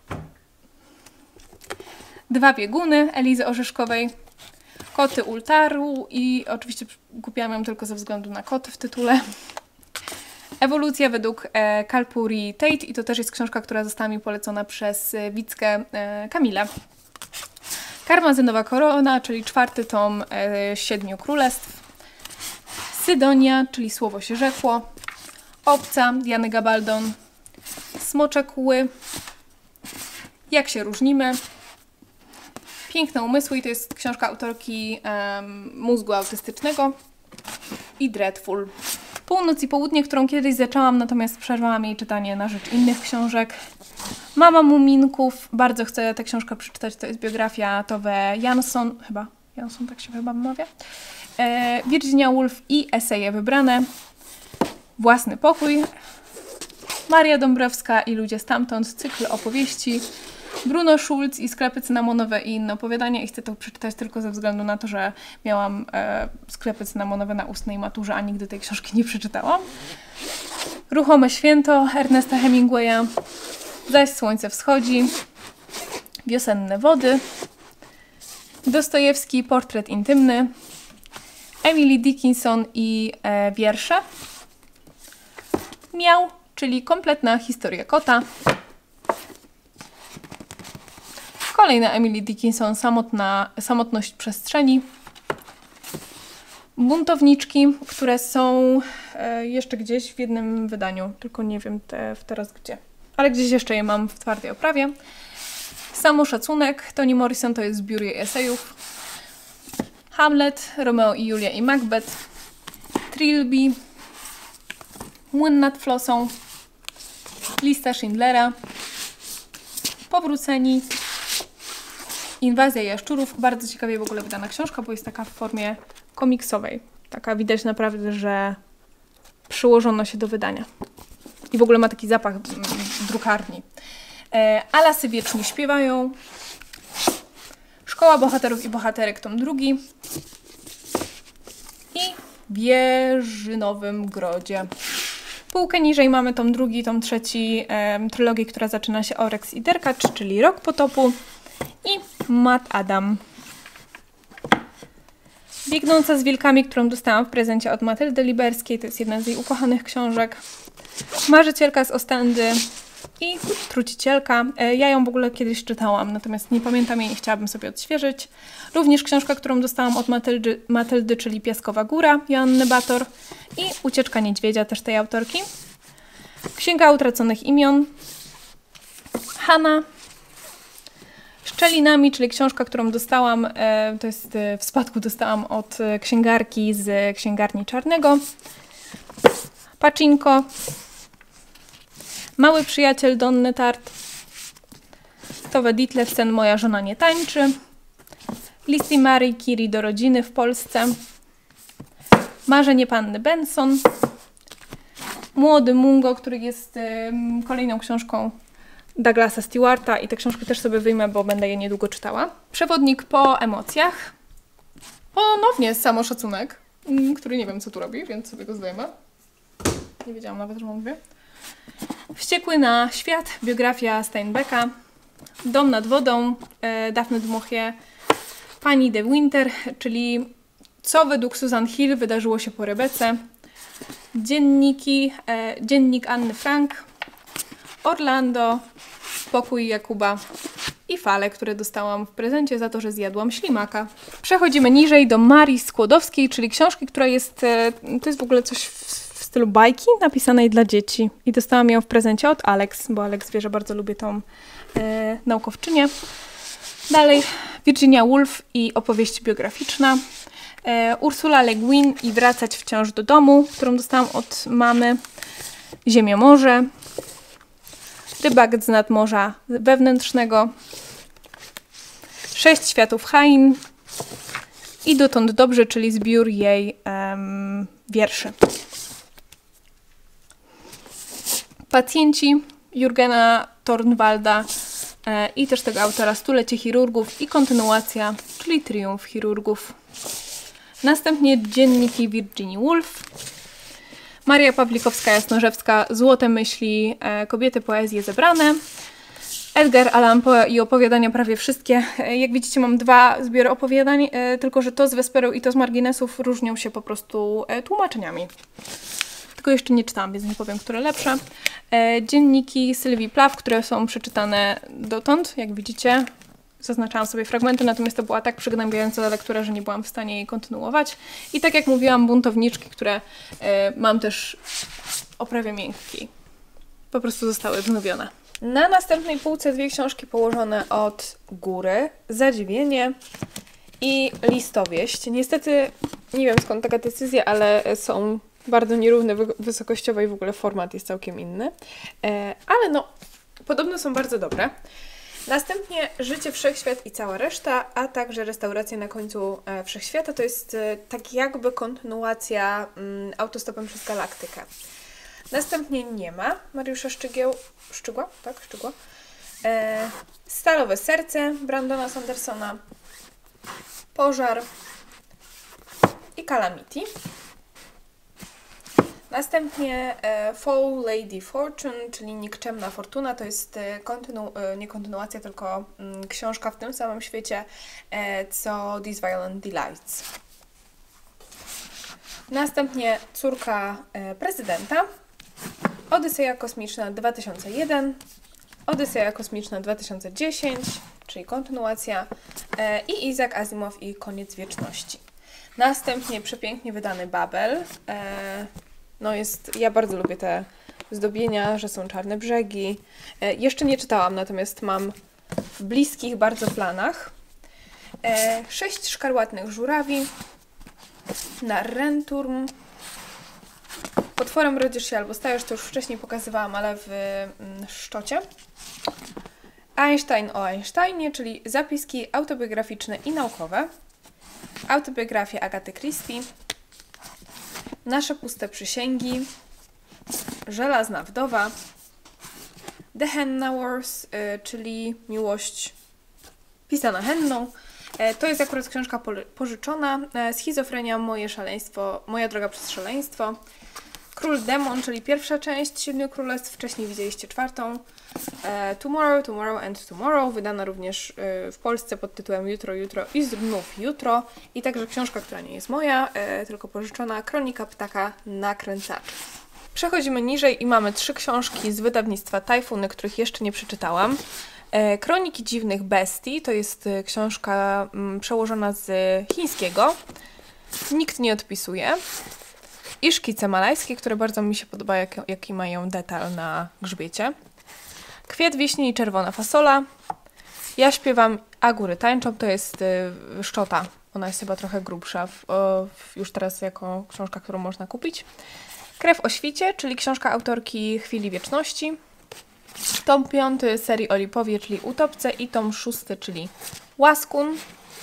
Dwa bieguny Elizy Orzeszkowej. Koty Ultaru i oczywiście kupiłam ją tylko ze względu na koty w tytule. Ewolucja według Kalpuri Tate i to też jest książka, która została mi polecona przez Wickę Kamilę. Karmazynowa Korona, czyli czwarty tom Siedmiu Królestw. Sydonia, czyli Słowo się rzekło. Obca Diany Gabaldon. Smocze kły. Jak się różnimy. Piękne umysły i to jest książka autorki mózgu autystycznego. I Dreadful. Północ i południe, którą kiedyś zaczęłam, natomiast przerwałam jej czytanie na rzecz innych książek. Mama Muminków. Bardzo chcę tę książkę przeczytać. To jest biografia Tove Jansson. Chyba Jansson tak się chyba wymawia. Virginia Woolf i eseje wybrane. Własny pokój. Maria Dąbrowska i Ludzie stamtąd. Cykl opowieści. Bruno Schulz i Sklepy cynamonowe i inne opowiadania i chcę to przeczytać tylko ze względu na to, że miałam sklepy cynamonowe na ustnej maturze, a nigdy tej książki nie przeczytałam. Ruchome święto Ernesta Hemingwaya. Zaś słońce wschodzi. Wiosenne wody. Dostojewski portret intymny. Emily Dickinson i wiersze. Miał, czyli kompletna historia kota. Kolejna Emily Dickinson, Samotność przestrzeni. Buntowniczki, które są jeszcze gdzieś w jednym wydaniu, tylko nie wiem teraz gdzie. Ale gdzieś jeszcze je mam w twardej oprawie. Samoszacunek, Toni Morrison, to jest zbiór jej esejów. Hamlet, Romeo i Julia i Macbeth. Trilby. Młyn nad Flosą. Lista Schindlera. Powróceni. Inwazja jaszczurów. Bardzo ciekawie w ogóle wydana książka, bo jest taka w formie komiksowej. Taka widać naprawdę, że przyłożono się do wydania. I w ogóle ma taki zapach drukarni. A lasy wiecznie śpiewają. Szkoła bohaterów i bohaterek, tom drugi. I w Jeżynowym Grodzie. Półkę niżej mamy tom drugi, tom trzeci trylogii, która zaczyna się Orex i Derkacz, czyli Rok potopu. I Matt Adam. Biegnąca z wilkami, którą dostałam w prezencie od Matyldy Liberskiej. To jest jedna z jej ukochanych książek. Marzycielka z Ostendy i Trucicielka. Ja ją w ogóle kiedyś czytałam, natomiast nie pamiętam jej i chciałabym sobie odświeżyć. Również książka, którą dostałam od Matyldy, czyli Piaskowa Góra, Joanny Bator. I Ucieczka niedźwiedzia, też tej autorki. Księga utraconych imion. Hanna. Szczelinami, czyli książka, którą dostałam, to jest w spadku dostałam od księgarki z księgarni Czarnego. Pacinko. Mały przyjaciel Donny Tart. Tove Ditlevsen, Moja żona nie tańczy. Listy Marii Curie do rodziny w Polsce. Marzenie Panny Benson. Młody Mungo, który jest kolejną książką Douglasa Stewarta i tę książkę też sobie wyjmę, bo będę je niedługo czytała. Przewodnik po emocjach. Ponownie Samoszacunek, który nie wiem co tu robi, więc sobie go zdejmę. Nie wiedziałam nawet, że mam dwie. Wściekły na świat, biografia Steinbecka. Dom nad wodą, Daphne du Maurier. Pani de Winter, czyli co według Susan Hill wydarzyło się po Rebece. Dziennik Anny Frank. Orlando, Pokój Jakuba i fale, które dostałam w prezencie za to, że zjadłam ślimaka. Przechodzimy niżej do Marii Skłodowskiej, czyli książki, która jest, to jest w ogóle coś w stylu bajki napisanej dla dzieci. I dostałam ją w prezencie od Alex, bo Alex wie, że bardzo lubię tą naukowczynię. Dalej Virginia Woolf i opowieść biograficzna. Ursula Le Guin i Wracać wciąż do domu, którą dostałam od mamy. Ziemiomorze. Rybak z nadmorza wewnętrznego. 6 światów Hain. I Dotąd dobrze, czyli zbiór jej wierszy. Pacjenci Jurgena Tornwalda i też tego autora Stulecie chirurgów i kontynuacja, czyli Triumf chirurgów. Następnie dzienniki Virginii Woolf. Maria Pawlikowska-Jasnorzewska, Złote myśli, kobiety, poezje zebrane. Edgar Allan Poe i opowiadania prawie wszystkie. Jak widzicie, mam 2 zbiory opowiadań, tylko że to z Wesperu i to z marginesów różnią się po prostu tłumaczeniami. Tylko jeszcze nie czytałam, więc nie powiem, które lepsze. Dzienniki Sylwii Plath, które są przeczytane dotąd, jak widzicie. Zaznaczałam sobie fragmenty, natomiast to była tak przygnębiająca lektura, że nie byłam w stanie jej kontynuować. I tak jak mówiłam, buntowniczki, które mam też w oprawie miękkiej. Po prostu zostały wznowione. Na następnej półce 2 książki położone od góry. Zadziwienie i Listowieść. Niestety nie wiem skąd taka decyzja, ale są bardzo nierówne wysokościowo i w ogóle format jest całkiem inny. Ale no, podobno są bardzo dobre. Następnie Życie, Wszechświat i cała reszta, a także Restauracja na końcu Wszechświata. To jest tak jakby kontynuacja Autostopem przez Galaktykę. Następnie Nie ma Mariusza Szczygła. Stalowe serce Brandona Sandersona. Pożar i Calamity. Następnie Fall Lady Fortune, czyli Nikczemna Fortuna, to jest nie kontynuacja, tylko książka w tym samym świecie, co These Violent Delights. Następnie Córka prezydenta, Odyseja Kosmiczna 2001, Odyseja Kosmiczna 2010, czyli kontynuacja, i Isaac Asimov i Koniec wieczności. Następnie przepięknie wydany Babel. No ja bardzo lubię te zdobienia, że są czarne brzegi. Jeszcze nie czytałam, natomiast mam w bliskich bardzo planach. 6 szkarłatnych żurawi. Narrenturm. Potworem rodzisz się albo stajesz, to już wcześniej pokazywałam, ale w Szczocie. Einstein o Einsteinie, czyli zapiski autobiograficzne i naukowe. Autobiografia Agaty Christie. Nasze puste przysięgi. Żelazna wdowa. The Henna Wars, czyli miłość pisana henną. To jest akurat książka pożyczona. Schizofrenia, moje szaleństwo, moja droga przez szaleństwo. Król Demon, czyli pierwsza część 7 Królestw, wcześniej widzieliście 4. Tomorrow, Tomorrow and Tomorrow, wydana również w Polsce pod tytułem Jutro, Jutro i znów Jutro. I także książka, która nie jest moja, tylko pożyczona, Kronika Ptaka Nakręcacza. Przechodzimy niżej i mamy 3 książki z wydawnictwa Tajfuny, których jeszcze nie przeczytałam. Kroniki dziwnych bestii, to jest książka przełożona z chińskiego. Nikt nie odpisuje. I Szkice malajskie, które bardzo mi się podoba, jaki mają detal na grzbiecie. Kwiat wieśni i czerwona fasola. Ja śpiewam, a góry tańczą, to jest Szczota. Ona jest chyba trochę grubsza, już teraz jako książka, którą można kupić. Krew o świcie, czyli książka autorki Chwili Wieczności. Tom 5 serii o Lipowie, czyli Utopce, i tom 6, czyli Łaskun.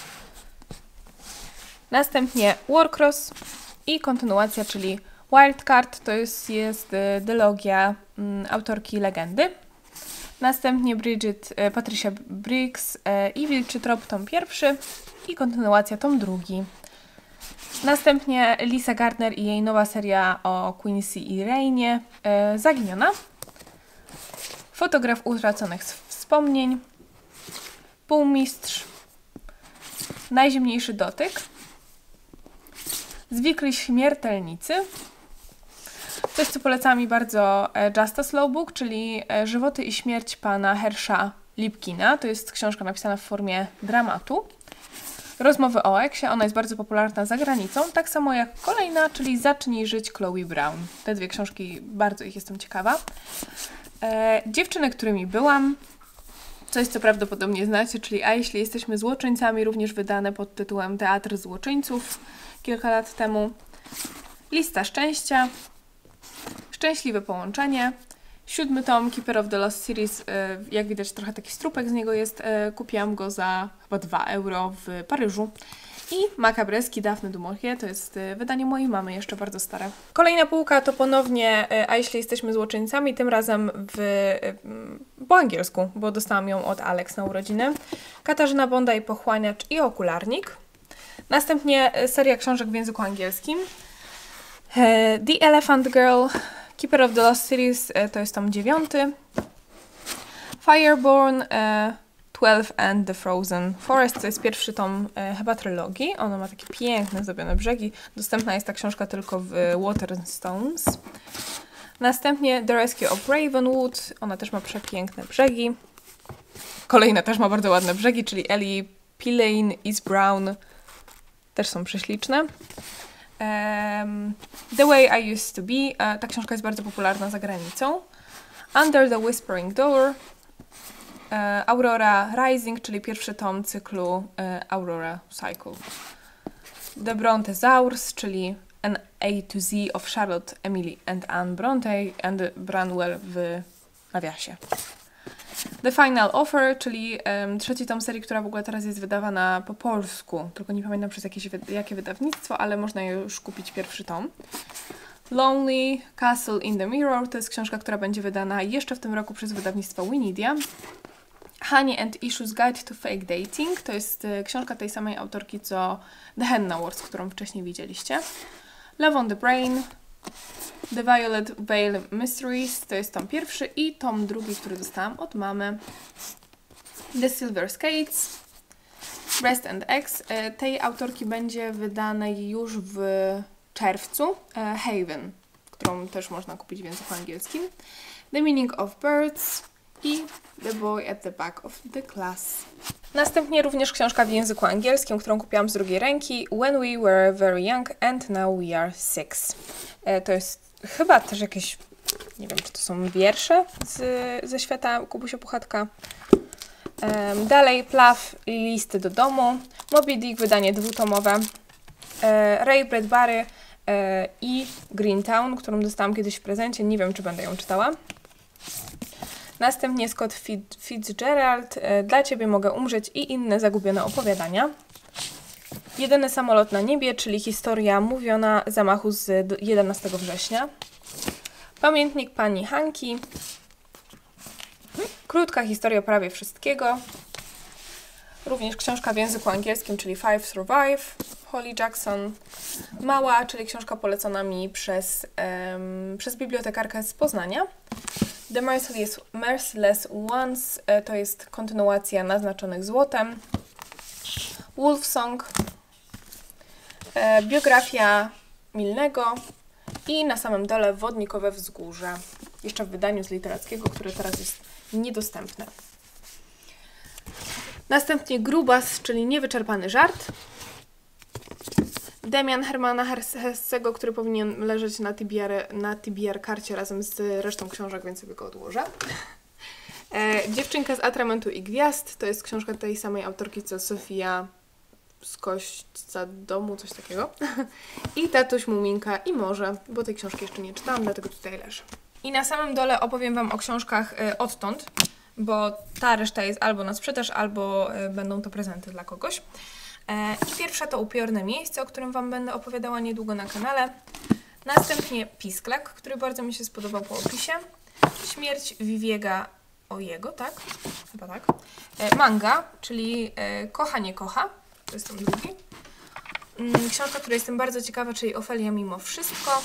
Następnie Warcross i kontynuacja, czyli Wildcard, to jest dylogia autorki Legendy. Następnie Patricia Briggs i Wilczy Trop, tom 1 i kontynuacja, tom 2. Następnie Lisa Gardner i jej nowa seria o Quincy i Rainie, Zaginiona. Fotograf utraconych wspomnień. Półmistrz. Najzimniejszy dotyk. Zwykli śmiertelnicy. Coś, co poleca mi bardzo Just a Slow Book, czyli Żywoty i śmierć pana Hersha Lipkina. To jest książka napisana w formie dramatu. Rozmowy o eksie. Ona jest bardzo popularna za granicą. Tak samo jak kolejna, czyli Zacznij żyć Chloe Brown. Te dwie książki, bardzo ich jestem ciekawa. Dziewczyny, którymi byłam. Coś, co prawdopodobnie znacie, czyli A jeśli jesteśmy złoczyńcami, również wydane pod tytułem Teatr Złoczyńców kilka lat temu. Lista szczęścia. Szczęśliwe połączenie. 7 tom Keeper of the Lost Series, jak widać trochę taki strupek z niego jest, kupiłam go za chyba 2 euro w Paryżu. I Makabreski Daphne du Maurier, to jest wydanie mojej mamy, jeszcze bardzo stare. Kolejna półka to ponownie A jeśli jesteśmy złoczyńcami, tym razem po angielsku, bo dostałam ją od Alex na urodziny. Katarzyna Bondaj, Pochłaniacz i Okularnik. Następnie seria książek w języku angielskim. The Elephant Girl, Keeper of the Lost Series, to jest tom 9. Fireborn, 12 and the Frozen Forest, to jest pierwszy tom chyba trylogii. Ona ma takie piękne, zdobione brzegi. Dostępna jest ta książka tylko w Waterstones. Następnie The Rescue of Ravenwood, ona też ma przepiękne brzegi. Kolejna też ma bardzo ładne brzegi, czyli Ellie Pillane, Is Brown, też są prześliczne. The Way I Used to Be, ta książka jest bardzo popularna za granicą. Under the Whispering Door, Aurora Rising, czyli pierwszy tom cyklu Aurora Cycle. The Brontesaurs, czyli An A to Z of Charlotte, Emily and Anne Bronte and Branwell w nawiasie. The Final Offer, czyli trzeci tom serii, która w ogóle teraz jest wydawana po polsku, tylko nie pamiętam przez jakie wydawnictwo, ale można już kupić pierwszy tom. Lonely Castle in the Mirror, to jest książka, która będzie wydana jeszcze w tym roku przez wydawnictwo Winidia. Honey and Issues Guide to Fake Dating, to jest książka tej samej autorki co The Henna Wars, którą wcześniej widzieliście. Love on the Brain, The Violet Veil Mysteries, to jest tom pierwszy i tom drugi, który dostałam od mamy. The Silver Skates, Breast and Eggs, tej autorki będzie wydane już w czerwcu. Haven, którą też można kupić w języku angielskim. The Meaning of Birds i The Boy at the Back of the Class. Następnie również książka w języku angielskim, którą kupiłam z drugiej ręki. When We Were Very Young and Now We Are Six. To jest chyba też jakieś, nie wiem, czy to są wiersze ze świata Kubusia Puchatka. Dalej Plaw, Listy do domu. Moby Dick, wydanie dwutomowe. Ray Bradbury i Greentown, którą dostałam kiedyś w prezencie. Nie wiem, czy będę ją czytała. Następnie Scott Fitzgerald, Dla Ciebie mogę umrzeć i inne zagubione opowiadania. Jedyny samolot na niebie, czyli historia mówiona zamachu z 11 września. Pamiętnik pani Hanki. Krótka historia prawie wszystkiego. Również książka w języku angielskim, czyli Five Survive, Holly Jackson. Mała, czyli książka polecona mi przez bibliotekarkę z Poznania. The Merciless Ones, to jest kontynuacja Naznaczonych złotem. Wolfsong, biografia Milnego i na samym dole Wodnikowe wzgórze. Jeszcze w wydaniu z literackiego, które teraz jest niedostępne. Następnie Grubas, czyli Niewyczerpany żart. Demian Hermana Hessego, który powinien leżeć na TBR karcie razem z resztą książek, więc sobie go odłożę. Dziewczynka z Atramentu i Gwiazd, to jest książka tej samej autorki co Sofia z Kośćca domu, coś takiego. I Tatuś, Muminka i Morze, bo tej książki jeszcze nie czytałam, dlatego tutaj leży. I na samym dole opowiem Wam o książkach odtąd, bo ta reszta jest albo na sprzedaż, albo będą to prezenty dla kogoś. I pierwsza to Upiorne miejsce, o którym Wam będę opowiadała niedługo na kanale. Następnie Pisklak, który bardzo mi się spodobał po opisie. Śmierć Viviega Ojego, tak? Chyba tak. Manga, czyli Kocha, nie kocha. To jest ten drugi. Książka, której jestem bardzo ciekawa, czyli Ofelia mimo wszystko.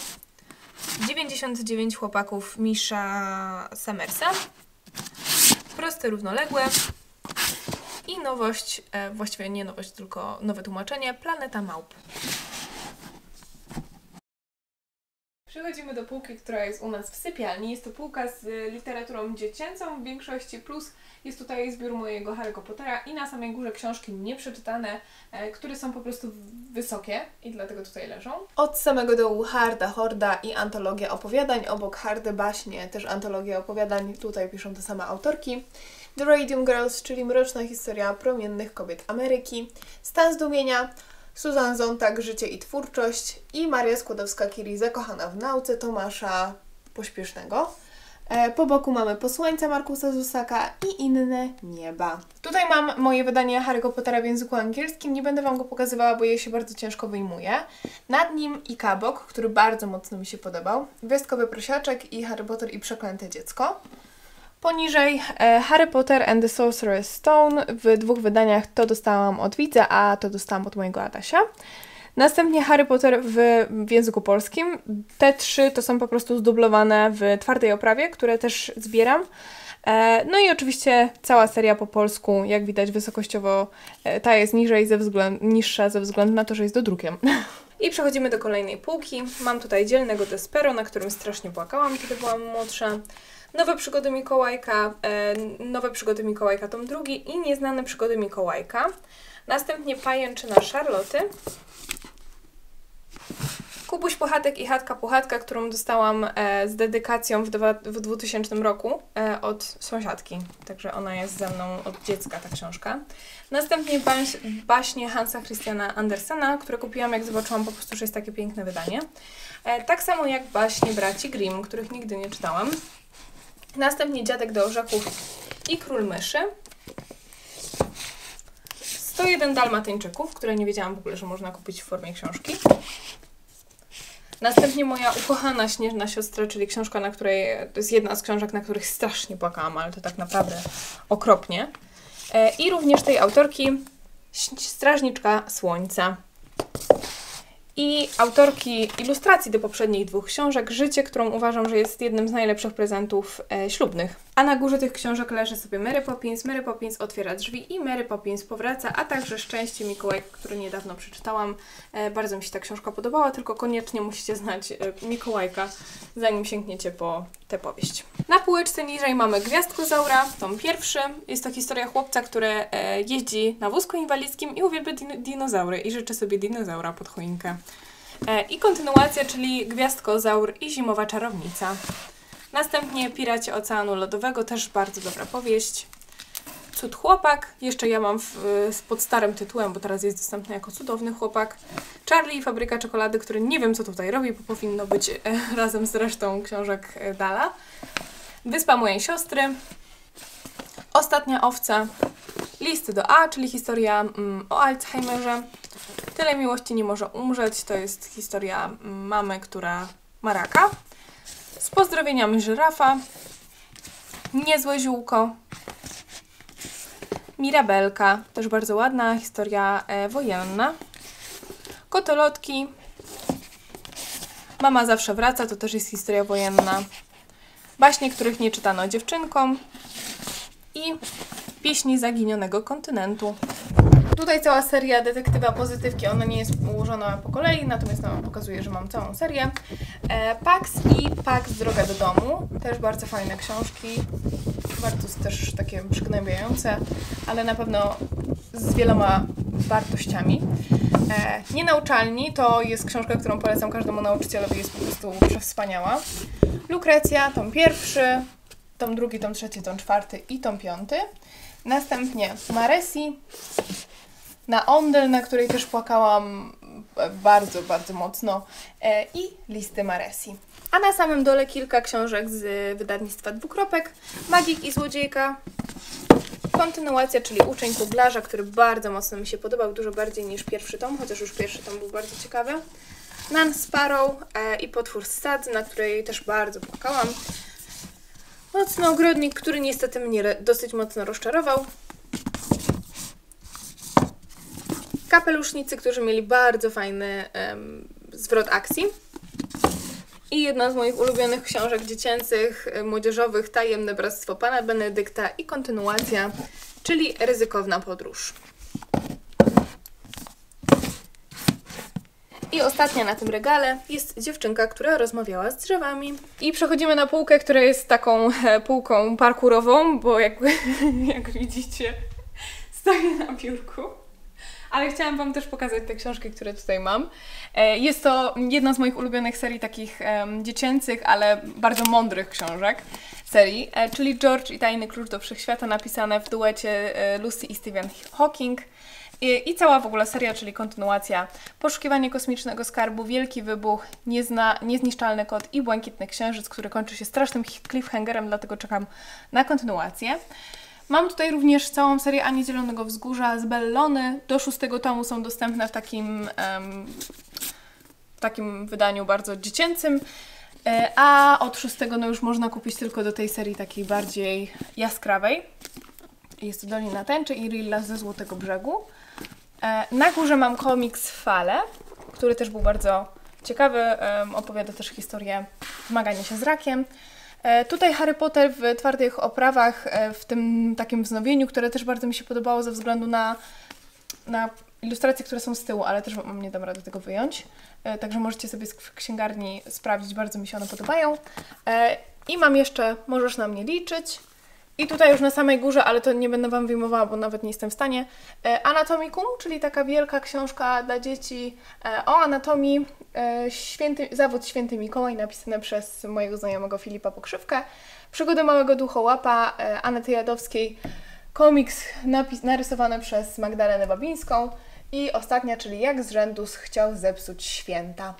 99 chłopaków Misha Summersa. Proste, równoległe. I nowość, właściwie nie nowość, tylko nowe tłumaczenie, Planeta Małp. Przechodzimy do półki, która jest u nas w sypialni. Jest to półka z literaturą dziecięcą w większości, plus jest tutaj zbiór mojego Harry'ego Pottera i na samej górze książki nieprzeczytane, które są po prostu wysokie i dlatego tutaj leżą. Od samego dołu Harda, Horda i antologia opowiadań, obok Hardy baśnie, też antologia opowiadań, tutaj piszą te same autorki. The Radium Girls, czyli mroczna historia promiennych kobiet Ameryki. Stan zdumienia, Susan Sontag, Życie i twórczość i Maria Skłodowska-Curie, Zakochana w nauce Tomasza Pośpiesznego. Po boku mamy Posłańca Markusa Zusaka i Inne nieba. Tutaj mam moje wydanie Harry'ego Pottera w języku angielskim. Nie będę Wam go pokazywała, bo je się bardzo ciężko wyjmuje. Nad nim Ikabok, który bardzo mocno mi się podobał. Gwiazdkowy prosiaczek i Harry Potter i przeklęte dziecko. Poniżej Harry Potter and the Sorcerer's Stone w 2 wydaniach. To dostałam od widza, a to dostałam od mojego Adasia. Następnie Harry Potter w języku polskim. Te 3 to są po prostu zdublowane w twardej oprawie, które też zbieram. No i oczywiście cała seria po polsku, jak widać wysokościowo ta jest niższa ze względu na to, że jest dodrukiem. I przechodzimy do kolejnej półki. Mam tutaj Dzielnego Despero, na którym strasznie płakałam, kiedy byłam młodsza. Nowe przygody Mikołajka tom 2 i Nieznane przygody Mikołajka. Następnie Pajęczyna Charloty. Kubuś Puchatek i Chatka Puchatka, którą dostałam z dedykacją w 2000 roku od sąsiadki. Także ona jest ze mną od dziecka, ta książka. Następnie baśnie Hansa Christiana Andersena, które kupiłam, jak zobaczyłam po prostu, że jest takie piękne wydanie. Tak samo jak baśnie braci Grimm, których nigdy nie czytałam. Następnie Dziadek do orzechów i Król myszy. 101 Dalmatyńczyków, które nie wiedziałam w ogóle, że można kupić w formie książki. Następnie moja ukochana Śnieżna siostra, czyli książka, na której to jest jedna z książek, na których strasznie płakałam, ale to tak naprawdę okropnie. I również tej autorki Strażniczka Słońca. I autorki ilustracji do poprzednich 2 książek, Życie, którą uważam, że jest jednym z najlepszych prezentów ślubnych. A na górze tych książek leży sobie Mary Poppins otwiera drzwi i Mary Poppins powraca, a także Szczęście Mikołajka, który niedawno przeczytałam. Bardzo mi się ta książka podobała, tylko koniecznie musicie znać Mikołajka, zanim sięgniecie po tę powieść. Na półeczce niżej mamy Gwiazdkozaura, tom 1. Jest to historia chłopca, który jeździ na wózku inwalidzkim i uwielbia dinozaury i życzy sobie dinozaura pod choinkę. I kontynuacja, czyli Gwiazdkozaur i Zimowa czarownica. Następnie Piraci Oceanu Lodowego, też bardzo dobra powieść. Cud chłopak, jeszcze ja mam pod starym tytułem, bo teraz jest dostępny jako Cudowny chłopak. Charlie i Fabryka Czekolady, który nie wiem, co tutaj robi, bo powinno być razem z resztą książek Dala. Wyspa mojej siostry. Ostatnia owca. Listy do A, czyli historia o Alzheimerze. Tyle miłości nie może umrzeć, to jest historia mamy, która ma raka. Z pozdrowieniami żyrafa. Niezłe ziółko. Mirabelka, też bardzo ładna historia wojenna. Kotolotki. Mama zawsze wraca, to też jest historia wojenna. Baśnie, których nie czytano dziewczynkom. I Pieśni zaginionego kontynentu. Tutaj cała seria Detektywa Pozytywki, ona nie jest ułożona po kolei, natomiast nam pokazuje, że mam całą serię. Pax i Pax Droga do domu, też bardzo fajne książki, bardzo też takie przygnębiające, ale na pewno z wieloma wartościami. Nienauczalni to jest książka, którą polecam każdemu nauczycielowi, jest po prostu przewspaniała. Lukrecja, tom 1, tom 2, tom 3, tom 4 i tom 5. Następnie Maresi, na Ondel, na której też płakałam bardzo, bardzo mocno i Listy Maresi. A na samym dole kilka książek z wydawnictwa Dwukropek. Magik i Złodziejka. Kontynuacja, czyli Uczeń Kuglarza, który bardzo mocno mi się podobał, dużo bardziej niż pierwszy tom, chociaż już pierwszy tom był bardzo ciekawy. Nan Sparrow i Potwór z Sadzy, na której też bardzo płakałam. Nocny Ogrodnik, który niestety mnie dosyć mocno rozczarował. Kapelusznicy, którzy mieli bardzo fajny zwrot akcji. I jedna z moich ulubionych książek dziecięcych, młodzieżowych, Tajemne Bractwo Pana Benedykta i kontynuacja, czyli Ryzykowna podróż. I ostatnia na tym regale jest dziewczynka, która rozmawiała z drzewami. I przechodzimy na półkę, która jest taką półką parkurową, bo jak widzicie, stoję na biurku. Ale chciałam Wam też pokazać te książki, które tutaj mam. Jest to jedna z moich ulubionych serii takich dziecięcych, ale bardzo mądrych książek serii, czyli George i Tajny Klucz do Wszechświata, napisane w duecie Lucy i Stephen Hawking. I cała w ogóle seria, czyli kontynuacja Poszukiwanie kosmicznego skarbu, Wielki wybuch, Niezniszczalny kot i Błękitny księżyc, który kończy się strasznym cliffhangerem, dlatego czekam na kontynuację. Mam tutaj również całą serię Ani Zielonego Wzgórza z Bellony. Do 6 tomu są dostępne w takim wydaniu bardzo dziecięcym, a od 6 no już można kupić tylko do tej serii takiej bardziej jaskrawej. Jest to Dolina Tęczy i Rilla ze Złotego Brzegu. Na górze mam komiks Fale, który też był bardzo ciekawy. Opowiada też historię zmagania się z rakiem. Tutaj Harry Potter w twardych oprawach, w tym takim wznowieniu, które też bardzo mi się podobało ze względu na ilustracje, które są z tyłu, ale też Wam nie dam rady tego wyjąć. Także możecie sobie w księgarni sprawdzić, bardzo mi się one podobają. I mam jeszcze Możesz na mnie liczyć. I tutaj już na samej górze, ale to nie będę Wam wyjmowała, bo nawet nie jestem w stanie. Anatomicum, czyli taka wielka książka dla dzieci o anatomii. Zawód Święty Mikołaj, napisane przez mojego znajomego Filipa Pokrzywkę. Przygody Małego Duchołapa Anety Jadowskiej. Komiks narysowany przez Magdalenę Babińską. I ostatnia, czyli Jak z rzędu chciał zepsuć święta.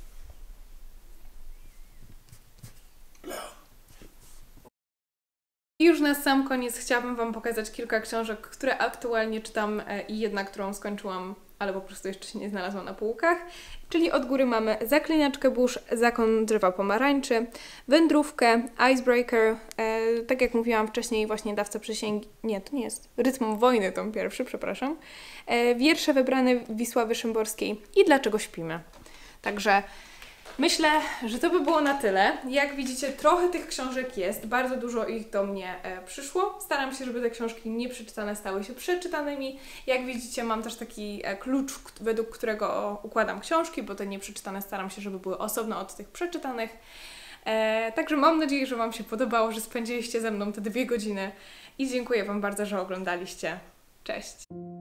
I już na sam koniec chciałabym Wam pokazać kilka książek, które aktualnie czytam i jedna, którą skończyłam, ale po prostu jeszcze się nie znalazła na półkach. Czyli od góry mamy Zaklinaczkę burz, Zakon drzewa pomarańczy, Wędrówkę, Icebreaker, tak jak mówiłam wcześniej, właśnie Dawca przysięgi, nie, to nie jest, Rytm wojny, tom pierwszy, przepraszam, Wiersze wybrane Wisławy Szymborskiej i Dlaczego śpimy. Także myślę, że to by było na tyle. Jak widzicie, trochę tych książek jest, bardzo dużo ich do mnie przyszło. Staram się, żeby te książki nieprzeczytane stały się przeczytanymi. Jak widzicie, mam też taki klucz, według którego układam książki, bo te nieprzeczytane staram się, żeby były osobno od tych przeczytanych. Także mam nadzieję, że Wam się podobało, że spędziliście ze mną te 2 godziny i dziękuję Wam bardzo, że oglądaliście. Cześć!